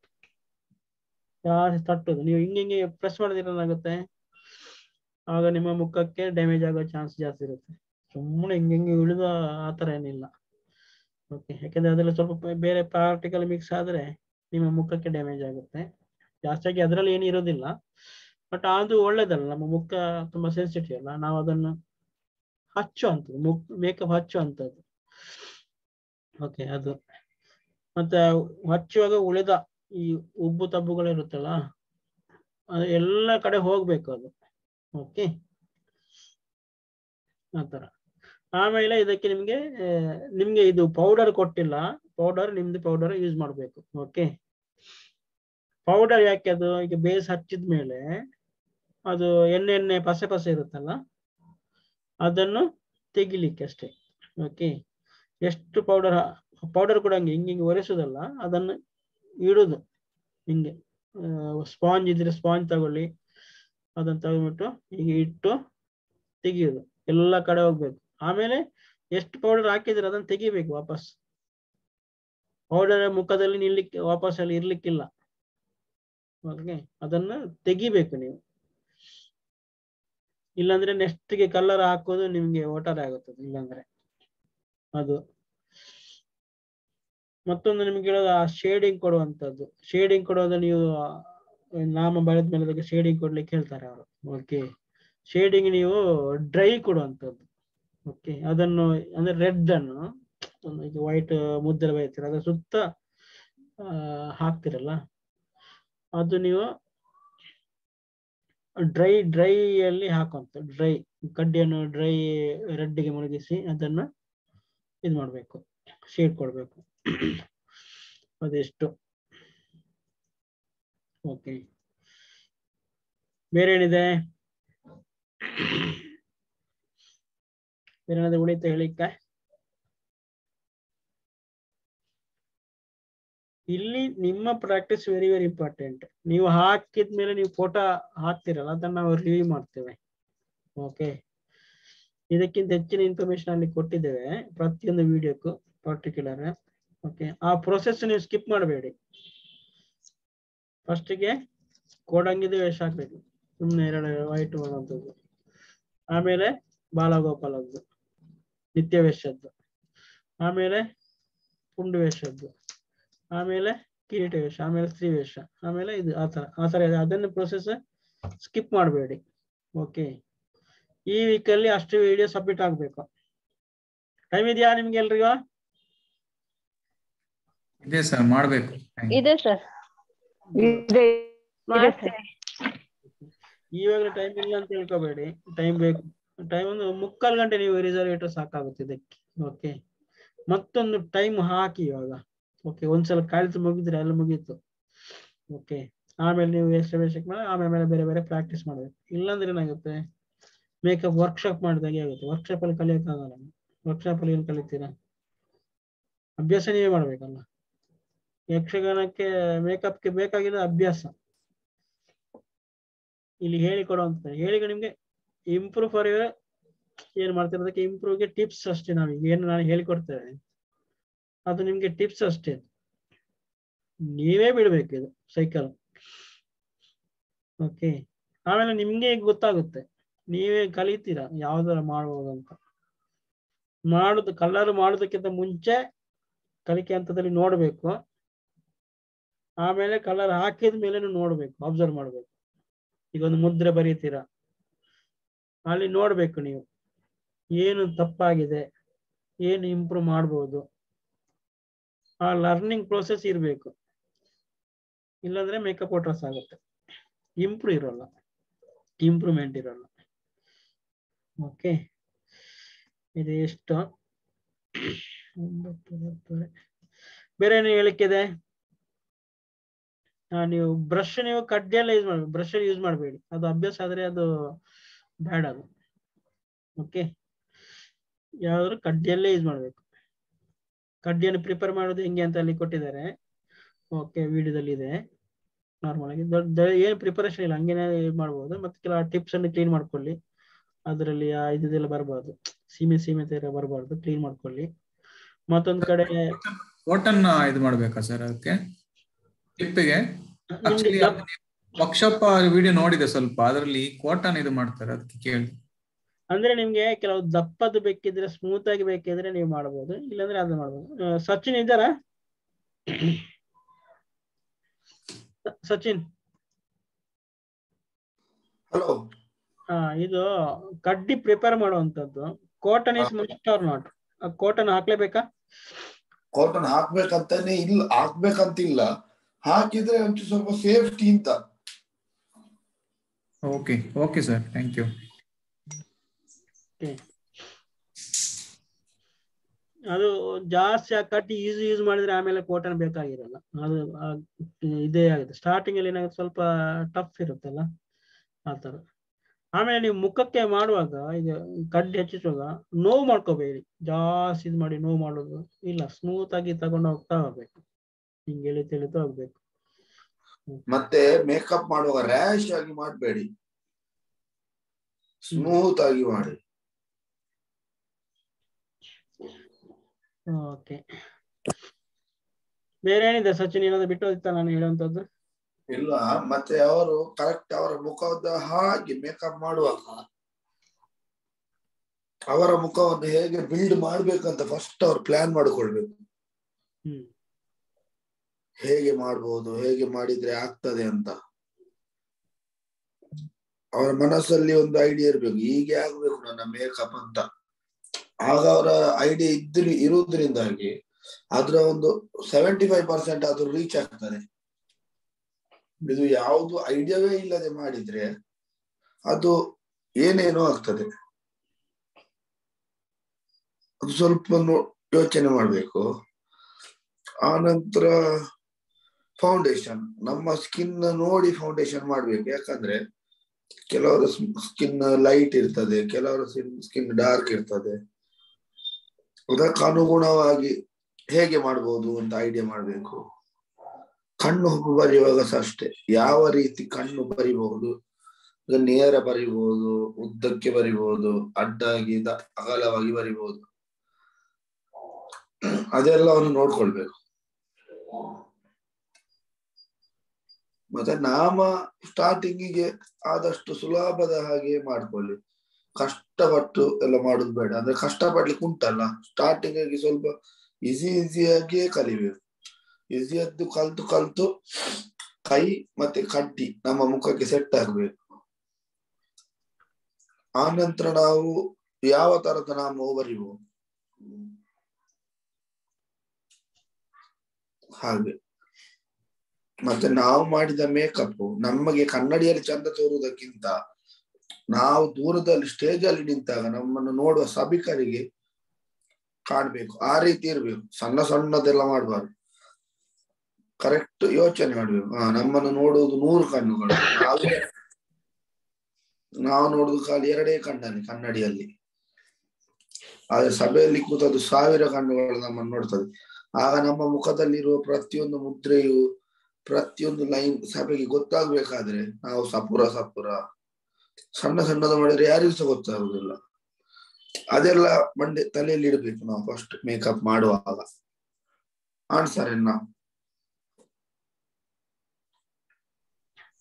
ಜಾಸ್ತಿ ತಟ್ಟೋದು. ನೀವು ಹಿಂಗೆ ಹಿಂಗೆ ಪ್ರೆಸ್ ಮಾಡಿದಿರಲಾಗುತ್ತೆ, ಆಗ ನಿಮ್ಮ ಮುಖಕ್ಕೆ ಡ್ಯಾಮೇಜ್ ಆಗೋ ಚಾನ್ಸ್ ಜಾಸ್ತಿ ಇರುತ್ತೆ. ಸುಮ್ಮನೆ ಹಿಂಗೆ ಹಿಂಗೆ ಉಳಿದ ಆ ತರ ಏನಿಲ್ಲ. ಓಕೆ, ಯಾಕಂದ್ರೆ ಅದ್ರಲ್ಲಿ ಸ್ವಲ್ಪ ಬೇರೆ ಪಾರ್ಟಿಕಲ್ ಮಿಕ್ಸ್ ಆದ್ರೆ ನಿಮ್ಮ ಮುಖಕ್ಕೆ ಡ್ಯಾಮೇಜ್ ಆಗುತ್ತೆ. ಜಾಸ್ತಿಯಾಗಿ ಅದರಲ್ಲಿ ಏನು ಇರೋದಿಲ್ಲ, ಬಟ್ ಅದು ಒಳ್ಳೇದಲ್ಲ. ನಮ್ಮ ಮುಖ ತುಂಬಾ ಸೆನ್ಸಿಟಿವ್ ಅಲ್ಲ, ನಾವು ಅದನ್ನು ಹಚ್ಚುವಂಥದ್ದು, ಮುಖ ಮೇಕಪ್ ಹಚ್ಚುವಂಥದ್ದು. ಓಕೆ, ಅದು ಮತ್ತೆ ಹಚ್ಚುವಾಗ ಉಳಿದ ಈ ಉಬ್ಬು ತಬ್ಬುಗಳು ಇರುತ್ತಲ್ಲ ಅದು ಎಲ್ಲ ಕಡೆ ಹೋಗ್ಬೇಕು ಅದು. ಓಕೆ, ಆತರ. ಆಮೇಲೆ ಇದಕ್ಕೆ ನಿಮ್ಗೆ ನಿಮ್ಗೆ ಇದು ಪೌಡರ್ ಕೊಟ್ಟಿಲ್ಲ, ಪೌಡರ್ ನಿಮ್ದು ಪೌಡರ್ ಯೂಸ್ ಮಾಡ್ಬೇಕು. ಓಕೆ, ಪೌಡರ್ ಯಾಕೆ ಅದು, ಈಗ ಬೇಸ್ ಹಚ್ಚಿದ ಮೇಲೆ ಅದು ಎಣ್ಣೆ ಎಣ್ಣೆ ಪಸೆ ಪಸೆ ಇರುತ್ತಲ್ಲ ಅದನ್ನು ತೆಗಿಲಿಕ್ಕೆ ಅಷ್ಟೇ. ಓಕೆ, ಎಷ್ಟು ಪೌಡರ್ ಪೌಡರ್ ಕೂಡ ಹಂಗೆ ಹಿಂಗೆ ಹಿಂಗೆ ಒರೆಸೋದಲ್ಲ, ಅದನ್ನು ಇಡುದು ಹಿಂಗೆ. ಸ್ಪಾಂಜ್ ಇದ್ರೆ ಸ್ಪಾಂಜ್ ತಗೊಳ್ಳಿ, ಅದನ್ನು ತಗೊಂಡ್ಬಿಟ್ಟು ಹೀಗೆ ಇಟ್ಟು ತೆಗಿಯೋದು, ಎಲ್ಲ ಕಡೆ ಹೋಗ್ಬೇಕು. ಆಮೇಲೆ ಎಷ್ಟು ಪೌಡರ್ ಹಾಕಿದ್ರೆ ಅದನ್ನು ತೆಗಿಬೇಕು ವಾಪಸ್. ಪೌಡರ್ ಮುಖದಲ್ಲಿ ನಿಲ್ಲಿಕ್ಕೆ ವಾಪಸ್ ಅಲ್ಲಿ ಇರ್ಲಿಕ್ಕಿಲ್ಲ. ಓಕೆ, ಅದನ್ನ ತೆಗಿಬೇಕು ನೀವು, ಇಲ್ಲಾಂದ್ರೆ ನೆಕ್ಸ್ಟ್ ಗೆ ಕಲರ್ ಹಾಕೋದು ನಿಮ್ಗೆ ಓಟರ್ ಆಗುತ್ತದೆ ಇಲ್ಲಾಂದ್ರೆ. ಅದು ಮತ್ತೊಂದು ನಿಮ್ಗೆ ಹೇಳೋದು ಆ ಶೇಡಿಂಗ್ ಕೊಡುವಂತದ್ದು. ಶೇಡಿಂಗ್ ಕೊಡೋದು ನೀವು ನಾಮ ಬಳೆದ ಮೇಲೆ ಅದಕ್ಕೆ ಶೇಡಿಂಗ್ ಕೊಡ್ಲಿಕ್ಕೆ ಹೇಳ್ತಾರೆ ಅವರು. ಓಕೆ, ಶೇಡಿಂಗ್ ನೀವು ಡ್ರೈ ಕೊಡುವಂತದ್ದು. ಓಕೆ, ಅದನ್ನು ಅಂದ್ರೆ ರೆಡ್ ಅನ್ನು ವೈಟ್ ಮುದ್ರೆ ಬೈತೀರ ಅದ್ರ ಸುತ್ತ ಹಾಕ್ತಿರಲ್ಲ, ಅದು ನೀವು ಡ್ರೈ ಡ್ರೈ ಅಲ್ಲಿ ಹಾಕುವಂತ. ಡ್ರೈ ಕಡ್ಡಿಯನ್ನು ಡ್ರೈ ರೆಡ್ಗೆ ಮುಳುಗಿಸಿ ಅದನ್ನ ಇದು ಮಾಡ್ಬೇಕು, ಶೇಡ್ ಕೊಡ್ಬೇಕು. ಅದೆಷ್ಟು. ಓಕೆ, ಬೇರೆ ಏನಿದೆ, ಬೇರೆ ಏನಾದ್ರು ಉಳಿತ ಹೇಳಿಕ್ಕ? ಇಲ್ಲಿ ನಿಮ್ಮ ಪ್ರಾಕ್ಟೀಸ್ ವೆರಿ ವೆರಿ ಇಂಪಾರ್ಟೆಂಟ್. ನೀವು ಹಾಕಿದ್ಮೇಲೆ ನೀವು ಫೋಟೋ ಹಾಕ್ತಿರಲ್ಲ, ಅದನ್ನ ನಾವು ರಿವ್ಯೂ ಮಾಡ್ತೇವೆ. ಓಕೆ, ಇದಕ್ಕಿಂತ ಹೆಚ್ಚಿನ ಇನ್ಫಾರ್ಮೇಶನ್ ಅಲ್ಲಿ ಕೊಟ್ಟಿದ್ದೇವೆ ಪ್ರತಿಯೊಂದು ವಿಡಿಯೋಕ್ಕೂ ಪರ್ಟಿಕ್ಯುಲರ್. ಓಕೆ, ಆ ಪ್ರೊಸೆಸ್ ನೀವು ಸ್ಕಿಪ್ ಮಾಡಬೇಡಿ. ಫಸ್ಟಿಗೆ ಕೋಡಂಗಿದು ವೇಷ ಹಾಕ್ಬೇಕು, ಸುಮ್ಮನೆ ಎರಡು ವೈಟ್ ಮಾಡುವಂಥದ್ದು. ಆಮೇಲೆ ಬಾಲಗೋಪಾಲದ್ದು ನಿತ್ಯ ವೇಷದ್ದು, ಆಮೇಲೆ ಪುಂಡು ವೇಷದ್ದು, ಆಮೇಲೆ ಕಿರೀಟ ವೇಷ, ಆಮೇಲೆ ಸ್ತ್ರೀ ವೇಷ, ಆಮೇಲೆ ಇದು ಆತರ ಆತರ ಅದನ್ನು ಪ್ರೊಸೆಸ್ ಸ್ಕಿಪ್ ಮಾಡಬೇಡಿ. ಓಕೆ, ಈ ವೀಕಲ್ಲಿ ಅಷ್ಟು ವಿಡಿಯೋ ಸಬ್ಮಿಟ್ ಆಗ್ಬೇಕು. ಟೈಮ್ ಇದೆಯಾ ನಿಮ್ಗೆ ಎಲ್ರಿಗೂ? ಇದೆ ಸರ್, ಮಾಡ್ಬೇಕು. ಇದೆ ಸರ್. ಇವಾಗಲೇ ಟೈಮ್ ಇಲ್ಲ ಅಂತ ತಿಳ್ಕೊಬೇಡಿ, ಟೈಮ್ ಬೇಕು. ಟೈಮ್ ಒಂದು ಮುಕ್ಕಾಲು ಗಂಟೆ ನೀವು ರಿಸರ್ವ್ ಇಟ್ಟರೆ ಸಾಕಾಗುತ್ತೆ ಇದಕ್ಕೆ. ಓಕೆ, ಮತ್ತೊಂದು ಟೈಮ್ ಹಾಕಿ ಇವಾಗ. ಓಕೆ, ಒಂದ್ಸಲ ಕಾಲಿತು ಮುಗಿದ್ರೆ ಎಲ್ಲ ಮುಗೀತು. ಓಕೆ, ಆಮೇಲೆ ನೀವು ಎಷ್ಟು ವೇಷಕ್ಕೆ ಮಾಡಿ ಆಮೇಲೆ ಬೇರೆ ಬೇರೆ ಪ್ರಾಕ್ಟೀಸ್ ಮಾಡಬೇಕು. ಇಲ್ಲಾಂದ್ರೆ ಏನಾಗುತ್ತೆ, ಮೇಕಪ್ ವರ್ಕ್ಶಾಪ್ ಮಾಡಿದಾಗೆ ಆಗುತ್ತೆ. ವರ್ಕ್ಶಾಪ್ ಅಲ್ಲಿ ಕಲಿಯೋಕ್ಕಾಗಲ್ಲ. ವರ್ಕ್ಶಾಪ್ ಅಲ್ಲಿ ಏನು ಕಲಿತೀರಾ? ಅಭ್ಯಾಸ ನೀವೇ ಮಾಡ್ಬೇಕಲ್ಲ. ಯಕ್ಷಗಾನಕ್ಕೆ ಮೇಕಪ್ಗೆ ಬೇಕಾಗಿರೋ ಅಭ್ಯಾಸ. ಇಲ್ಲಿ ಹೇಳಿಕೊಡುವಂತ ಹೇಳಿ ನಿಮ್ಗೆ ಇಂಪ್ರೂವ್ ಫಾರ್ ಏನ್ ಮಾಡ್ತಿರೋದಕ್ಕೆ ಇಂಪ್ರೂವ್ಗೆ ಟಿಪ್ಸ್ ಅಷ್ಟೇ. ನಾವೀಗ ಏನು ನಾನು ಹೇಳಿಕೊಡ್ತೇವೆ ಅದು ನಿಮ್ಗೆ ಟಿಪ್ಸ್ ಅಷ್ಟೇ. ನೀವೇ ಬಿಡ್ಬೇಕು ಇದು ಸೈಕಲ್. ಓಕೆ, ಆಮೇಲೆ ನಿಮ್ಗೆ ಗೊತ್ತಾಗುತ್ತೆ, ನೀವೇ ಕಲಿತೀರಾ ಯಾವ್ದಾರ ಮಾಡ್ಬೋದು ಅಂತ. ಮಾಡುದು ಕಲರ್ ಮಾಡೋದಕ್ಕಿಂತ ಮುಂಚೆ ಕಲಿಕೆ ಹಂತದಲ್ಲಿ ನೋಡ್ಬೇಕು, ಆಮೇಲೆ ಕಲರ್ ಹಾಕಿದ ಮೇಲೆ ನೋಡ್ಬೇಕು, ಅಬ್ಸರ್ವ್ ಮಾಡ್ಬೇಕು. ಈಗ ಒಂದು ಮುದ್ರೆ ಬರೀತೀರಾ, ಅಲ್ಲಿ ನೋಡ್ಬೇಕು ನೀವು ಏನು ತಪ್ಪಾಗಿದೆ, ಏನು ಇಂಪ್ರೂವ್ ಮಾಡ್ಬೋದು. ಆ ಲರ್ನಿಂಗ್ ಪ್ರೋಸೆಸ್ ಇರಬೇಕು, ಇಲ್ಲಾಂದ್ರೆ ಮೇಕಪ್ ವಾಟರ್ಸ್ ಆಗುತ್ತೆ, ಇಂಪ್ರೂವ್ ಇರೋಲ್ಲ, ಇಂಪ್ರೂವ್ಮೆಂಟ್ ಇರೋಲ್ಲ. ಓಕೆ, ಇದು ಎಷ್ಟು ಬೇರೆ ಏನು ಹೇಳಿಕ್ಕಿದೆ? ನೀವು ಬ್ರಷ್ ನೀವು ಕಡ್ಡಿಯೆಲ್ಲ ಯೂಸ್ ಮಾಡ್ಬೇಕು, ಬ್ರಷ್ ಯೂಸ್ ಮಾಡಬೇಡಿ, ಅದು ಅಭ್ಯಾಸ ಆದ್ರೆ ಅದು ಬೇಡ ಅದು. ಓಕೆ, ಯಾವ್ದಾದ್ರು ಕಡ್ಡಿಯಲ್ಲೇ ಯೂಸ್ ಮಾಡ್ಬೇಕು. ಕಡ್ಡಿಯನ್ನು ಪ್ರಿಪೇರ್ ಮಾಡೋದು ಹೆಂಗೆ ಅಂತ ಅಲ್ಲಿ ಕೊಟ್ಟಿದ್ದಾರೆ. ಓಕೆ, ವಿಡಿಯೋದಲ್ಲಿ ಇದೆ. ನಾರ್ಮಲ್ ಆಗಿ ದೊಡ್ಡ ಏನು ಪ್ರಿಪರೇಷನ್ ಇಲ್ಲ, ಹಂಗೇನೆ ಮಾಡ್ಬೋದು. ಮತ್ತೆ ಕೆಲವು ಟಿಪ್ಸ್ ಅನ್ನು ಕ್ಲೀನ್ ಮಾಡ್ಕೊಳ್ಳಿ, ಅದರಲ್ಲಿ ಇದೆಲ್ಲ ಬರಬಾರ್ದು, ಸೀಮೆ ಸೀಮೆ ತರ ಬರಬಾರ್ದು, ಕ್ಲೀನ್ ಮಾಡ್ಕೊಳ್ಳಿ. ಮತ್ತೊಂದ್ ಕಡೆ ಕಾಟನ್ ಇದು ಮಾಡ್ಬೇಕಾ ಸರ್ ಅದಕ್ಕೆ ಟಿಪ್ಪಿಗೆ? ವರ್ಕ್ಶಾಪ್ ವಿಡಿಯೋ ನೋಡಿದೆ ಸ್ವಲ್ಪ, ಅದರಲ್ಲಿ ಕಾಟನ್ ಇದು ಮಾಡ್ತಾರೆ, ಅದಕ್ಕೆ ಕೇಳಿ. ಅಂದ್ರೆ ನಿಮ್ಗೆ ಕೆಲವು ದಪ್ಪದು ಬೇಕಿದ್ರೆ, ಸ್ಮೂತ್ ಆಗಿ ಬೇಕಿದ್ರೆ ನೀವು ಮಾಡಬಹುದು, ಇಲ್ಲಾಂದ್ರೆ ಅದು ಮಾಡಬಹುದು. ಸಚಿನ್ ಇದ್ದಾರಾ? ಸಚಿನ್, ಹಲೋ. ಹಾ, ಇದು ಕಡ್ಡಿ ಪ್ರಿಪೇರ್ ಮಾಡುವಂತದ್ದು cotton is must or not? Cotton ಹಾಕ್ಲೇಬೇಕಾ? ಕಾಟನ್ ಹಾಕ್ಬೇಕಂತಾನೆ ಇಲ್ಲ, ಹಾಕ್ಬೇಕಂತಿಲ್ಲ, ಹಾಕಿದ್ರೆ ಒಂಚೂರು ಸ್ವಲ್ಪ ಸೇಫ್ಟಿ ಅಂತ. Okay okay sir, thank you. ಅದು ಜಾಸ್ತಿ ಆ ಕಟ್ಟಿ ಯೂಸ್ ಯೂಸ್ ಮಾಡಿದ್ರೆ ಆಮೇಲೆ ಕಾಟನ್ ಬೇಕಾಗಿರಲ್ಲ, ಅದು ಇದೇ ಆಗುತ್ತೆ. ಸ್ಟಾರ್ಟಿಂಗ್ ಅಲ್ಲಿ ಏನಾಗುತ್ತೆ, ಸ್ವಲ್ಪ ಟಫ್ ಇರುತ್ತಲ್ಲ ಆ ತರ. ಆಮೇಲೆ ನೀವು ಮುಖಕ್ಕೆ ಮಾಡುವಾಗ, ಈಗ ಕಡ್ಡಿ ಹಚ್ಚಿಸುವಾಗ ನೋವು ಮಾಡ್ಕೋಬೇಡಿ, ಜಾಸ್ತಿ ಇದು ಮಾಡಿ ನೋವು ಮಾಡೋದು ಇಲ್ಲ, ಸ್ಮೂತ್ ಆಗಿ ತಗೊಂಡು ಹೋಗ್ತಾ ಹೋಗ್ಬೇಕು, ಹಿಂಗೆ ಎಳಿತಾ ಎಳಿತಾ ಹೋಗ್ಬೇಕು. ಮತ್ತೆ ಮೇಕಪ್ ಮಾಡುವಾಗ ರ್ಯಾಶ್ ಆಗಿ ಮಾಡಬೇಡಿ, ಸ್ಮೂತ್ ಆಗಿ ಮಾಡಿ. ಓಕೆ, ಬೇರೆ ಏನಿದೆ ಸಚಿನ್? ಏನಾದ್ರು ಬಿಟ್ಟು ಹೋಗ್ತಾ ನಾನು ಹೇಳುವಂತದ್ದು? ಇಲ್ಲ, ಮತ್ತೆ ಅವರು ಕರೆಕ್ಟ್ ಅವರ ಮುಖದ ಹಾಗೆ ಮೇಕಪ್ ಮಾಡುವಾಗ ಅವರ ಮುಖವನ್ನು ಹೇಗೆ ಬಿಲ್ಡ್ ಮಾಡ್ಬೇಕಂತ ಫಸ್ಟ್ ಅವ್ರು ಪ್ಲಾನ್ ಮಾಡಿಕೊಳ್ಬೇಕು. ಹ್ಮ್, ಹೇಗೆ ಮಾಡ್ಬೋದು, ಹೇಗೆ ಮಾಡಿದ್ರೆ ಆಗ್ತದೆ ಅಂತ ಅವರ ಮನಸ್ಸಲ್ಲಿ ಒಂದು ಐಡಿಯಾ ಇರ್ಬೇಕು, ಹೀಗೆ ಆಗ್ಬೇಕು ನನ್ನ ಮೇಕಪ್ ಅಂತ. ಆಗ ಅವರ ಐಡಿಯಾ ಇದ್ರ ಇರುವುದರಿಂದಾಗಿ ಅದ್ರ ಒಂದು ಸೆವೆಂಟಿ ಫೈವ್ ಪರ್ಸೆಂಟ್ ಅದು ರೀಚ್ ಆಗ್ತದೆ. ಇದು ಯಾವುದು ಐಡಿಯಾವೇ ಇಲ್ಲದೆ ಮಾಡಿದ್ರೆ ಅದು ಏನೇನೋ ಆಗ್ತದೆ. ಅದು ಸ್ವಲ್ಪ ಯೋಚನೆ ಮಾಡ್ಬೇಕು. ಆ ನಂತರ ಫೌಂಡೇಶನ್, ನಮ್ಮ ಸ್ಕಿನ್ ನೋಡಿ ಫೌಂಡೇಶನ್ ಮಾಡ್ಬೇಕು. ಯಾಕಂದ್ರೆ ಕೆಲವರ ಸ್ಕಿನ್ ಲೈಟ್ ಇರ್ತದೆ, ಕೆಲವರ ಸ್ಕಿನ್ ಡಾರ್ಕ್ ಇರ್ತದೆ. ಅದಕ್ಕೆ ಅನುಗುಣವಾಗಿ ಹೇಗೆ ಮಾಡ್ಬೋದು ಅಂತ ಐಡಿಯಾ ಮಾಡ್ಬೇಕು. ಕಣ್ಣು ಬರೆಯುವಾಗ ಸಹ ಅಷ್ಟೇ, ಯಾವ ರೀತಿ ಕಣ್ಣು ಬರಿಬಹುದು, ನೇರ ಬರಿಬಹುದು, ಉದ್ದಕ್ಕೆ ಬರಿಬಹುದು, ಅಡ್ಡಾಗಿ ಅಗಲವಾಗಿ ಬರಿಬಹುದು, ಅದೆಲ್ಲವನ್ನು ನೋಡ್ಕೊಳ್ಬೇಕು. ಮತ್ತೆ ನಾಮ ಸ್ಟಾರ್ಟಿಂಗಿಗೆ ಆದಷ್ಟು ಸುಲಭದ ಹಾಗೆ ಮಾಡ್ಕೊಳ್ಳಿ, ಕಷ್ಟಪಟ್ಟು ಎಲ್ಲ ಮಾಡುದು ಬೇಡ. ಅಂದ್ರೆ ಕಷ್ಟಪಡ್ಲಿಕ್ಕೆ ಉಂಟಲ್ಲ, ಸ್ಟಾರ್ಟಿಂಗ್ ಆಗಿ ಸ್ವಲ್ಪ ಈಸಿ ಈಸಿಯಾಗಿಯೇ ಕಲಿಬೇಕು. ಈಸಿಯದ್ದು ಕಲ್ತು ಕಲ್ತು ಕೈ ಮತ್ತೆ ಕಡ್ಡಿ ನಮ್ಮ ಮುಖಕ್ಕೆ ಸೆಟ್ ಆಗ್ಬೇಕು. ಆ ನಂತರ ನಾವು ಯಾವ ತರದ ನಾಮವು ಬರಿಬಹುದು ಹಾಗೆ. ಮತ್ತೆ ನಾವು ಮಾಡಿದ ಮೇಕಪ್ ನಮಗೆ ಕನ್ನಡಿಯಲ್ಲಿ ಚಂದ ತೋರುವುದಕ್ಕಿಂತ ನಾವು ದೂರದಲ್ಲಿ ಸ್ಟೇಜ್ ಅಲ್ಲಿ ನಿಂತಾಗ ನಮ್ಮನ್ನು ನೋಡುವ ಸಭಿಕರಿಗೆ ಕಾಣ್ಬೇಕು, ಆ ರೀತಿ ಇರ್ಬೇಕು. ಸಣ್ಣ ಸಣ್ಣದೆಲ್ಲ ಮಾಡಬಾರ್ದು, ಕರೆಕ್ಟ್ ಯೋಚನೆ ಮಾಡ್ಬೇಕು. ಹಾ, ನಮ್ಮನ್ನು ನೋಡುವುದು ನೂರು ಕಣ್ಣುಗಳು, ನಾವೇ ನಾವು ನೋಡುದು ಖಾಲಿ ಎರಡೇ ಕಣ್ಣಲ್ಲಿ ಕನ್ನಡಿಯಲ್ಲಿ. ಆದ್ರೆ ಸಭೆಯಲ್ಲಿ ಕೂತದ್ದು ಸಾವಿರ ಕಣ್ಣುಗಳು ನಮ್ಮನ್ನು ನೋಡ್ತದೆ. ಆಗ ನಮ್ಮ ಮುಖದಲ್ಲಿರುವ ಪ್ರತಿಯೊಂದು ಮುದ್ರೆಯು, ಪ್ರತಿಯೊಂದು ಲೈನ್ ಸಭೆಗೆ ಗೊತ್ತಾಗ್ಬೇಕಾದ್ರೆ ನಾವು ಸಪುರ ಸಪುರ ಸಣ್ಣ ಸಣ್ಣದ ಮಾಡಿದ್ರೆ ಯಾರಿಗೂ ಸಹ ಗೊತ್ತಾಗುದಿಲ್ಲ. ಅದೆಲ್ಲ ಮಂಡೆ ತಲೆಯಲ್ಲಿ ಇಡ್ಬೇಕು ನಾವು ಫಸ್ಟ್ ಮೇಕಪ್ ಮಾಡುವಾಗ. ಆನ್ಸರ್ ಎನ್ನ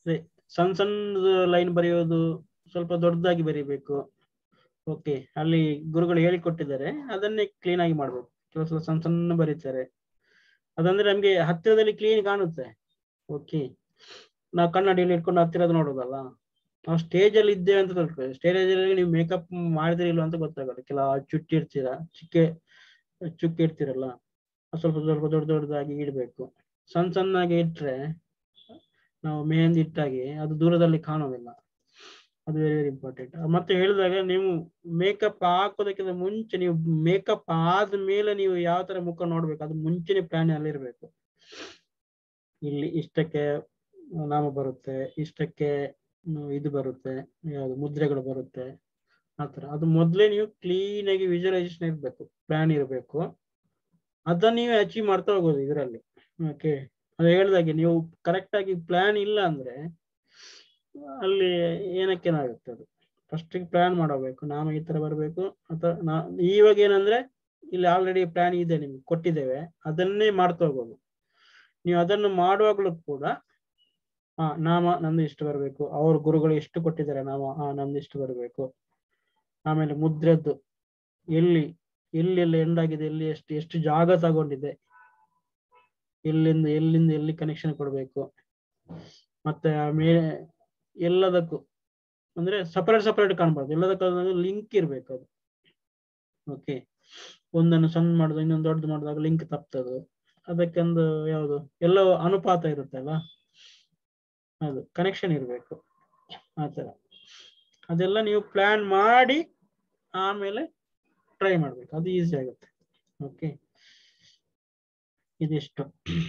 ಸಣ್ಣ ಸಣ್ಣ ಲೈನ್ ಬರೆಯೋದು ಸ್ವಲ್ಪ ದೊಡ್ಡದಾಗಿ ಬರೀಬೇಕು. ಓಕೆ, ಅಲ್ಲಿ ಗುರುಗಳು ಹೇಳಿಕೊಟ್ಟಿದ್ದಾರೆ, ಅದನ್ನೇ ಕ್ಲೀನ್ ಆಗಿ ಮಾಡ್ಬೇಕು. ಕೆಲವು ಸಲ ಸಣ್ಣ ಸಣ್ಣ ಬರೀತಾರೆ, ಅದಂದ್ರೆ ನಮ್ಗೆ ಹತ್ತಿರದಲ್ಲಿ ಕ್ಲೀನ್ ಕಾಣುತ್ತೆ. ಓಕೆ, ನಾವು ಕನ್ನಡಿಯಲ್ಲಿ ಇಟ್ಕೊಂಡು ಹತ್ತಿರದ ನೋಡೋದಲ್ಲ, ನಾವು ಸ್ಟೇಜ್ ಅಲ್ಲಿ ಇದ್ದೇವೆ ಅಂತ ತಿಳ್ಕೊಳ್ಳಿ. ಸ್ಟೇಜ್ ಅಲ್ಲಿ ನೀವು ಮೇಕಪ್ ಮಾಡಿದ್ರೆ ಇಲ್ಲ ಅಂತ ಗೊತ್ತಾಗಲ್ಲ. ಕೆಲವು ಚುಟ್ಟಿ ಇರ್ತೀರಾ, ಚಿಕ್ಕೆ ಚುಕ್ಕಿ ಇರ್ತೀರಲ್ಲ, ಸ್ವಲ್ಪ ಸ್ವಲ್ಪ ದೊಡ್ಡ ದೊಡ್ಡದಾಗಿ ಇಡ್ಬೇಕು. ಸಣ್ಣ ಸಣ್ಣಾಗಿ ಇಟ್ರೆ ನಾವು ಮೆಹಂದಿ ಇಟ್ಟಾಗಿ ಅದು ದೂರದಲ್ಲಿ ಕಾಣೋದಿಲ್ಲ. ಅದು ವೆರಿ ವೆರಿ ಇಂಪಾರ್ಟೆಂಟ್. ಮತ್ತೆ ಹೇಳಿದಾಗ ನೀವು ಮೇಕಪ್ ಹಾಕೋದಕ್ಕಿಂತ ಮುಂಚೆ, ನೀವು ಮೇಕಪ್ ಆದ್ಮೇಲೆ ನೀವು ಯಾವ ತರ ಮುಖ ನೋಡ್ಬೇಕು ಅದು ಮುಂಚೆನೆ ಪ್ಲಾನ್ ಅಲ್ಲಿ ಇರ್ಬೇಕು. ಇಲ್ಲಿ ಇಷ್ಟಕ್ಕೆ ನಾಮ ಬರುತ್ತೆ, ಇಷ್ಟಕ್ಕೆ ಇದು ಬರುತ್ತೆ, ಯಾವುದು ಮುದ್ರೆಗಳು ಬರುತ್ತೆ, ಆತರ ಅದು ಮೊದ್ಲೇ ನೀವು ಕ್ಲೀನ್ ಆಗಿ ವಿಜುವಲೈಸೇಷನ್ ಇರ್ಬೇಕು, ಪ್ಲಾನ್ ಇರಬೇಕು. ಅದನ್ನ ನೀವು ಅಚೀವ್ ಮಾಡ್ತಾ ಹೋಗೋದು ಇದರಲ್ಲಿ. ಓಕೆ, ಅದು ಹೇಳಿದಾಗೆ ನೀವು ಕರೆಕ್ಟ್ ಆಗಿ ಪ್ಲಾನ್ ಇಲ್ಲ ಅಂದ್ರೆ ಅಲ್ಲಿ ಏನಕ್ಕೇನಾಗುತ್ತೆ. ಅದು ಫಸ್ಟ್ ಪ್ಲಾನ್ ಮಾಡಬೇಕು, ನಾನು ಈ ತರ ಬರಬೇಕು ಅಥವಾ ನಾ ಇವಾಗ ಏನಂದ್ರೆ ಇಲ್ಲಿ ಆಲ್ರೆಡಿ ಪ್ಲಾನ್ ಇದೆ, ನಿಮ್ಗೆ ಕೊಟ್ಟಿದ್ದೇವೆ, ಅದನ್ನೇ ಮಾಡ್ತಾ ಹೋಗೋದು. ನೀವು ಅದನ್ನು ಮಾಡುವಾಗಲೂ ಕೂಡ ಹಾ ನಾಮ ನಂದು ಇಷ್ಟು ಬರಬೇಕು, ಅವ್ರ ಗುರುಗಳು ಎಷ್ಟು ಕೊಟ್ಟಿದ್ದಾರೆ ನಾಮ, ಹಾ ನಂದು ಇಷ್ಟು ಬರಬೇಕು. ಆಮೇಲೆ ಮುದ್ರೆದ್ದು ಎಲ್ಲಿ ಎಲ್ಲೆಲ್ಲ ಎಂಡ್ ಆಗಿದೆ, ಎಲ್ಲಿ ಎಷ್ಟು ಎಷ್ಟು ಜಾಗ ತಗೊಂಡಿದೆ, ಎಲ್ಲಿಂದ ಎಲ್ಲಿಂದ ಎಲ್ಲಿ ಕನೆಕ್ಷನ್ ಕೊಡ್ಬೇಕು. ಮತ್ತೆ ಆಮೇಲೆ ಎಲ್ಲದಕ್ಕೂ ಅಂದ್ರೆ ಸಪರೇಟ್ ಸಪರೇಟ್ ಕಾಣ್ಬಾರ್ದು, ಎಲ್ಲದಕ್ಕೂ ಲಿಂಕ್ ಇರ್ಬೇಕು ಅದು. ಓಕೆ, ಒಂದನ್ನು ಸಣ್ಣ ಮಾಡುದು ಇನ್ನೊಂದು ದೊಡ್ಡದು ಮಾಡಿದಾಗ ಲಿಂಕ್ ತಪ್ತದು. ಅದಕ್ಕೊಂದು ಯಾವುದು ಎಲ್ಲ ಅನುಪಾತ ಇರುತ್ತಲ್ಲ, ಅದು ಕನೆಕ್ಷನ್ ಇರಬೇಕು. ಆತರ ಅದೆಲ್ಲ ನೀವು ಪ್ಲಾನ್ ಮಾಡಿ ಆಮೇಲೆ ಟ್ರೈ ಮಾಡ್ಬೇಕು, ಅದು ಈಸಿ ಆಗುತ್ತೆ. ಓಕೆ, ಇದಿಷ್ಟು.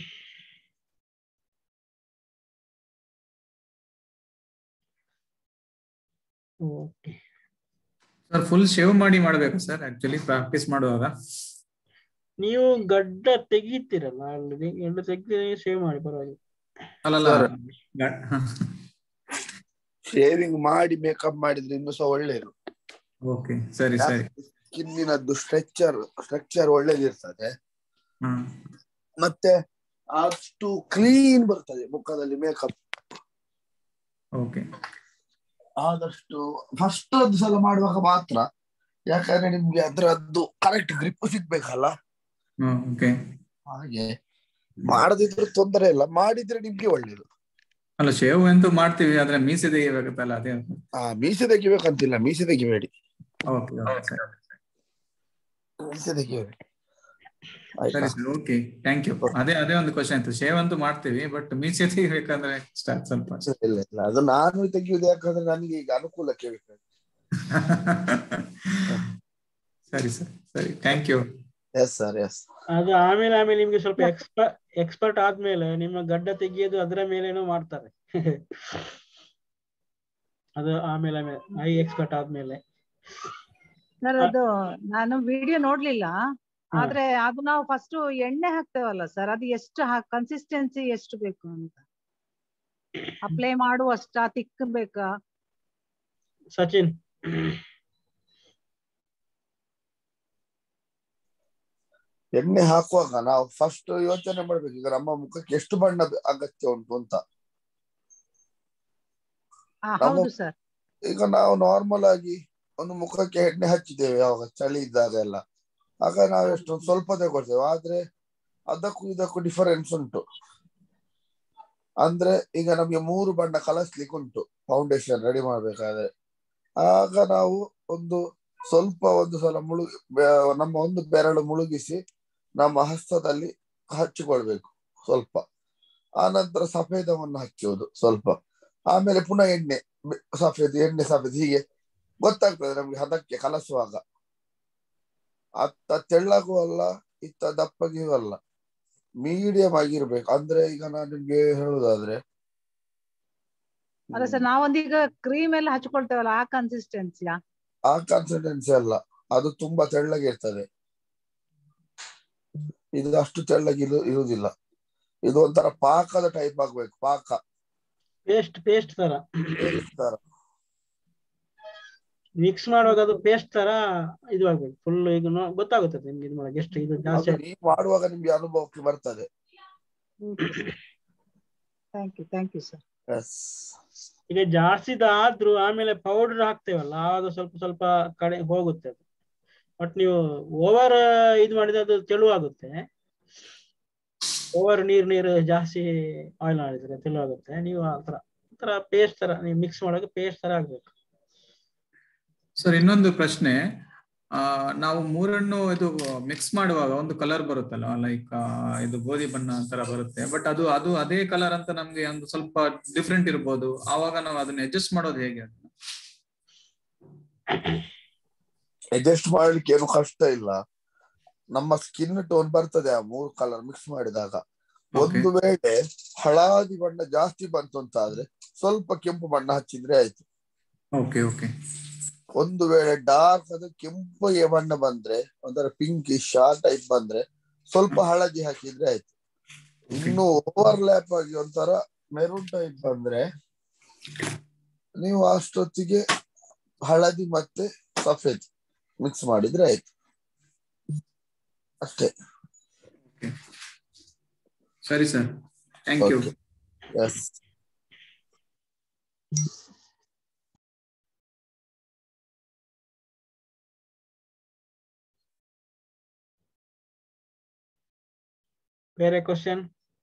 ಓಕೆ ಸರ್, ಫುಲ್ ಶೇವ್ ಮಾಡಿ ಮಾಡ್ಬೇಕು ಸರ್ ಆಕ್ಚುಲಿ ಪ್ರಾಕ್ಟೀಸ್ ಮಾಡುವಾಗ? ನೀವು ಗಡ್ಡ ತೆಗಿತೀರಲ್ಲ ಆಲ್ರೆಡಿ, ಗಡ್ಡ ತೆಗ್ದು ಶೇವ್ ಮಾಡಿ ಪರವಾಗಿಲ್ಲ. ಅಲ್ಲಲ್ಲ, ಶೇವಿಂಗ್ ಮಾಡಿ ಮೇಕಪ್ ಮಾಡಿದ್ರೆ ಇನ್ನೂ ಸಹ ಒಳ್ಳೆಯದು. ಓಕೆ, ಸರಿ ಸರಿ. ಸ್ಕಿನ್ನಿನದ್ದು ಸ್ಟ್ರಕ್ಚರ್ ಸ್ಟ್ರಕ್ಚರ್ ಒಳ್ಳೇದಿರ್ತದೆ, ಮತ್ತೆ ಅಷ್ಟು ಕ್ಲೀನ್ ಬರ್ತದೆ ಮುಖದಲ್ಲಿ ಮೇಕಪ್. ಓಕೆ, ಆದಷ್ಟು ಫಸ್ಟ್ ಒಂದು ಸಲ ಮಾಡುವಾಗ ಮಾತ್ರ, ಯಾಕಂದ್ರೆ ನಿಮ್ಗೆ ಅದ್ರದ್ದು ಕರೆಕ್ಟ್ ಗ್ರಿಪ್ ಸಿಗ್ಬೇಕಲ್ಲ. ಓಕೆ, ಹಾಗೆ ಮಾಡದಿದ್ರು ತೊಂದರೆ ಇಲ್ಲ, ಮಾಡಿದ್ರೆ ನಿಮ್ಗೆ ಒಳ್ಳೇದು. ಅಲ್ಲ, ಶೇವ್ ಅಂತೂ ಮಾಡ್ತೀವಿ, ಆದ್ರೆ ಮೀಸೆ ತೆಗಿಬೇಕಲ್ಲ, ಅದೇ. ಆ ಮೀಸೆ ತೆಗಿಬೇಕಂತಿಲ್ಲ, ಮೀಸೆ ತೆಗಿಬೇಡಿ, ಓಕೆ ಮೀಸೆ ತೆಗಿಬೇಡಿ. ಸರಿ ಸರ್, ಓಕೆ, ಥ್ಯಾಂಕ್ ಯು. ಅದೇ ಅದೇ ಒಂದು ಕ್ವಶನ್ ಇತ್ತು, ಶೇವ್ ಅಂತೂ ಮಾಡ್ತೀವಿ ಬಟ್ ಮೀಸೆ ತೆಗಿಬೇಕಂದ್ರೆ ಸ್ಟಾರ್ಟ್ ಸ್ವಲ್ಪ. ಇಲ್ಲ ಇಲ್ಲ, ಅದು ನಾನು ತೆಗಿಯುವುದು ಯಾಕಂದ್ರೆ ನನಗೆ ಈಗ ಅನುಕೂಲಕ್ಕೆ ಬೇಕು. ಸರಿ ಸರ್, ಸರಿ, thank you. Yes sir, yes. ಅದು ಆಮೇಲೆ ಆಮೇಲೆ ನಿಮ್ಗೆ ಸ್ವಲ್ಪ ಎಕ್ಸ್ಪರ್ಟ್ ಎಕ್ಸ್ಪರ್ಟ್ ಆದ್ಮೇಲೆ ನಿಮ್ಮ ಗಡ್ಡ ತೆಗಿಯೋದು ಅದರ ಮೇಲೇನೂ ಮಾಡ್ತಾರೆ. ಅದು ಆಮೇಲೆ ಆಮೇಲೆ ಐ ಎಕ್ಸ್ಪರ್ಟ್ ಆದ್ಮೇಲೆ. ಸರ್, ಅದು ನಾನು ವಿಡಿಯೋ ನೋಡ್ಲಿಲ್ಲ, ಆದ್ರೆ ಅದು ನಾವು ಫಸ್ಟ್ ಎಣ್ಣೆ ಹಾಕ್ತೇವಲ್ಲ ಸರ್, ಅದು ಎಷ್ಟು ಕನ್ಸಿಸ್ಟೆನ್ಸಿ ಎಷ್ಟು ಬೇಕು ಅಂತ ಅಪ್ಲೈ ಮಾಡುವಷ್ಟ ತಿಕ್ ಬೇಕಾ? ಸಚಿನ್, ಎಣ್ಣೆ ಹಾಕುವಾಗ ನಾವು ಫಸ್ಟ್ ಯೋಚನೆ ಮಾಡ್ಬೇಕು, ಈಗ ನಮ್ಮ ಮುಖಕ್ಕೆ ಎಷ್ಟು ಬಣ್ಣ ಅಗತ್ಯ ಉಂಟು ಅಂತ. ಹೌದು ಸರ್. ಈಗ ನಾವು ನಾರ್ಮಲ್ ಆಗಿ ಒಂದು ಮುಖಕ್ಕೆ ಎಣ್ಣೆ ಹಚ್ಚಿದ್ದೇವೆ ಯಾವಾಗ ಚಳಿ ಇದ್ದಾಗ ಎಲ್ಲ, ಆಗ ನಾವು ಎಷ್ಟು ಸ್ವಲ್ಪ ತಗೊಳ್ತೇವೆ, ಆದ್ರೆ ಅದಕ್ಕೂ ಇದಕ್ಕೂ ಡಿಫರೆನ್ಸ್ ಉಂಟು. ಅಂದ್ರೆ ಈಗ ನಮ್ಗೆ ಮೂರು ಬಣ್ಣ ಕಲಸ್ಲಿಕ್ಕೆ ಉಂಟು ಫೌಂಡೇಶನ್ ರೆಡಿ ಮಾಡ್ಬೇಕಾದ್ರೆ, ಆಗ ನಾವು ಒಂದು ಸ್ವಲ್ಪ ಒಂದು ಸಲ ಮುಳುಗಿ ನಮ್ಮ ಒಂದು ಬೆರಳು ಮುಳುಗಿಸಿ ನಮ್ಮ ಹಸ್ತದಲ್ಲಿ ಹಚ್ಚಿಕೊಳ್ಬೇಕು ಸ್ವಲ್ಪ, ಆನಂತರ ಸಫೇದವನ್ನು ಹಚ್ಚುವುದು ಸ್ವಲ್ಪ, ಆಮೇಲೆ ಪುನಃ ಎಣ್ಣೆ ಸಫೇದ್ ಎಣ್ಣೆ ಸಫೇದ್, ಹೀಗೆ ಗೊತ್ತಾಗ್ತದೆ ನಮ್ಗೆ ಹದಕ್ಕೆ ಕಲಸುವಾಗ. ಅತ್ತ ತೆಳ್ಳಗೂ ಅಲ್ಲ ಇತ್ತ ದಪ್ಪಗಿಯೂ ಅಲ್ಲ, ಮೀಡಿಯಂ ಆಗಿರ್ಬೇಕು. ಅಂದ್ರೆ ಈಗ ನಾನು ನಿಮ್ಗೆ ಹೇಳುದಾದ್ರೆ, ಅಲ್ಲ ಸರ್, ನಾವೊಂದೀಗ ಕ್ರೀಮ್ ಎಲ್ಲ ಹಚ್ಕೊಳ್ತೇವಲ್ಲ, ಆ ಕನ್ಸಿಸ್ಟೆನ್ಸಿಯಾ? ಆ ಕನ್ಸಿಸ್ಟೆನ್ಸಿ ಅಲ್ಲ, ಅದು ತುಂಬಾ ತೆಳ್ಳಗಿರ್ತದೆ, ಇದು ಅಷ್ಟು ತೆಳ್ಳಗಿ ಇರುವುದಿಲ್ಲ. ಇದು ಒಂಥರ ಪಾಕದ ಟೈಪ್ ಆಗ್ಬೇಕು, ಪಾಕ ಪೇಸ್ಟ್ ಪೇಸ್ಟ್ ತರ ತರ ಮಿಕ್ಸ್ ಮಾಡುವಾಗ ಅದು ಪೇಸ್ಟ್ ತರ ಇದು ಆಗ್ಬೇಕು ಫುಲ್. ಈಗ ಗೊತ್ತಾಗುತ್ತೆ ನಿಮ್ಗೆ ಇದು ಮಾಡಕ್ಕೆ ಎಷ್ಟು ಇದು ಜಾಸ್ತಿ ನೀವು ಮಾಡುವಾಗ ನಿಮ್ಗೆ ಅನುಭವಕ್ಕೆ ಬರ್ತದೆ. Thank you thank you sir. Yes ಈಗ ಜಾಸ್ತಿದಾದ್ರೂ ಆಮೇಲೆ ಪೌಡರ್ ಹಾಕ್ತೇವಲ್ಲ ಅದು ಸ್ವಲ್ಪ ಸ್ವಲ್ಪ ಕಡೆ ಹೋಗುತ್ತೆ ಅದು. ಬಟ್ ನೀವು ಓವರ್ ಇದು ಮಾಡಿದ್ರೆ ಅದು ತೆಳುವಾಗುತ್ತೆ. ಓವರ್ ನೀರ್ ನೀರು ಜಾಸ್ತಿ ಆಯಿಲ್ ಮಾಡಿದ್ರೆ ತೆಳುವಾಗುತ್ತೆ. ನೀವು ಆ ತರ ತರ ಪೇಸ್ಟ್ ತರ ನೀವು ಮಿಕ್ಸ್ ಮಾಡೋಕೆ ಪೇಸ್ಟ್ ತರ ಆಗ್ಬೇಕು. ಸರ್ ಇನ್ನೊಂದು ಪ್ರಶ್ನೆ, ಆ ನಾವು ಮೂರನ್ನು ಇದು ಮಿಕ್ಸ್ ಮಾಡುವಾಗ ಒಂದು ಕಲರ್ ಬರುತ್ತಲ್ಲ, ಲೈಕ್ ಇದು ಗೋಧಿ ಬಣ್ಣ ತರ ಬರುತ್ತೆ, ಬಟ್ ಅದು ಅದು ಅದೇ ಕಲರ್ ಅಂತ ನಮ್ಗೆ ಒಂದು ಸ್ವಲ್ಪ ಡಿಫ್ರೆಂಟ್ ಇರ್ಬೋದು. ಆವಾಗ ನಾವು ಅದನ್ನ ಅಡ್ಜಸ್ಟ್ ಮಾಡೋದು ಹೇಗೆ? ಅಡ್ಜಸ್ಟ್ ಮಾಡ್ಲಿಕ್ಕೆ ಏನು ಕಷ್ಟ ಇಲ್ಲ. ನಮ್ಮ ಸ್ಕಿನ್ ಟೋನ್ ಬರ್ತದೆ ಆ ಮೂರು ಕಲರ್ ಮಿಕ್ಸ್ ಮಾಡಿದಾಗ. ಒಂದು ವೇಳೆ ಹಳದಿ ಬಣ್ಣ ಜಾಸ್ತಿ ಬಂತು ಅಂತ ಆದ್ರೆ ಸ್ವಲ್ಪ ಕೆಂಪು ಬಣ್ಣ ಹಚ್ಚಿದ್ರೆ ಆಯ್ತು. Okay okay. ಒಂದು ವೇಳೆ ಡಾರ್ಕ್ ಅದು ಕೆಂಪು ಬಣ್ಣ ಬಂದ್ರೆ ಒಂಥರ ಪಿಂಕಿಶ್ ಆ ಟೈಪ್ ಬಂದ್ರೆ ಸ್ವಲ್ಪ ಹಳದಿ ಹಾಕಿದ್ರೆ ಆಯ್ತು. ಇನ್ನು ಓವರ್ಲ್ಯಾಪ್ ಆಗಿ ಒಂಥರ ಮೆರೂನ್ ಟೈಪ್ ಬಂದ್ರೆ ನೀವು ಅಷ್ಟೊತ್ತಿಗೆ ಹಳದಿ ಮತ್ತೆ ಸಫೇದ್ ಮಿಕ್ಸ್ ಮಾಡಿದ್ರೆ ಆಯ್ತು ಅಷ್ಟೇ. ಸರಿ ಸರ್, ಥ್ಯಾಂಕ್ ಯು. ಎಸ್. ಬೇರೆ ಕ್ವಶನ್?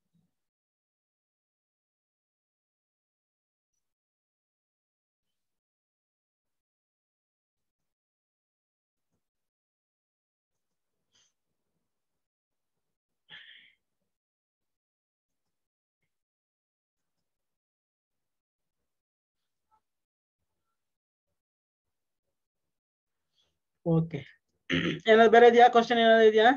ಓಕೆ, ಏನಾದ್ರು ಬೇರೆ ಇದೆಯಾ? ಕ್ವಶನ್ ಏನಾದ್ರು ಇದೆಯಾ?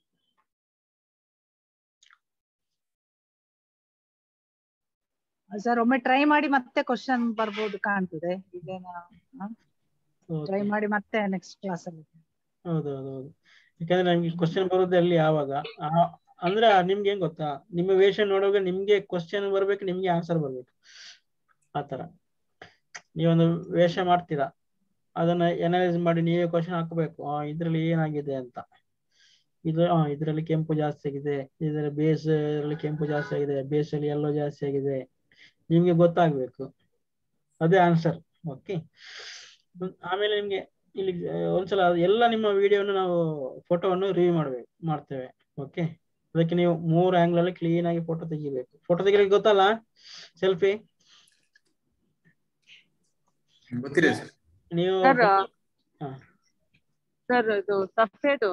ಸರ್ ಒಮ್ಮೆ ಟ್ರೈ ಮಾಡಿ ಮತ್ತೆ ಕ್ವಶನ್ ಬರ್ಬೋದು ಕಾಣ್ತದೆ. ಈಗ ಟ್ರೈ ಮಾಡಿ ಮತ್ತೆ ನೆಕ್ಸ್ಟ್ ಕ್ಲಾಸ್ ಅಲ್ಲಿ. ಹೌದು ಹೌದು ಹೌದು. ಯಾಕಂದ್ರೆ ನಮ್ಗೆ ಕ್ವಶನ್ ಬರೋದು ಅಲ್ಲಿ ಯಾವಾಗ ಅಂದ್ರೆ ನಿಮ್ಗೆ ಏನ್ ಗೊತ್ತಾ, ನಿಮ್ಮ ವೇಷ ನೋಡುವಾಗ ನಿಮ್ಗೆ ಕ್ವಶನ್ ಬರ್ಬೇಕು, ನಿಮ್ಗೆ ಆನ್ಸರ್ ಬರ್ಬೇಕು. ಆತರ ನೀವೊಂದು ವೇಷ ಮಾಡ್ತೀರಾ, ಅದನ್ನ ಎನಲೈಸ್ ಮಾಡಿ ನೀವೇ ಕ್ವಶನ್ ಹಾಕಬೇಕು. ಆ ಇದ್ರಲ್ಲಿ ಏನಾಗಿದೆ ಅಂತ. ಇದು ಆ ಇದ್ರಲ್ಲಿ ಕೆಂಪು ಜಾಸ್ತಿ ಆಗಿದೆ, ಇದರ ಬೇಸ್ ಅಲ್ಲಿ ಕೆಂಪು ಜಾಸ್ತಿ ಆಗಿದೆ, ಬೇಸ್ ಅಲ್ಲಿ ಎಲ್ಲೋ ಜಾಸ್ತಿ ಆಗಿದೆ, ನಿಮ್ಗೆ ಗೊತ್ತಾಗ್ಬೇಕು. ಅದೇ ಆನ್ಸರ್. ಓಕೆ. ಆಮೇಲೆ ನಿಮ್ಗೆ ಇಲ್ಲಿ ಒಂದ್ಸಲ ಎಲ್ಲ ನಿಮ್ಮ ವಿಡಿಯೋವನ್ನು ನಾವು ಫೋಟೋವನ್ನು ರಿವ್ಯೂ ಮಾಡ್ಬೇಕು ಮಾಡ್ತೇವೆ. ಓಕೆ. ಅದಕ್ಕೆ ನೀವು ಮೂರು ಆಂಗಲ್ ಅಲ್ಲಿ ಕ್ಲೀನ್ ಆಗಿ ಫೋಟೋ ತೆಗಿಬೇಕು. ಫೋಟೋ ತೆಗಿಲಿಕ್ಕೆ ಗೊತ್ತಲ್ಲ, ಸೆಲ್ಫಿ ಗೊತ್ತಿದೆ ಸರ್. ನೀವು ಸರ್ ಇದು ಸಫೇದು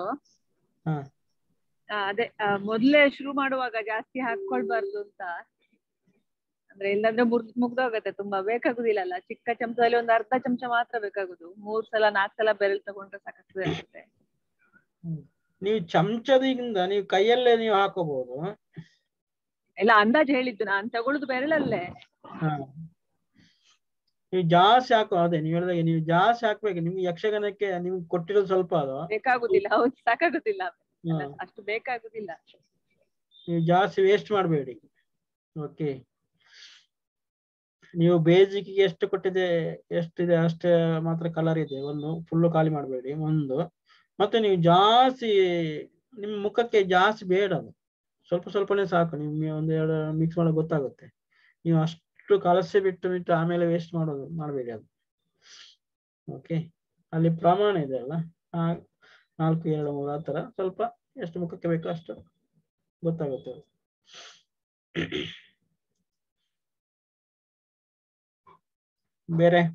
ಅದೇ ಮೊದ್ಲೇ ಶುರು ಮಾಡುವಾಗ ಜಾಸ್ತಿ ಹಾಕೊಳ್ಬಾರ್ದು ಅಂತ, ಅಂದ್ರೆ ಇಲ್ಲಾಂದ್ರೆ ಮುರ್ದ್ ಮುಗ್ದೋಗತ್ತೆ. ತುಂಬಾ ಬೇಕಾಗುದಿಲ್ಲ. ಚಿಕ್ಕ ಚಮಚದಲ್ಲಿ ಒಂದು ಅರ್ಧ ಚಮಚ ಮಾತ್ರ ಬೇಕಾಗುದು. ಮೂರ್ ಸಲ ನಾಲ್ಕು ಸಲ ಬೆರಳು ತಗೊಂಡ್ರೆ ಸಾಕಾಗ್ತದೆ ಅನ್ಸುತ್ತೆ. ನೀವು ಚಮಚದಿಂದ ನೀವು ಕೈಯಲ್ಲೇ ನೀವು ಹಾಕೋಬಹುದು. ಇಲ್ಲ, ಅಂದಾಜು ಹೇಳಿದ್ದು ನಾನ್ ತಗೊಳುದು ಬೆರಳಲ್ಲೇ. ನೀವು ಜಾಸ್ತಿ ಹಾಕೋ, ಅದೇ ನೀವು ಹೇಳಿದಾಗ ನೀವು ಜಾಸ್ತಿ ಹಾಕ್ಬೇಕು. ನಿಮ್ಗೆ ಯಕ್ಷಗಾನಕ್ಕೆ ನಿಮ್ಗೆ ಕೊಟ್ಟಿರೋದು ಸ್ವಲ್ಪ, ಅದು ಬೇಕಾಗುದಿಲ್ಲ. ಹೌದು, ಸಾಕಾಗುದಿಲ್ಲ, ಅಷ್ಟು ಬೇಕಾಗುದಿಲ್ಲ. ನೀವು ಜಾಸ್ತಿ ವೇಸ್ಟ್ ಮಾಡಬೇಡಿ. ಓಕೆ. ನೀವು ಬೇಸಿಕ್ ಎಷ್ಟು ಕೊಟ್ಟಿದೆ ಎಷ್ಟಿದೆ ಅಷ್ಟೇ ಮಾತ್ರ ಕಲರ್ ಇದೆ. ಒಂದು ಫುಲ್ಲು ಖಾಲಿ ಮಾಡಬೇಡಿ. ಒಂದು ಮತ್ತೆ ನೀವು ಜಾಸ್ತಿ ನಿಮ್ಮ ಮುಖಕ್ಕೆ ಜಾಸ್ತಿ ಬೇಡ, ಅದು ಸ್ವಲ್ಪ ಸ್ವಲ್ಪನೇ ಸಾಕು. ನಿಮ್ಗೆ ಒಂದೆರಡು ಮಿಕ್ಸ್ ಮಾಡೋಕೆ ಗೊತ್ತಾಗುತ್ತೆ. ನೀವು ಅಷ್ಟು ಕಲಸಿ ಬಿಟ್ಟು ಬಿಟ್ಟು ಆಮೇಲೆ ವೇಸ್ಟ್ ಮಾಡೋದು ಮಾಡಬೇಡಿ ಅದು. ಓಕೆ. ಅಲ್ಲಿ ಪ್ರಮಾಣ ಇದೆ ಅಲ್ಲ, ನಾಲ್ಕು ಎರಡು ಮೂರು ಆ ಥರ ಸ್ವಲ್ಪ ಎಷ್ಟು ಮುಖಕ್ಕೆ ಬೇಕೋ ಅಷ್ಟು ಗೊತ್ತಾಗುತ್ತೆ. ಬೇರೆ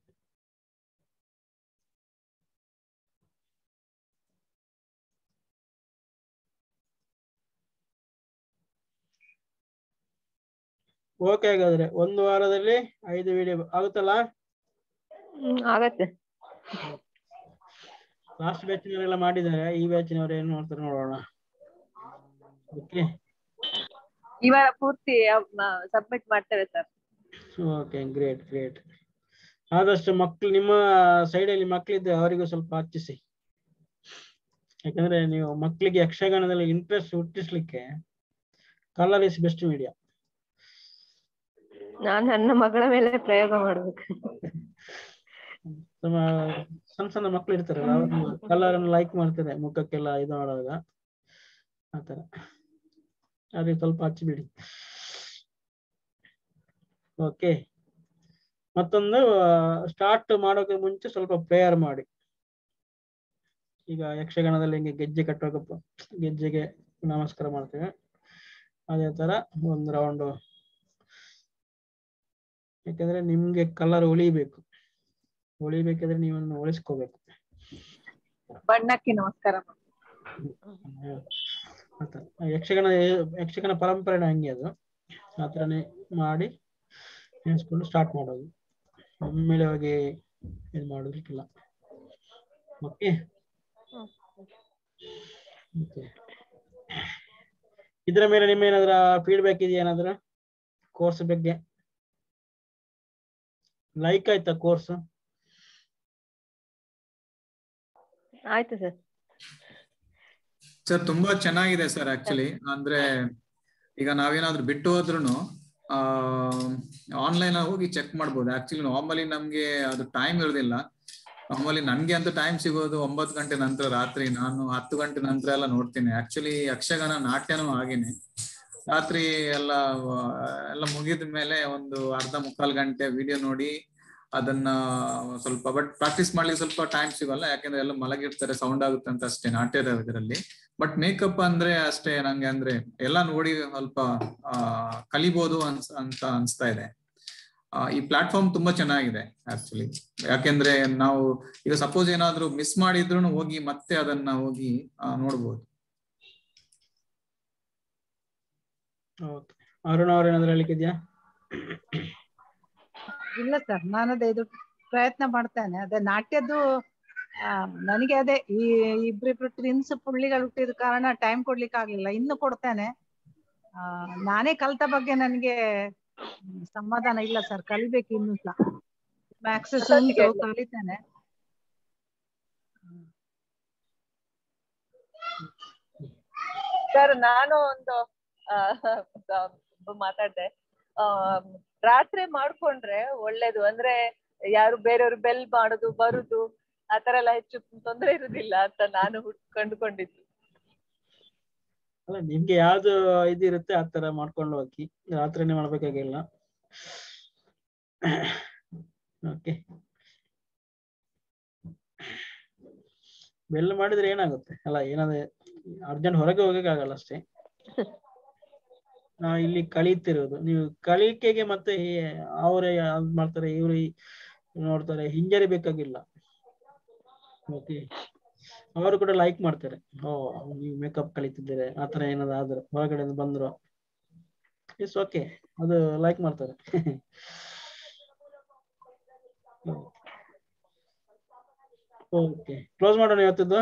ಓಕೆ. ಹಾಗಾದ್ರೆ ಒಂದು ವಾರದಲ್ಲಿ ಐದು ವಿಡಿಯೋ ಆಗುತ್ತಲ್ಲ? ಆಗತ್ತೆ. ಲಾಸ್ಟ್ ಬ್ಯಾಚಿನವರೆಲ್ಲ ಮಾಡಿದ್ದಾರೆ, ಈ ಬ್ಯಾಚಿನವರು ಏನ್ ಮಾಡ್ತಾರೆ ನೋಡೋಣ. ಓಕೆ. ಈ ವಾರ ಪೂರ್ತಿ ಸಬ್ಮಿಟ್ ಮಾಡ್ತೇವೆ ಸರ್. Okay, great great. ಆದಷ್ಟು ಮಕ್ಳು ನಿಮ್ಮ ಸೈಡಲ್ಲಿ ಮಕ್ಳಿದ್ರೆ ಅವರಿಗೂ ಸ್ವಲ್ಪ ಹಚ್ಚಿಸಿ. ಯಾಕಂದ್ರೆ ನೀವು ಮಕ್ಕಳಿಗೆ ಯಕ್ಷಗಾನದಲ್ಲಿ ಇಂಟ್ರೆಸ್ಟ್ ಹುಟ್ಟಿಸ್ಲಿಕ್ಕೆ ಕಲರ್ ಇಸ್ ಬೆಸ್ಟ್ ಮೀಡಿಯಾ. ನಾನ್ ನನ್ನ ಮಗಳ ಮೇಲೆ ಪ್ರಯೋಗ ಮಾಡ್ಬೇಕು. ಸಣ್ಣ ಸಣ್ಣ ಮಕ್ಳು ಇರ್ತಾರಲ್ಲ, ಅವ್ರು ಕಲರ್ ಅನ್ನು ಲೈಕ್ ಮಾಡ್ತಾರೆ ಮುಖಕ್ಕೆಲ್ಲ ಇದು ಮಾಡುವಾಗ. ಆತರ ಅವ್ರಿಗೆ ಸ್ವಲ್ಪ ಹಚ್ಚಿಬಿಡಿ. ಓಕೆ, ಮತ್ತೊಂದು ಸ್ಟಾರ್ಟ್ ಮಾಡೋಕೆ ಮುಂಚೆ ಸ್ವಲ್ಪ ಪ್ರೇಯರ್ ಮಾಡಿ. ಈಗ ಯಕ್ಷಗಾನದಲ್ಲಿ ಹಿಂಗೆ ಗೆಜ್ಜೆ ಕಟ್ಟುವಾಗ ಗೆಜ್ಜೆಗೆ ನಮಸ್ಕಾರ ಮಾಡ್ತೇವೆ, ಅದೇ ತರ ಒಂದು ರೌಂಡ್. ಯಾಕಂದ್ರೆ ನಿಮ್ಗೆ ಕಲರ್ ಉಳಿಬೇಕು, ಉಳಿಬೇಕಾದ್ರೆ ನೀವನ್ನ ಉಳಿಸ್ಕೋಬೇಕು. ಬಣ್ಣಕ್ಕೆ ನಮಸ್ಕಾರ. ಯಕ್ಷಗಾನ ಯಕ್ಷಗಾನ ಪರಂಪರೆ ಹಂಗೆ, ಅದು ಆ ಥರನೇ ಮಾಡಿ ನೆನೆಸ್ಕೊಂಡು ಸ್ಟಾರ್ಟ್ ಮಾಡೋದು, ಒಮ್ಮೆಲೆ ಹೋಗಿ ಇದು ಮಾಡೋದಕ್ಕಿಲ್ಲ. ಓಕೆ, ಇದ್ರ ಮೇಲೆ ನಿಮ್ಮ ಏನಾದ್ರ ಫೀಡ್ಬ್ಯಾಕ್ ಇದೆಯಾ? ಏನಾದ್ರ ಕೋರ್ಸ್ ಬಗ್ಗೆ ಲೈಕ್ ಆಯ್ತಾ ಕೋರ್ಸ್? ಆಯ್ತು ಸರ್. ಸರ್ ತುಂಬಾ ಚೆನ್ನಾಗಿದೆ ಸರ್. ಆಕ್ಚುಲಿ ಅಂದ್ರೆ ಈಗ ನಾವೇನಾದ್ರೂ ಬಿಟ್ಟು ಹೋದ್ರು ಆ ಆನ್ಲೈನ್ ಹೋಗಿ ಚೆಕ್ ಮಾಡ್ಬೋದು. ಆಕ್ಚುಲಿ ನಾರ್ಮಲಿ ನಮ್ಗೆ ಅದು ಟೈಮ್ ಇರೋದಿಲ್ಲ. ನಾರ್ಮಲಿ ನನ್ಗೆ ಅಂತ ಟೈಮ್ ಸಿಗೋದು ಒಂಬತ್ತು ಗಂಟೆ ನಂತರ, ರಾತ್ರಿ. ನಾನು ಹತ್ತು ಗಂಟೆ ನಂತರ ಎಲ್ಲ ನೋಡ್ತೀನಿ. ಆಕ್ಚುಲಿ ಯಕ್ಷಗಾನ ನಾಟ್ಯನೂ ಹಾಗೇನೆ, ರಾತ್ರಿ ಎಲ್ಲ ಎಲ್ಲ ಮುಗಿದ ಮೇಲೆ ಒಂದು ಅರ್ಧ ಮುಕ್ಕಾಲು ಗಂಟೆ ವಿಡಿಯೋ ನೋಡಿ ಅದನ್ನ ಸ್ವಲ್ಪ, ಬಟ್ ಪ್ರಾಕ್ಟೀಸ್ ಮಾಡ್ಲಿಕ್ಕೆ ಸ್ವಲ್ಪ ಟೈಮ್ ಸಿಗಲ್ಲ, ಯಾಕಂದ್ರೆ ಎಲ್ಲ ಮಲಗಿರ್ತಾರೆ, ಸೌಂಡ್ ಆಗುತ್ತೆ ಅಂತ ಅಷ್ಟೇ ನಾಟ್ಯದ ಇದರಲ್ಲಿ. ಬಟ್ ಮೇಕಪ್ ಅಂದ್ರೆ ಅಷ್ಟೇ ನಂಗೆ ಅಂದ್ರೆ ಎಲ್ಲ ನೋಡಿ ಸ್ವಲ್ಪ ಆ ಕಲಿಬಹುದು ಅನ್ಸ್ ಅಂತ ಅನ್ಸ್ತಾ ಇದೆ. ಆ ಈ ಪ್ಲಾಟ್ಫಾರ್ಮ್ ತುಂಬಾ ಚೆನ್ನಾಗಿದೆ ಆಕ್ಚುಲಿ. ಯಾಕೆಂದ್ರೆ ನಾವು ಈಗ ಸಪೋಸ್ ಏನಾದ್ರು ಮಿಸ್ ಮಾಡಿದ್ರು ಹೋಗಿ ಮತ್ತೆ ಅದನ್ನ ಹೋಗಿ ನೋಡ್ಬೋದು. ಅರುಣ್ ಅವ್ರ ಏನಾದ್ರು ಹೇಳಿದ್ಯಾ? ಇಲ್ಲ ಸರ್, ನಾನದೇ ಇದು ಪ್ರಯತ್ನ ಮಾಡ್ತೇನೆ. ಅದೇ ನಾಟ್ಯದ್ದು ಆ ನನಗೆ ಅದೇ ಈ ಇಬ್ರಿಬ್ರು ಟ್ವಿನ್ಸ್ ಪುಳ್ಳಿಗಳು ಹುಟ್ಟಿದ ಕಾರಣ ಟೈಮ್ ಕೊಡ್ಲಿಕ್ಕೆ ಆಗ್ಲಿಲ್ಲ. ಇನ್ನು ಕೊಡ್ತೇನೆ. ಆ ನಾನೇ ಕಲ್ತ ಬಗ್ಗೆ ನನಗೆ ಸಮಾಧಾನ ಇಲ್ಲ ಸರ್, ಕಲಿಬೇಕು ಇನ್ನು ಸಹ. ಮ್ಯಾಕ್ಸಸ್ ಉಂಟು, ಕಲಿತೇನೆ. ಸರ್ ನಾನು ಒಂದು ಮಾತಾಡ್ದೆ, ಆ ರಾತ್ರಿ ಮಾಡ್ಕೊಂಡ್ರೆ ಒಳ್ಳೇದು. ಅಂದ್ರೆ ಯಾರು ಬೇರೆಯವ್ರು ಬೆಲ್ ಮಾಡುದು ಬರುದು ಆತರ ಎಲ್ಲ ಹೆಚ್ಚು ತೊಂದರೆ ಇರುದಿಲ್ಲ ಅಂತ ನಾನು ಕಂಡುಕೊಂಡಿದ್ದು. ಅಲ್ಲ, ನಿಮ್ಗೆ ಯಾವ್ದು ಇದಿರುತ್ತೆ ಆ ತರ ಮಾಡ್ಕೊಂಡು ಹೋಗಿ, ರಾತ್ರಿನೇ ಮಾಡ್ಬೇಕಾಗಿಲ್ಲ. ಓಕೆ, ಬೆಲ್ ಮಾಡಿದ್ರೆ ಏನಾಗುತ್ತೆ ಅಲ್ಲ, ಏನಾದ್ರೆ ಅರ್ಜೆಂಟ್ ಹೊರಗೆ ಹೋಗಕ್ಕೆ ಆಗಲ್ಲ ಅಷ್ಟೇ. ನಾ ಇಲ್ಲಿ ಕಲಿತಿರೋದು, ನೀವು ಕಲಿಕೆಗೆ ಮತ್ತೆ ಅವರೇ ಮಾಡ್ತಾರೆ ಇವ್ರು ನೋಡ್ತಾರೆ ಹಿಂಜರಿಬೇಕಾಗಿಲ್ಲ. ಓಕೆ, ಅವರು ಕೂಡ ಲೈಕ್ ಮಾಡ್ತಾರೆ. ಓ ನೀವು ಮೇಕಪ್ ಕಲಿತಿದ್ದೀರಿ ಆತರ ಏನಾದ್ರು ಆದ್ರೆ ಹೊರಗಡೆ ಬಂದ್ರು ಇಟ್ಸ್ ಓಕೆ, ಅದು ಲೈಕ್ ಮಾಡ್ತಾರೆ. ಓಕೆ, ಕ್ಲೋಸ್ ಮಾಡೋಣ ಇವತ್ತದ್ದು.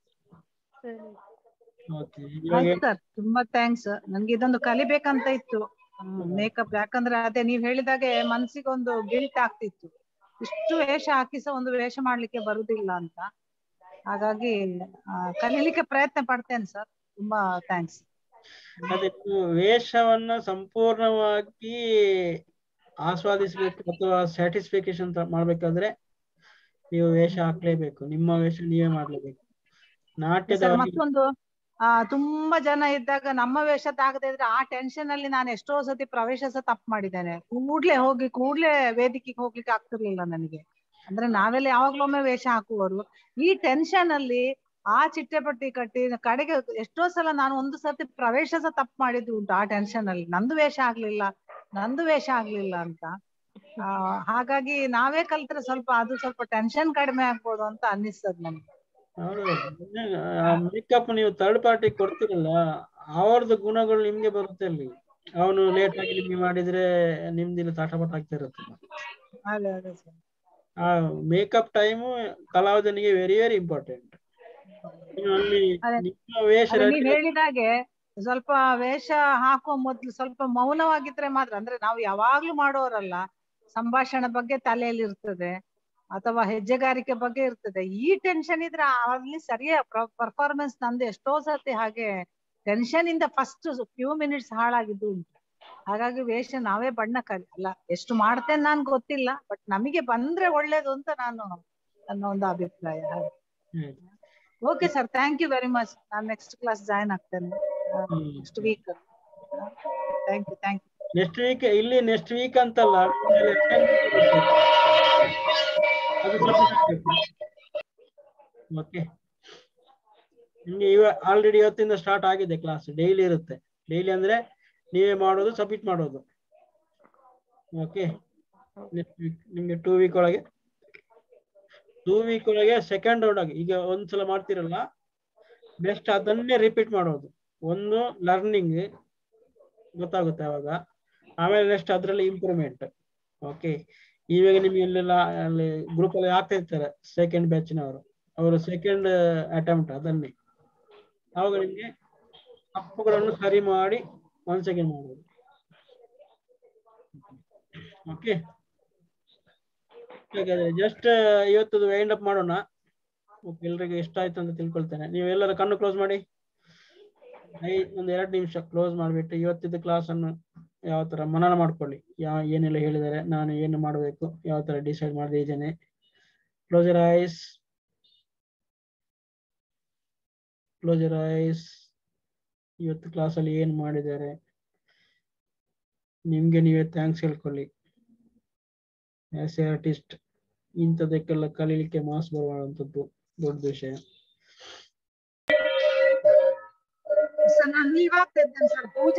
ಸರ್ ತುಂಬಾ ಥ್ಯಾಂಕ್ಸ್. ನನ್ಗೆ ಇದೊಂದು ಕಲಿಬೇಕಂತ ಇತ್ತು ಮೇಕಪ್. ಯಾಕಂದ್ರೆ ಅದೇ ನೀವ್ ಹೇಳಿದಾಗೆ ಮನ್ಸಿಗೆ ಒಂದು ಗಿಲ್ಟ್ ಆಗ್ತಿತ್ತು, ಇಷ್ಟು ವೇಷ ಹಾಕಿಸ ಒಂದು ವೇಷ ಮಾಡ್ಲಿಕ್ಕೆ ಬರುದಿಲ್ಲ ಅಂತ. ಹಾಗಾಗಿ ಕಲೀಲಿಕ್ಕೆ ಪ್ರಯತ್ನ ಪಡ್ತೇನೆ ಸರ್. ತುಂಬಾ ಥ್ಯಾಂಕ್ಸ್. ಅದೇ ವೇಷವನ್ನ ಸಂಪೂರ್ಣವಾಗಿ ಆಸ್ವಾದಿಸ್ಬೇಕು ಅಥವಾ ಸ್ಯಾಟಿಸ್ಫಿಕೇಶನ್ ಮಾಡ್ಬೇಕಾದ್ರೆ ನೀವು ವೇಷ ಹಾಕ್ಲೇಬೇಕು, ನಿಮ್ಮ ವೇಷ ನೀವೇ ಮಾಡ್ಲೇಬೇಕು. ನಾಟ್ಯದ ಮತ್ತೊಂದು ಆ ತುಂಬಾ ಜನ ಇದ್ದಾಗ ನಮ್ಮ ವೇಷದ ಆಗದೆ ಇದ್ರೆ ಆ ಟೆನ್ಷನ್ ಅಲ್ಲಿ ನಾನು ಎಷ್ಟೋ ಸತಿ ಪ್ರವೇಶ ಸಹ ತಪ್ಪು ಮಾಡಿದ್ದೇನೆ. ಕೂಡ್ಲೆ ಹೋಗಿ ಕೂಡ್ಲೆ ವೇದಿಕೆಗೆ ಹೋಗ್ಲಿಕ್ಕೆ ಆಗ್ತಿರ್ಲಿಲ್ಲ ನನಗೆ. ಅಂದ್ರೆ ನಾವೆಲ್ಲ ಯಾವಾಗ್ಲೊಮ್ಮೆ ವೇಷ ಹಾಕುವವರು. ಈ ಟೆನ್ಷನ್ ಅಲ್ಲಿ ಆ ಚಿಟ್ಟೆ ಪಟ್ಟಿ ಕಟ್ಟಿ ಕಡೆಗೆ ಎಷ್ಟೋ ಸಲ ನಾನು ಒಂದು ಸರ್ತಿ ಪ್ರವೇಶ ಸಹ ತಪ್ಪು ಮಾಡಿದ್ದು ಉಂಟು ಆ ಟೆನ್ಷನ್ ಅಲ್ಲಿ. ನಂದು ವೇಷ ಆಗ್ಲಿಲ್ಲ ನಂದು ವೇಷ ಆಗ್ಲಿಲ್ಲ ಅಂತ. ಆ ಹಾಗಾಗಿ ನಾವೇ ಕಲ್ತ್ರೆ ಸ್ವಲ್ಪ ಅದು ಸ್ವಲ್ಪ ಟೆನ್ಷನ್ ಕಡಿಮೆ ಆಗ್ಬೋದು ಅಂತ ಅನ್ನಿಸ್ತದೆ ನನ್ಗೆ. ಮೇಕಪ್ ನೀವು ಥರ್ಡ್ ಪಾರ್ಟಿ ಕೊಡ್ತಿರಲ್ಲ, ಅವ್ರದ್ದು ಗುಣಗಳು ನಿಮ್ಗೆ ಬರುತ್ತೆ ಅಲ್ಲಿ. ಅವನು ಲೇಟ್ ಆಗಿ ನಿಮ್ಗೆ ಮಾಡಿದ್ರೆ ನಿಮ್ದಿಲ್ಲ ತಾಟಪಾಟ ಆಗ್ತಾ ಇರುತ್ತೆ. ಆ ಮೇಕಪ್ ಟೈಮು ಕಲಾವಿದನಿಗೆ ವೆರಿ ವೆರಿ ಇಂಪಾರ್ಟೆಂಟ್. ಅಲ್ಲಿ ನಿಮ್ಮ ವೇಷ ನೀವ್ ಹೇಳಿದಾಗೆ ಸ್ವಲ್ಪ ವೇಷ ಹಾಕುವ ಮೊದ್ಲು ಸ್ವಲ್ಪ ಮೌನವಾಗಿದ್ರೆ ಮಾತ್ರ, ಅಂದ್ರೆ ನಾವು ಯಾವಾಗ್ಲೂ ಮಾಡೋರಲ್ಲ, ಸಂಭಾಷಣೆ ಬಗ್ಗೆ ತಲೆಯಲ್ಲಿ ಇರ್ತದೆ ಅಥವಾ ಹೆಜ್ಜೆಗಾರಿಕೆ ಬಗ್ಗೆ ಇರ್ತದೆ. ಈ ಟೆನ್ಷನ್ ಇದ್ರೆ ಅಲ್ಲಿ ಸರಿಯಾಗಿ ಪರ್ಫಾರ್ಮೆನ್ಸ್ ನಂದು ಎಷ್ಟೋ ಸರ್ತಿ ಹಾಗೆ ಟೆನ್ಷನ್ ಇಂದ ಫಸ್ಟ್ ಫ್ಯೂ ಮಿನಿಟ್ಸ್ ಹಾಳಾಗಿದ್ದು ಉಂಟು. ಹಾಗಾಗಿ ವೇಷ ನಾವೇ ಬಣ್ಣ ಕಲಿ ಅಲ್ಲ, ಎಷ್ಟು ಮಾಡ್ತೇನೆ ನಾನ್ ಗೊತ್ತಿಲ್ಲ, ಬಟ್ ನಮಗೆ ಬಂದ್ರೆ ಒಳ್ಳೇದು ಅಂತ ನಾನು ನನ್ನ ಒಂದು ಅಭಿಪ್ರಾಯ. Okay sir, thank you very much. ನಾನು ನೆಕ್ಸ್ಟ್ ಕ್ಲಾಸ್ ಜಾಯ್ನ್ ಆಗ್ತೇನೆ next week. Thank you thank you next week ಇಲ್ಲಿ ನೆಕ್ಸ್ಟ್ ವೀಕ್ ಅಂತಲ್ಲ, ಅದು ಸಬ್ಮಿಟ್ ಆಗ್ಬೇಕು. ಓಕೆ, ನಿಮ್ಗೆ ಇವ ಆಲ್ರೆಡಿ ಇವತ್ತಿಂದ ಸ್ಟಾರ್ಟ್ ಆಗಿದೆ ಕ್ಲಾಸ್. ಡೈಲಿ ಇರುತ್ತೆ. ಡೈಲಿ ಅಂದ್ರೆ ನೀವೇ ಮಾಡೋದು, ಸಬ್ಮಿಟ್ ಮಾಡೋದು. ಓಕೆ, ನೆಕ್ಸ್ಟ್ ವೀಕ್ ನಿಮ್ಗೆ ಟೂ ವೀಕ್ ಒಳಗೆ ಟೂ ವೀಕ್ ಒಳಗೆ ಸೆಕೆಂಡ್ ರೌಂಡ್ ಆಗಿ ಈಗ ಒಂದ್ಸಲ ಮಾಡ್ತಿರಲ್ಲ, ನೆಕ್ಸ್ಟ್ ಅದನ್ನೇ ರಿಪೀಟ್ ಮಾಡೋದು. ಒಂದು ಲರ್ನಿಂಗ್ ಗೊತ್ತಾಗುತ್ತೆ ಅವಾಗ, ಆಮೇಲೆ ನೆಕ್ಸ್ಟ್ ಅದರಲ್ಲಿ ಇಂಪ್ರೂವ್ಮೆಂಟ್. ಓಕೆ, ಇವಾಗ ನಿಮ್ಗೆ ಎಲ್ಲೆಲ್ಲ ಅಲ್ಲಿ ಗ್ರೂಪ್ ಅಲ್ಲಿ ಆಗ್ತಾ ಇರ್ತಾರೆ ಸೆಕೆಂಡ್ ಬ್ಯಾಚಿನವರು, ಅವರು ಸೆಕೆಂಡ್ ಅಟೆಂಪ್ಟ್ ಅದನ್ನೇ, ಅವಾಗ ನಿಮ್ಗೆ ತಪ್ಪುಗಳನ್ನು ಸರಿ ಮಾಡಿ ಒಂದ್ ಸೆಕೆಂಡ್ ಮಾಡೋದು. ಓಕೆ, ಹಾಗಾದ್ರೆ ಜಸ್ಟ್ ಇವತ್ತದು ವೈಂಡ್ ಅಪ್ ಮಾಡೋಣ. ಓಕೆ, ಎಲ್ರಿಗೂ ಇಷ್ಟ ಆಯ್ತು ಅಂತ ತಿಳ್ಕೊಳ್ತೇನೆ. ನೀವೆಲ್ಲರ ಕಣ್ಣು ಕ್ಲೋಸ್ ಮಾಡಿ, ಐ ಒಂದ್ ಎರಡು ನಿಮಿಷ ಕ್ಲೋಸ್ ಮಾಡಿಬಿಟ್ಟು ಇವತ್ತಿದ್ದು ಕ್ಲಾಸ್ ಅನ್ನು ಯಾವ ತರ ಮನನ ಮಾಡ್ಕೊಳ್ಳಿ. ಯಾವ ಏನೆಲ್ಲ ಹೇಳಿದ್ದಾರೆ, ನಾನು ಏನು ಮಾಡಬೇಕು, ಯಾವ ತರ ಡಿಸೈಡ್ ಮಾಡದೇ ಇದ್ದೇನೆ. Close your eyes, close your eyes. ಇವತ್ತು ಕ್ಲಾಸ್ ಅಲ್ಲಿ ಏನ್ ಮಾಡಿದ್ದಾರೆ ನಿಮ್ಗೆ ನೀವೇ ಥ್ಯಾಂಕ್ಸ್ ಹೇಳ್ಕೊಳ್ಳಿ. ಆಸ್ ಎ ಆರ್ಟಿಸ್ಟ್ ಇಂಥದಕ್ಕೆಲ್ಲ ಕಲೀಲಿಕ್ಕೆ ಮಾಸ್ ಬರುವಂತದ್ದು ದೊಡ್ಡ ವಿಷಯ. ಸರ್ ನಾನು ಲೀವ್ ಆಗ್ತಾ ಇದ್ದೇನೆ ಸರ್, ಪೂಜೆ